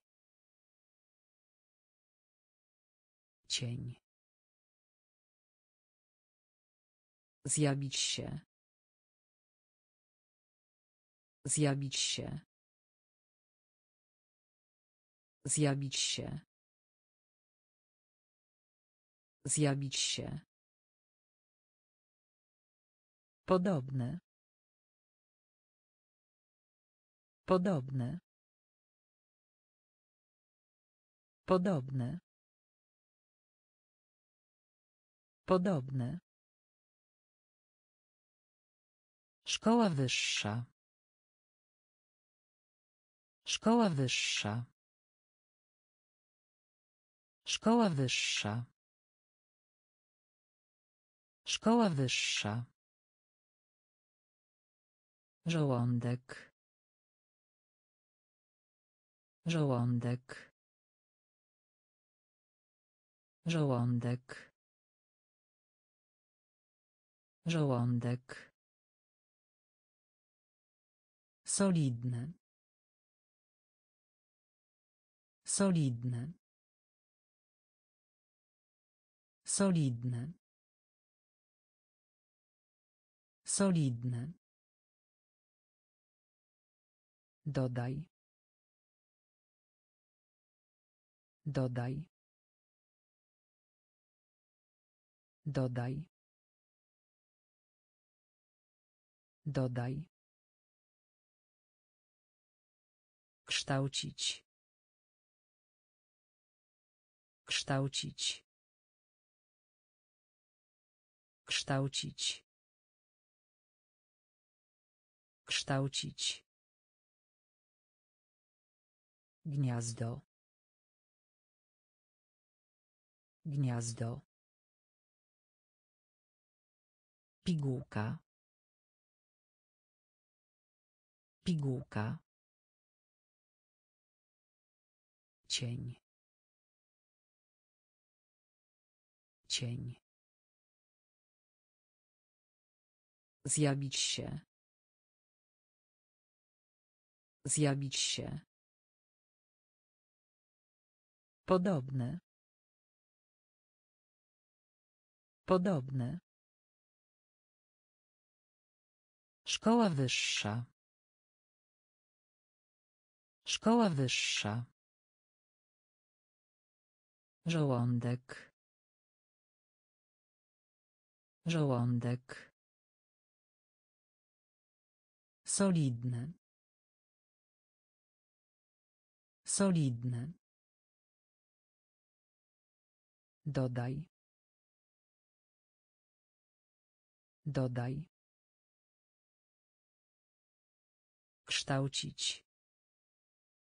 Cień. Zjawić się. Zjawić się. Zjawić się. Zjawić się. Podobne. Podobne. Podobne. Podobne. Szkoła wyższa. Szkoła wyższa. Szkoła wyższa. Szkoła wyższa. Żołądek. Żołądek. Żołądek. Żołądek. Solidne. Solidne. Solidne. Solidne. Dodaj. Dodaj. Dodaj. Dodaj. Kształcić. Kształcić. Kształcić. Kształcić. Gniazdo. Gniazdo. Pigułka. Pigułka. Cień. Cień. Zjawić się. Zjawić się. Podobne. Podobne. Szkoła wyższa. Szkoła wyższa. Żołądek. Żołądek. Solidne. Solidne. Dodaj. Dodaj. Kształcić.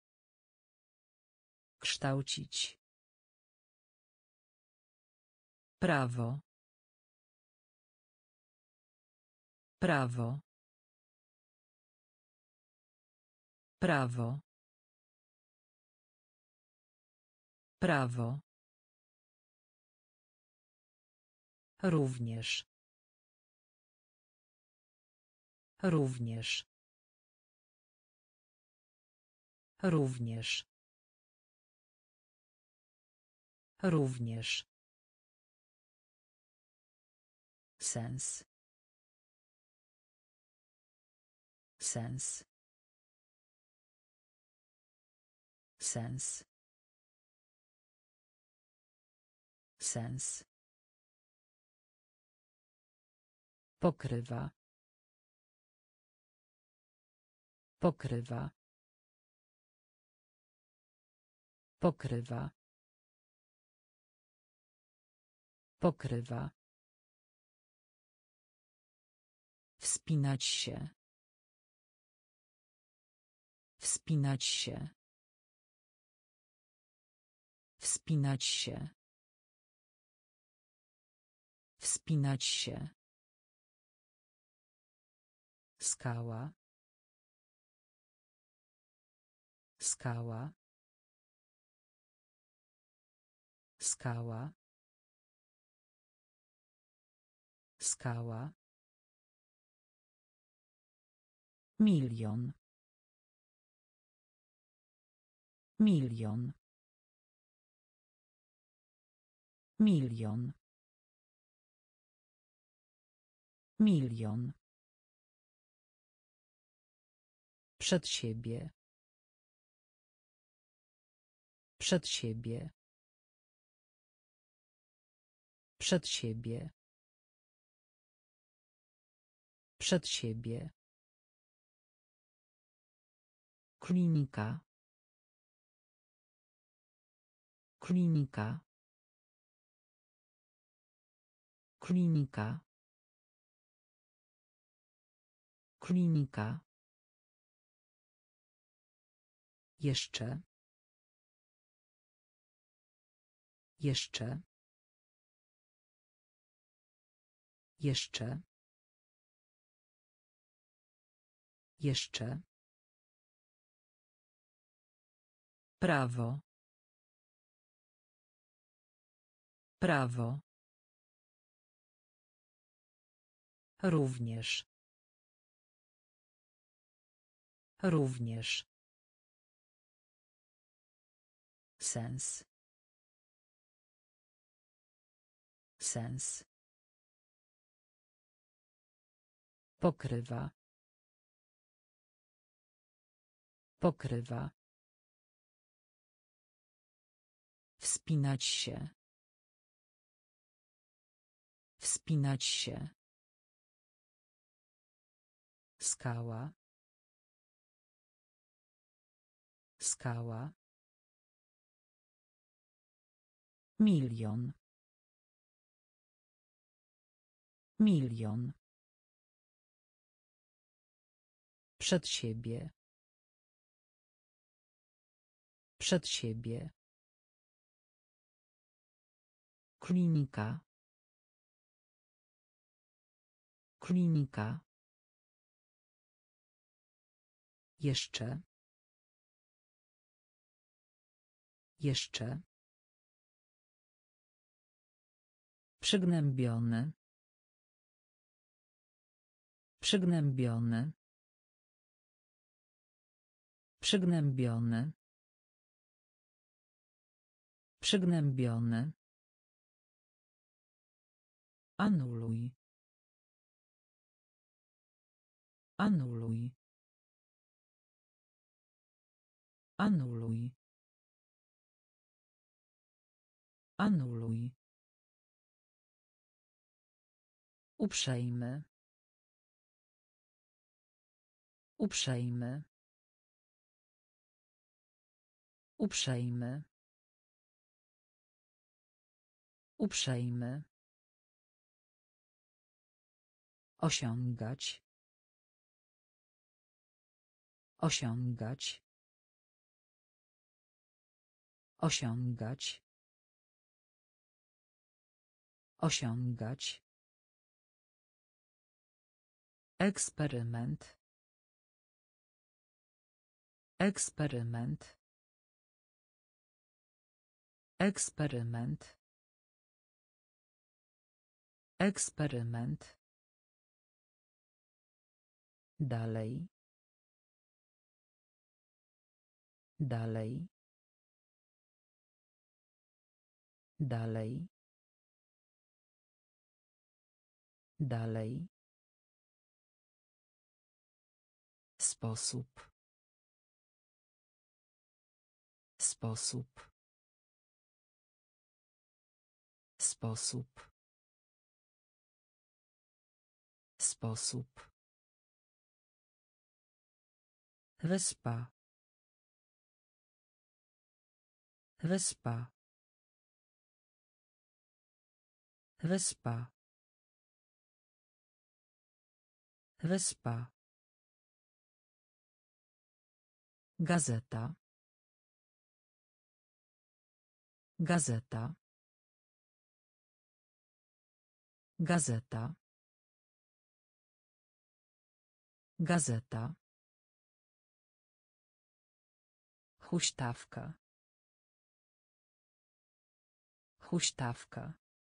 Kształcić. Prawo. Prawo. Prawo. Prawo. Również. Również. Również. Również. Sens. Sens. Sens. Sens. Pokrywa. Pokrywa. Pokrywa. Pokrywa. Wspinać się. Wspinać się. Wspinać się. Wspinać się. Skała. Skała. Skała. Skała. Milion. Milion. Milion. Milion. Przed siebie. Przed siebie. Przed siebie. Przed siebie. Klinika. Klinika. Klinika. Klinika. Jeszcze. Jeszcze. Jeszcze. Jeszcze. Prawo. Prawo. Również. Również. Sens. Sens. Pokrywa. Pokrywa. Wspinać się. Wspinać się. Skała. Skała. Milion. Milion. Przed siebie. Przed siebie. Klinika. Klinika. Jeszcze. Jeszcze. Przygnębiony. Przygnębiony. Przygnębiony. Przygnębiony. Anuluj. Anuluj. Anuluj. Anuluj. Uprzejmy. Uprzejmy. Uprzejmy. Uprzejmy. Osiągać. Osiągać. Osiągać. Osiągać. Eksperyment. Eksperyment. Eksperyment. Eksperyment. Dalej. Dalej. Dalej. Dalej. Sposób. Sposób. Sposób. Sposób. Wyspa. Wyspa. Wyspa. Wyspa. Gazeta. Gazeta. Gazeta. Gazeta. Huśtawka. Huśtawka.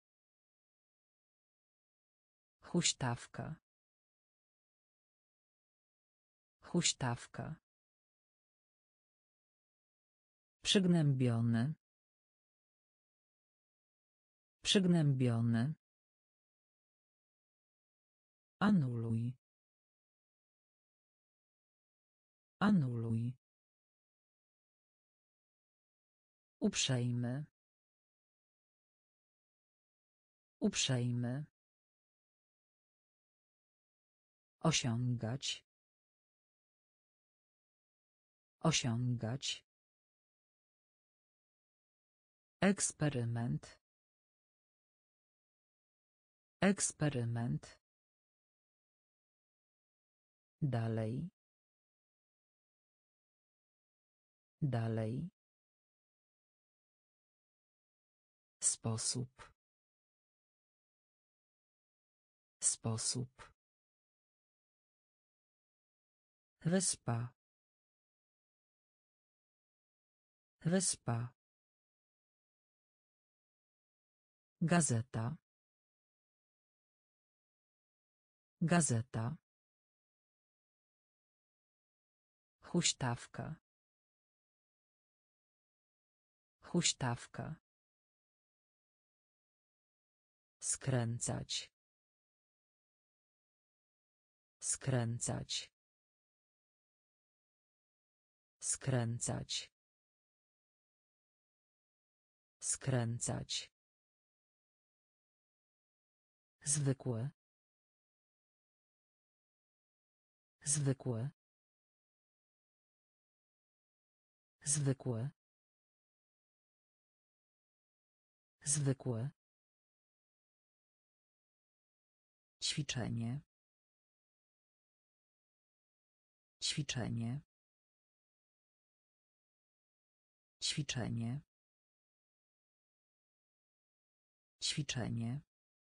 Huśtawka. Huśtawka. Przygnębiony. Przygnębiony. Anuluj. Anuluj. Uprzejmy. Uprzejmy. Osiągać. Osiągać. Eksperyment. Eksperyment. Dalej. Dalej. Sposób. Sposób. Wyspa. Wyspa. Gazeta. Gazeta. Huśtawka. Huśtawka. Skręcać. Skręcać. Skręcać. Skręcać. Zwykłe. Zwykłe. Zwykłe. Zwykłe. Ćwiczenie. Ćwiczenie. Ćwiczenie. Ćwiczenie.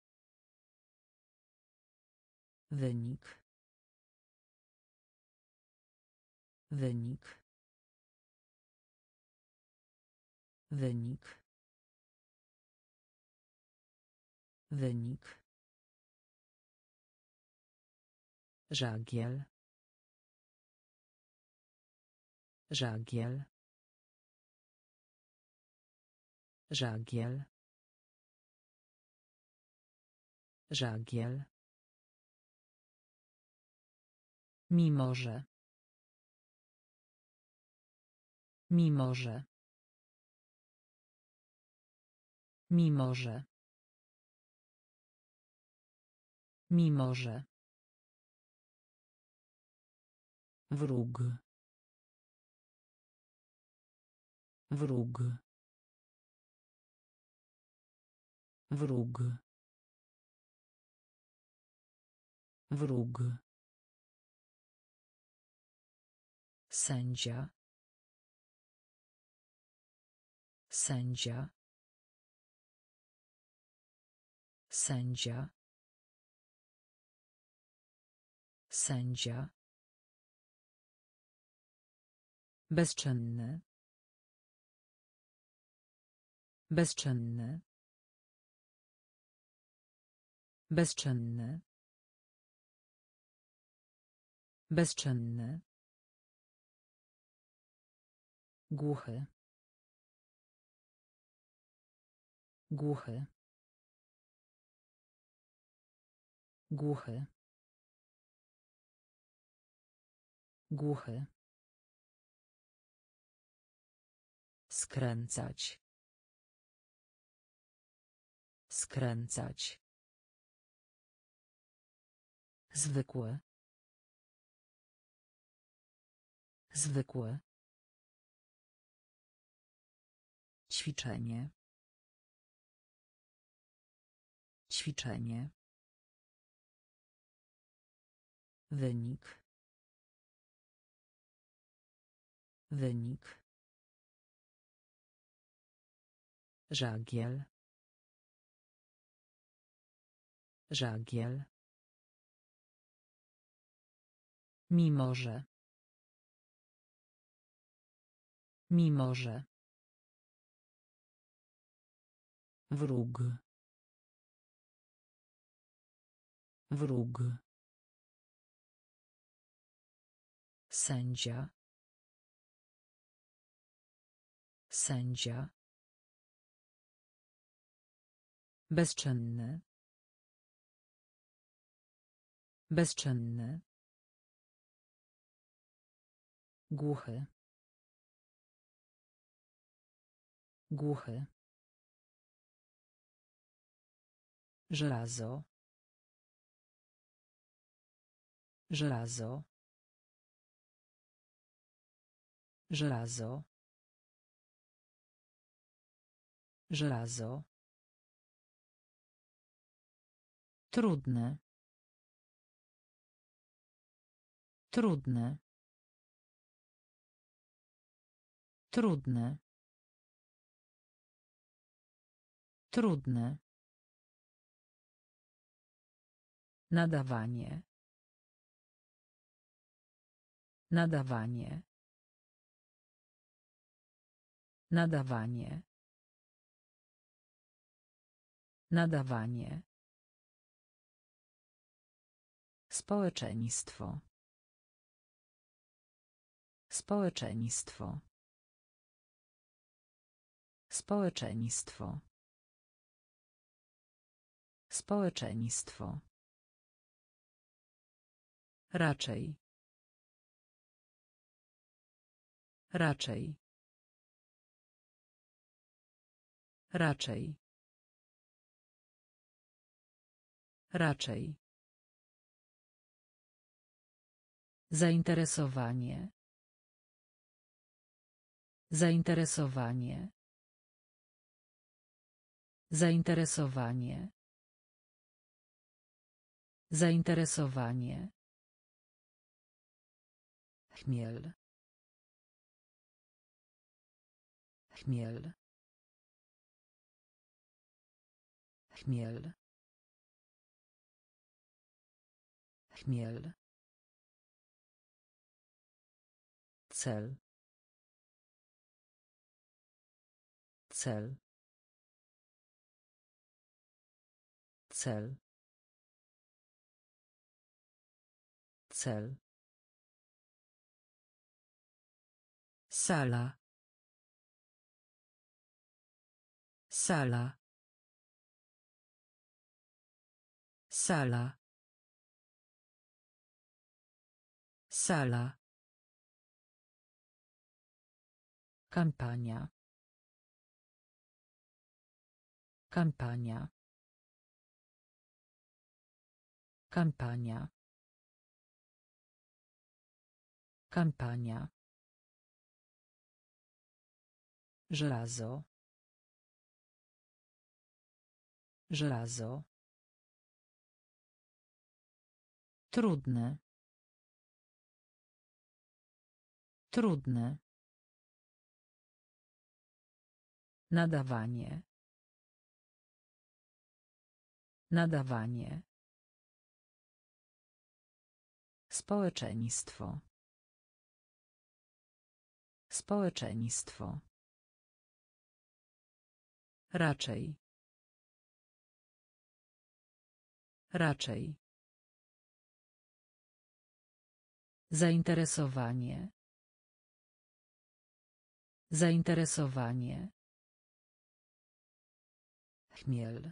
Wynik. Wynik. Wynik. Wynik. Żagiel. Żagiel. Żagiel. Żagiel. Mimo że. Mimo że. Mimo że. Mimo że. Wróg. Wróg. Wróg. Wróg. Sędzia. Sędzia. Sędzia. Sędzia. Bezczynny. Bezczynny. Bezczynny. Bezczynny. Głuchy. Głuchy. Głuchy. Głuchy. Skręcać. Skręcać. Zwykły. Zwykły. Ćwiczenie. Ćwiczenie. Wynik. Wynik. Żagiel. Żagiel. Mimo że. Mimo że. Wróg. Wróg. Sędzia. Sędzia. Bezczynny. Bezczynny. Głuchy. Głuchy. Żelazo. Żelazo. Żelazo. Żelazo. Trudne. Trudne. Trudne. Trudne. Nadawanie. Nadawanie. Nadawanie. Nadawanie. Społeczeństwo. Społeczeństwo. Społeczeństwo. Społeczeństwo. Raczej. Raczej. Raczej. Raczej. Zainteresowanie. Zainteresowanie. Zainteresowanie. Zainteresowanie. Chmiel. Chmiel. Chmiel. Chmiel. Cel. Cel. Cel. Cel. Sala. Sala. Sala. Sala. Kampania. Kampania. Kampania. Kampania. Żelazo. Żelazo. Trudne. Trudne. Nadawanie. Nadawanie. Społeczeństwo. Społeczeństwo. Raczej. Raczej. Zainteresowanie. Zainteresowanie. Chmiel.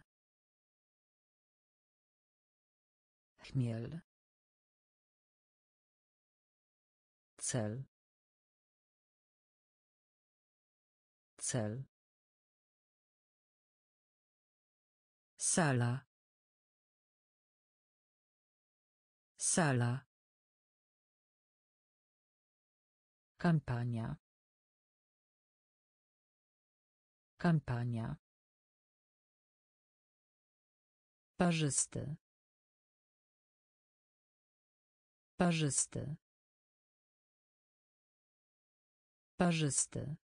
Chmiel. Cel. Cel. Sala. Sala. Kampania. Kampania. Parzysty. Parzysty. Parzysty.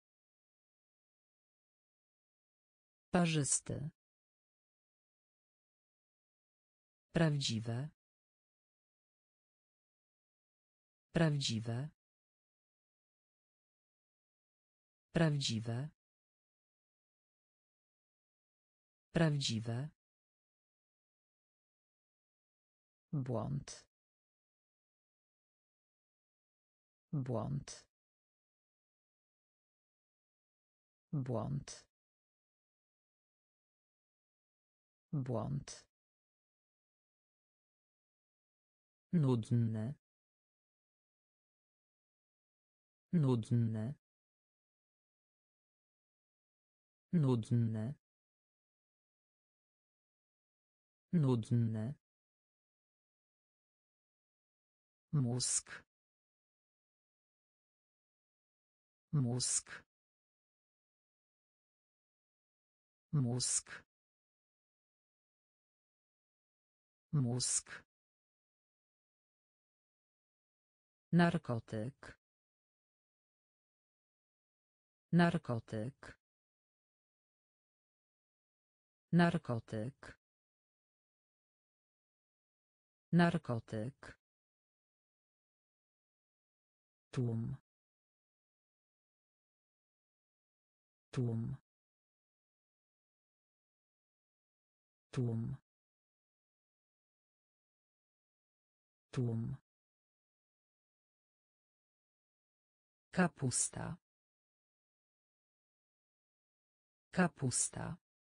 Parzysty. Prawdziwe. Prawdziwe. Prawdziwe. Prawdziwe. Błąd. Błąd. Błąd. Błąd. Nudny. Nudny. Nudny. Nudny. Mózg. Mózg. Mózg. Mózg. Narkotyk. Narkotyk. Narkotyk. Narkotyk. Tłum. Tłum. Tłum. Tłum. Kapusta. Kapusta.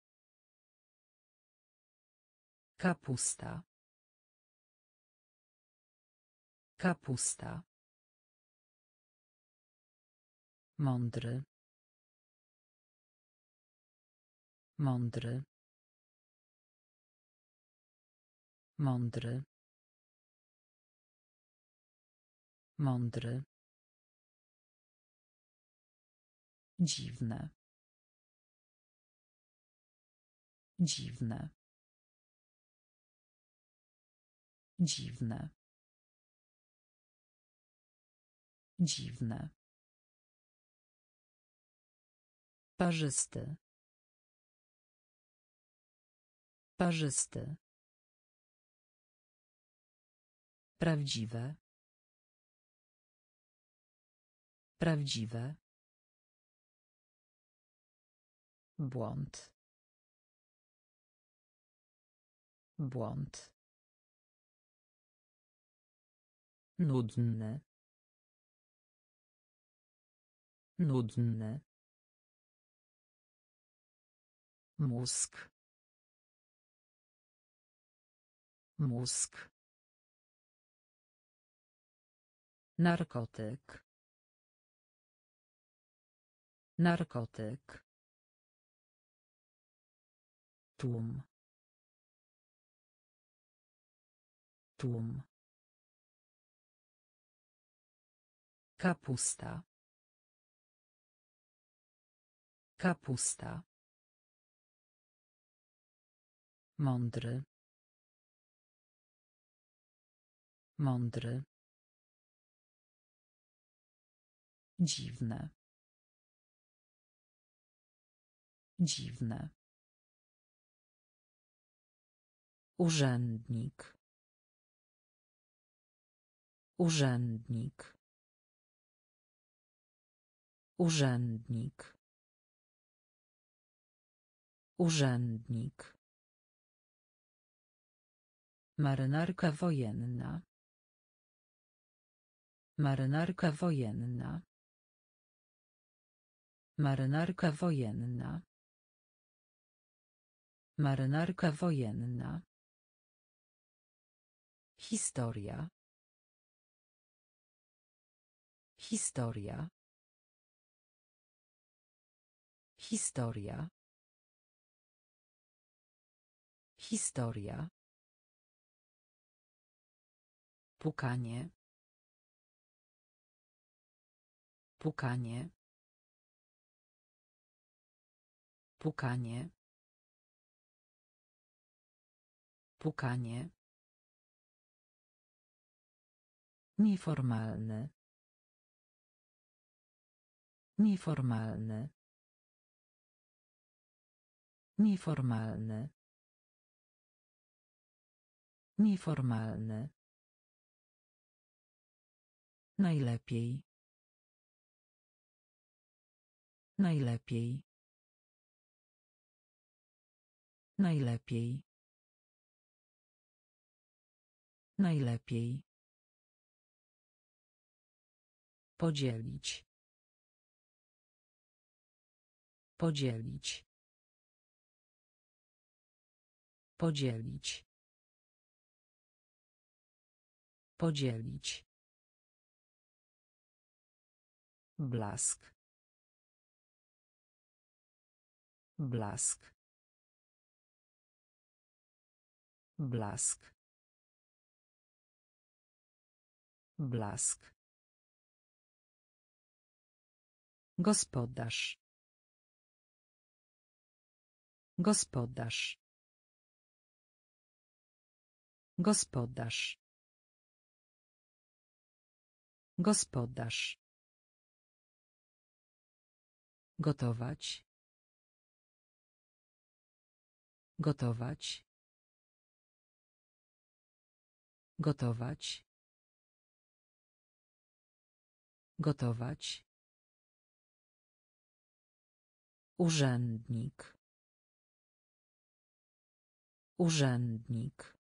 Kapusta. Kapusta. Mądry. Mądry. Mądry. Mądry. Dziwne. Dziwne. Dziwne. Dziwne. Parzysty. Parzysty. Prawdziwe. Prawdziwe. Błąd. Błąd. Nudny. Nudny. Mózg. Mózg. Narkotyk. Narkotyk. Tłum. Tłum. Kapusta. Kapusta. Mądry. Mądry. Dziwne. Dziwne. Urzędnik. Urzędnik. Urzędnik. Urzędnik. Marynarka wojenna. Marynarka wojenna. Marynarka wojenna. Marynarka wojenna. Historia. Historia. Historia. Historia. Pukanie. Pukanie. Pukanie. Pukanie. Nieformalny. Nieformalny. Nieformalny. Nieformalny. Najlepiej. Najlepiej. Najlepiej. Najlepiej. Podzielić. Podzielić. Podzielić. Podzielić. Blask. Blask. Blask. Blask. Gospodarz. Gospodarz. Gospodarz. Gospodarz. Gotować. Gotować. Gotować. Gotować. Urzędnik. Urzędnik.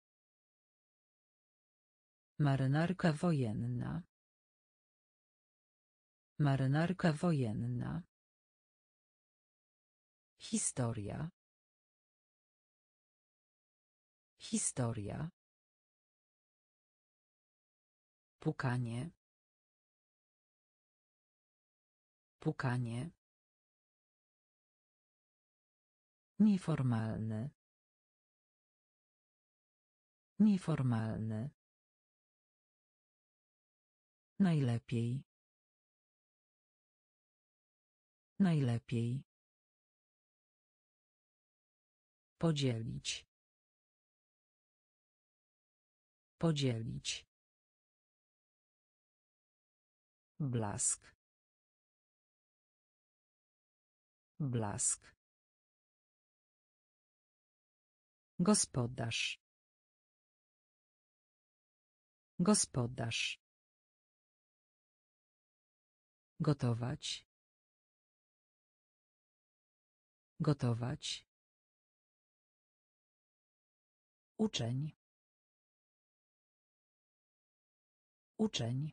Marynarka wojenna. Marynarka wojenna. Historia. Historia. Pukanie. Pukanie. Nieformalny. Nieformalny. Najlepiej. Najlepiej. Podzielić. Podzielić. Blask. Blask. Gospodarz. Gospodarz. Gotować. Gotować. Uczeń. Uczeń.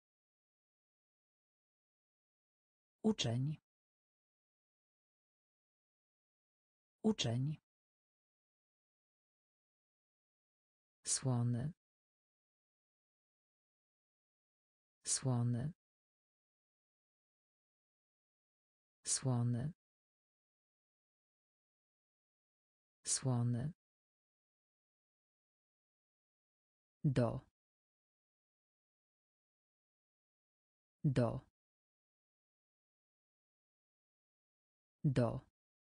Uczeń. Uczeń. Słony. Słony. Słony. Słony. Do. Do. Do.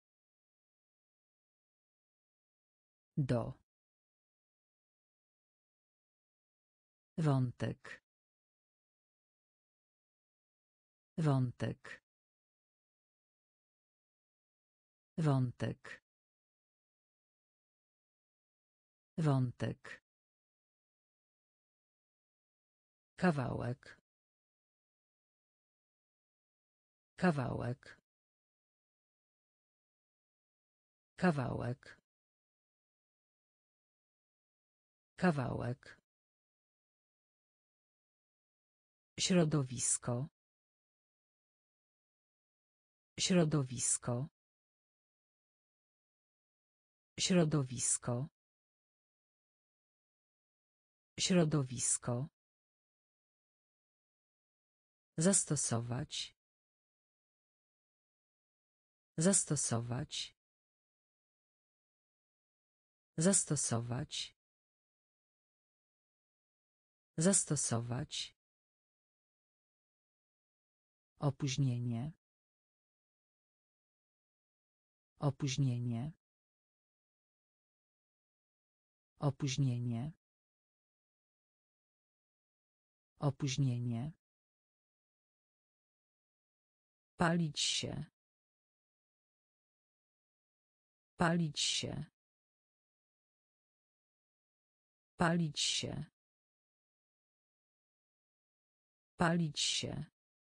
Do. Wątek. Wątek. Wątek. Wątek. Kawałek. Kawałek. Kawałek. Kawałek. Środowisko. Środowisko. Środowisko. Środowisko. Zastosować. Zastosować. Zastosować. Zastosować. Opóźnienie. Opóźnienie. Opóźnienie. Opóźnienie. Palić się. Palić się. Palić się. Palić się.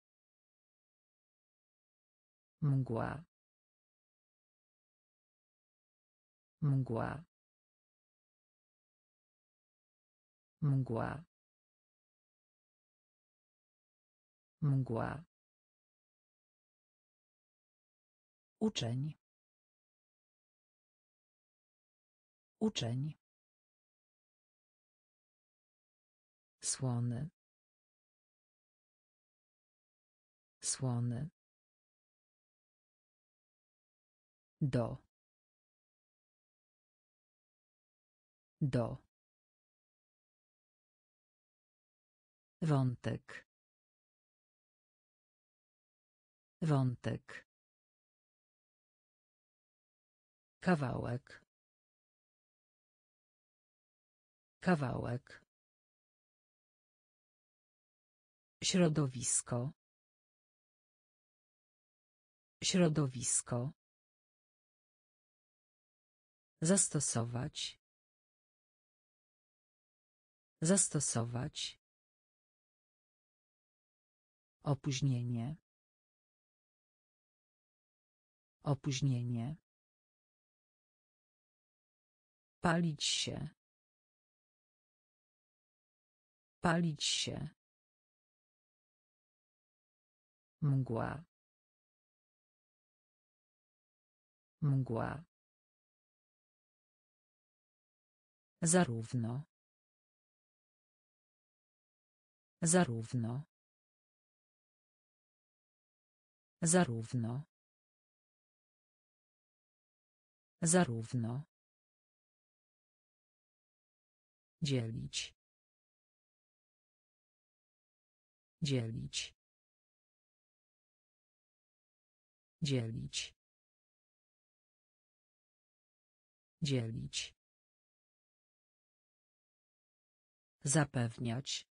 Mgła. Mgła. Mgła. Mgła. Uczeń. Uczeń. Słony. Słony. Do. Do. Wątek. Wątek. Kawałek. Kawałek. Środowisko. Środowisko. Zastosować. Zastosować. Opóźnienie. Opóźnienie. Palić się. Palić się. Mgła. Mgła. Zarówno. Zarówno. Zarówno. Zarówno. Dzielić. Dzielić. Dzielić. Dzielić. Zapewniać.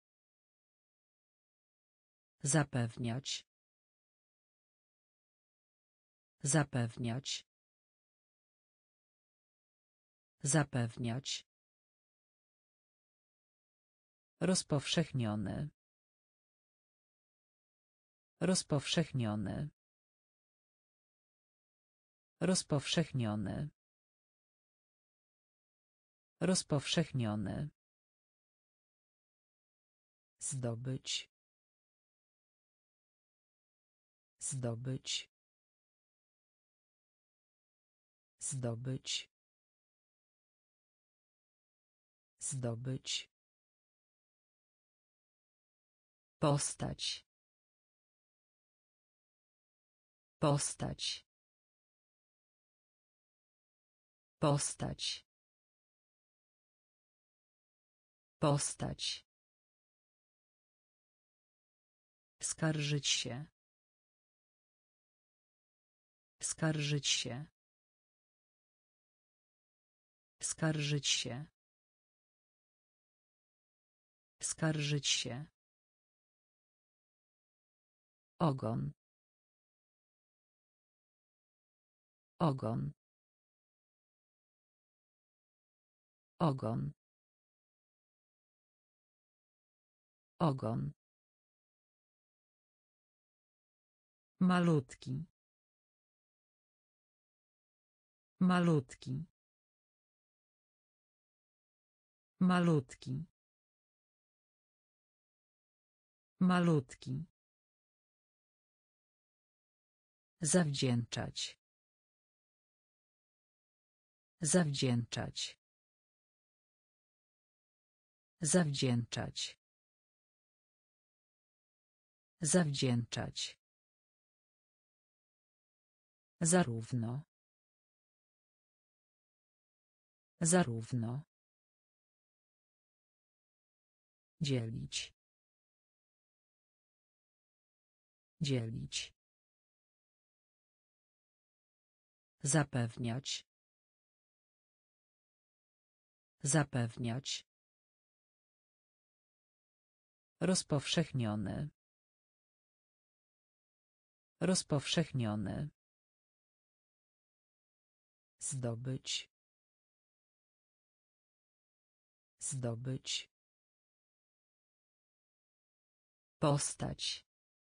Zapewniać. Zapewniać. Zapewniać. Rozpowszechniony. Rozpowszechniony. Rozpowszechniony. Rozpowszechniony. Zdobyć. Zdobyć. Zdobyć. Zdobyć. Postać. Postać. Postać. Postać. Skarżyć się. Skarżyć się. Skarżyć się. Skarżyć się. Ogon. Ogon. Ogon. Ogon. Malutki. Malutki. Malutki. Malutki. Zawdzięczać. Zawdzięczać. Zawdzięczać. Zawdzięczać. Zarówno. Zarówno. Dzielić. Dzielić. Zapewniać. Zapewniać. Rozpowszechniony. Rozpowszechniony. Zdobyć. Zdobyć. Postać.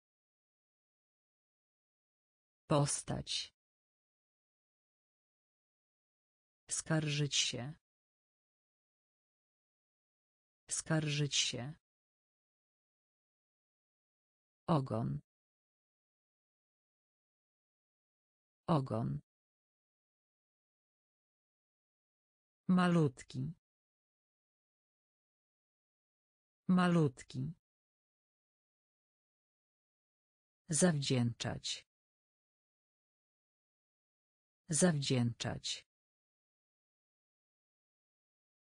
Postać. Skarżyć się. Skarżyć się. Ogon. Ogon. Malutki. Malutki. Zawdzięczać. Zawdzięczać.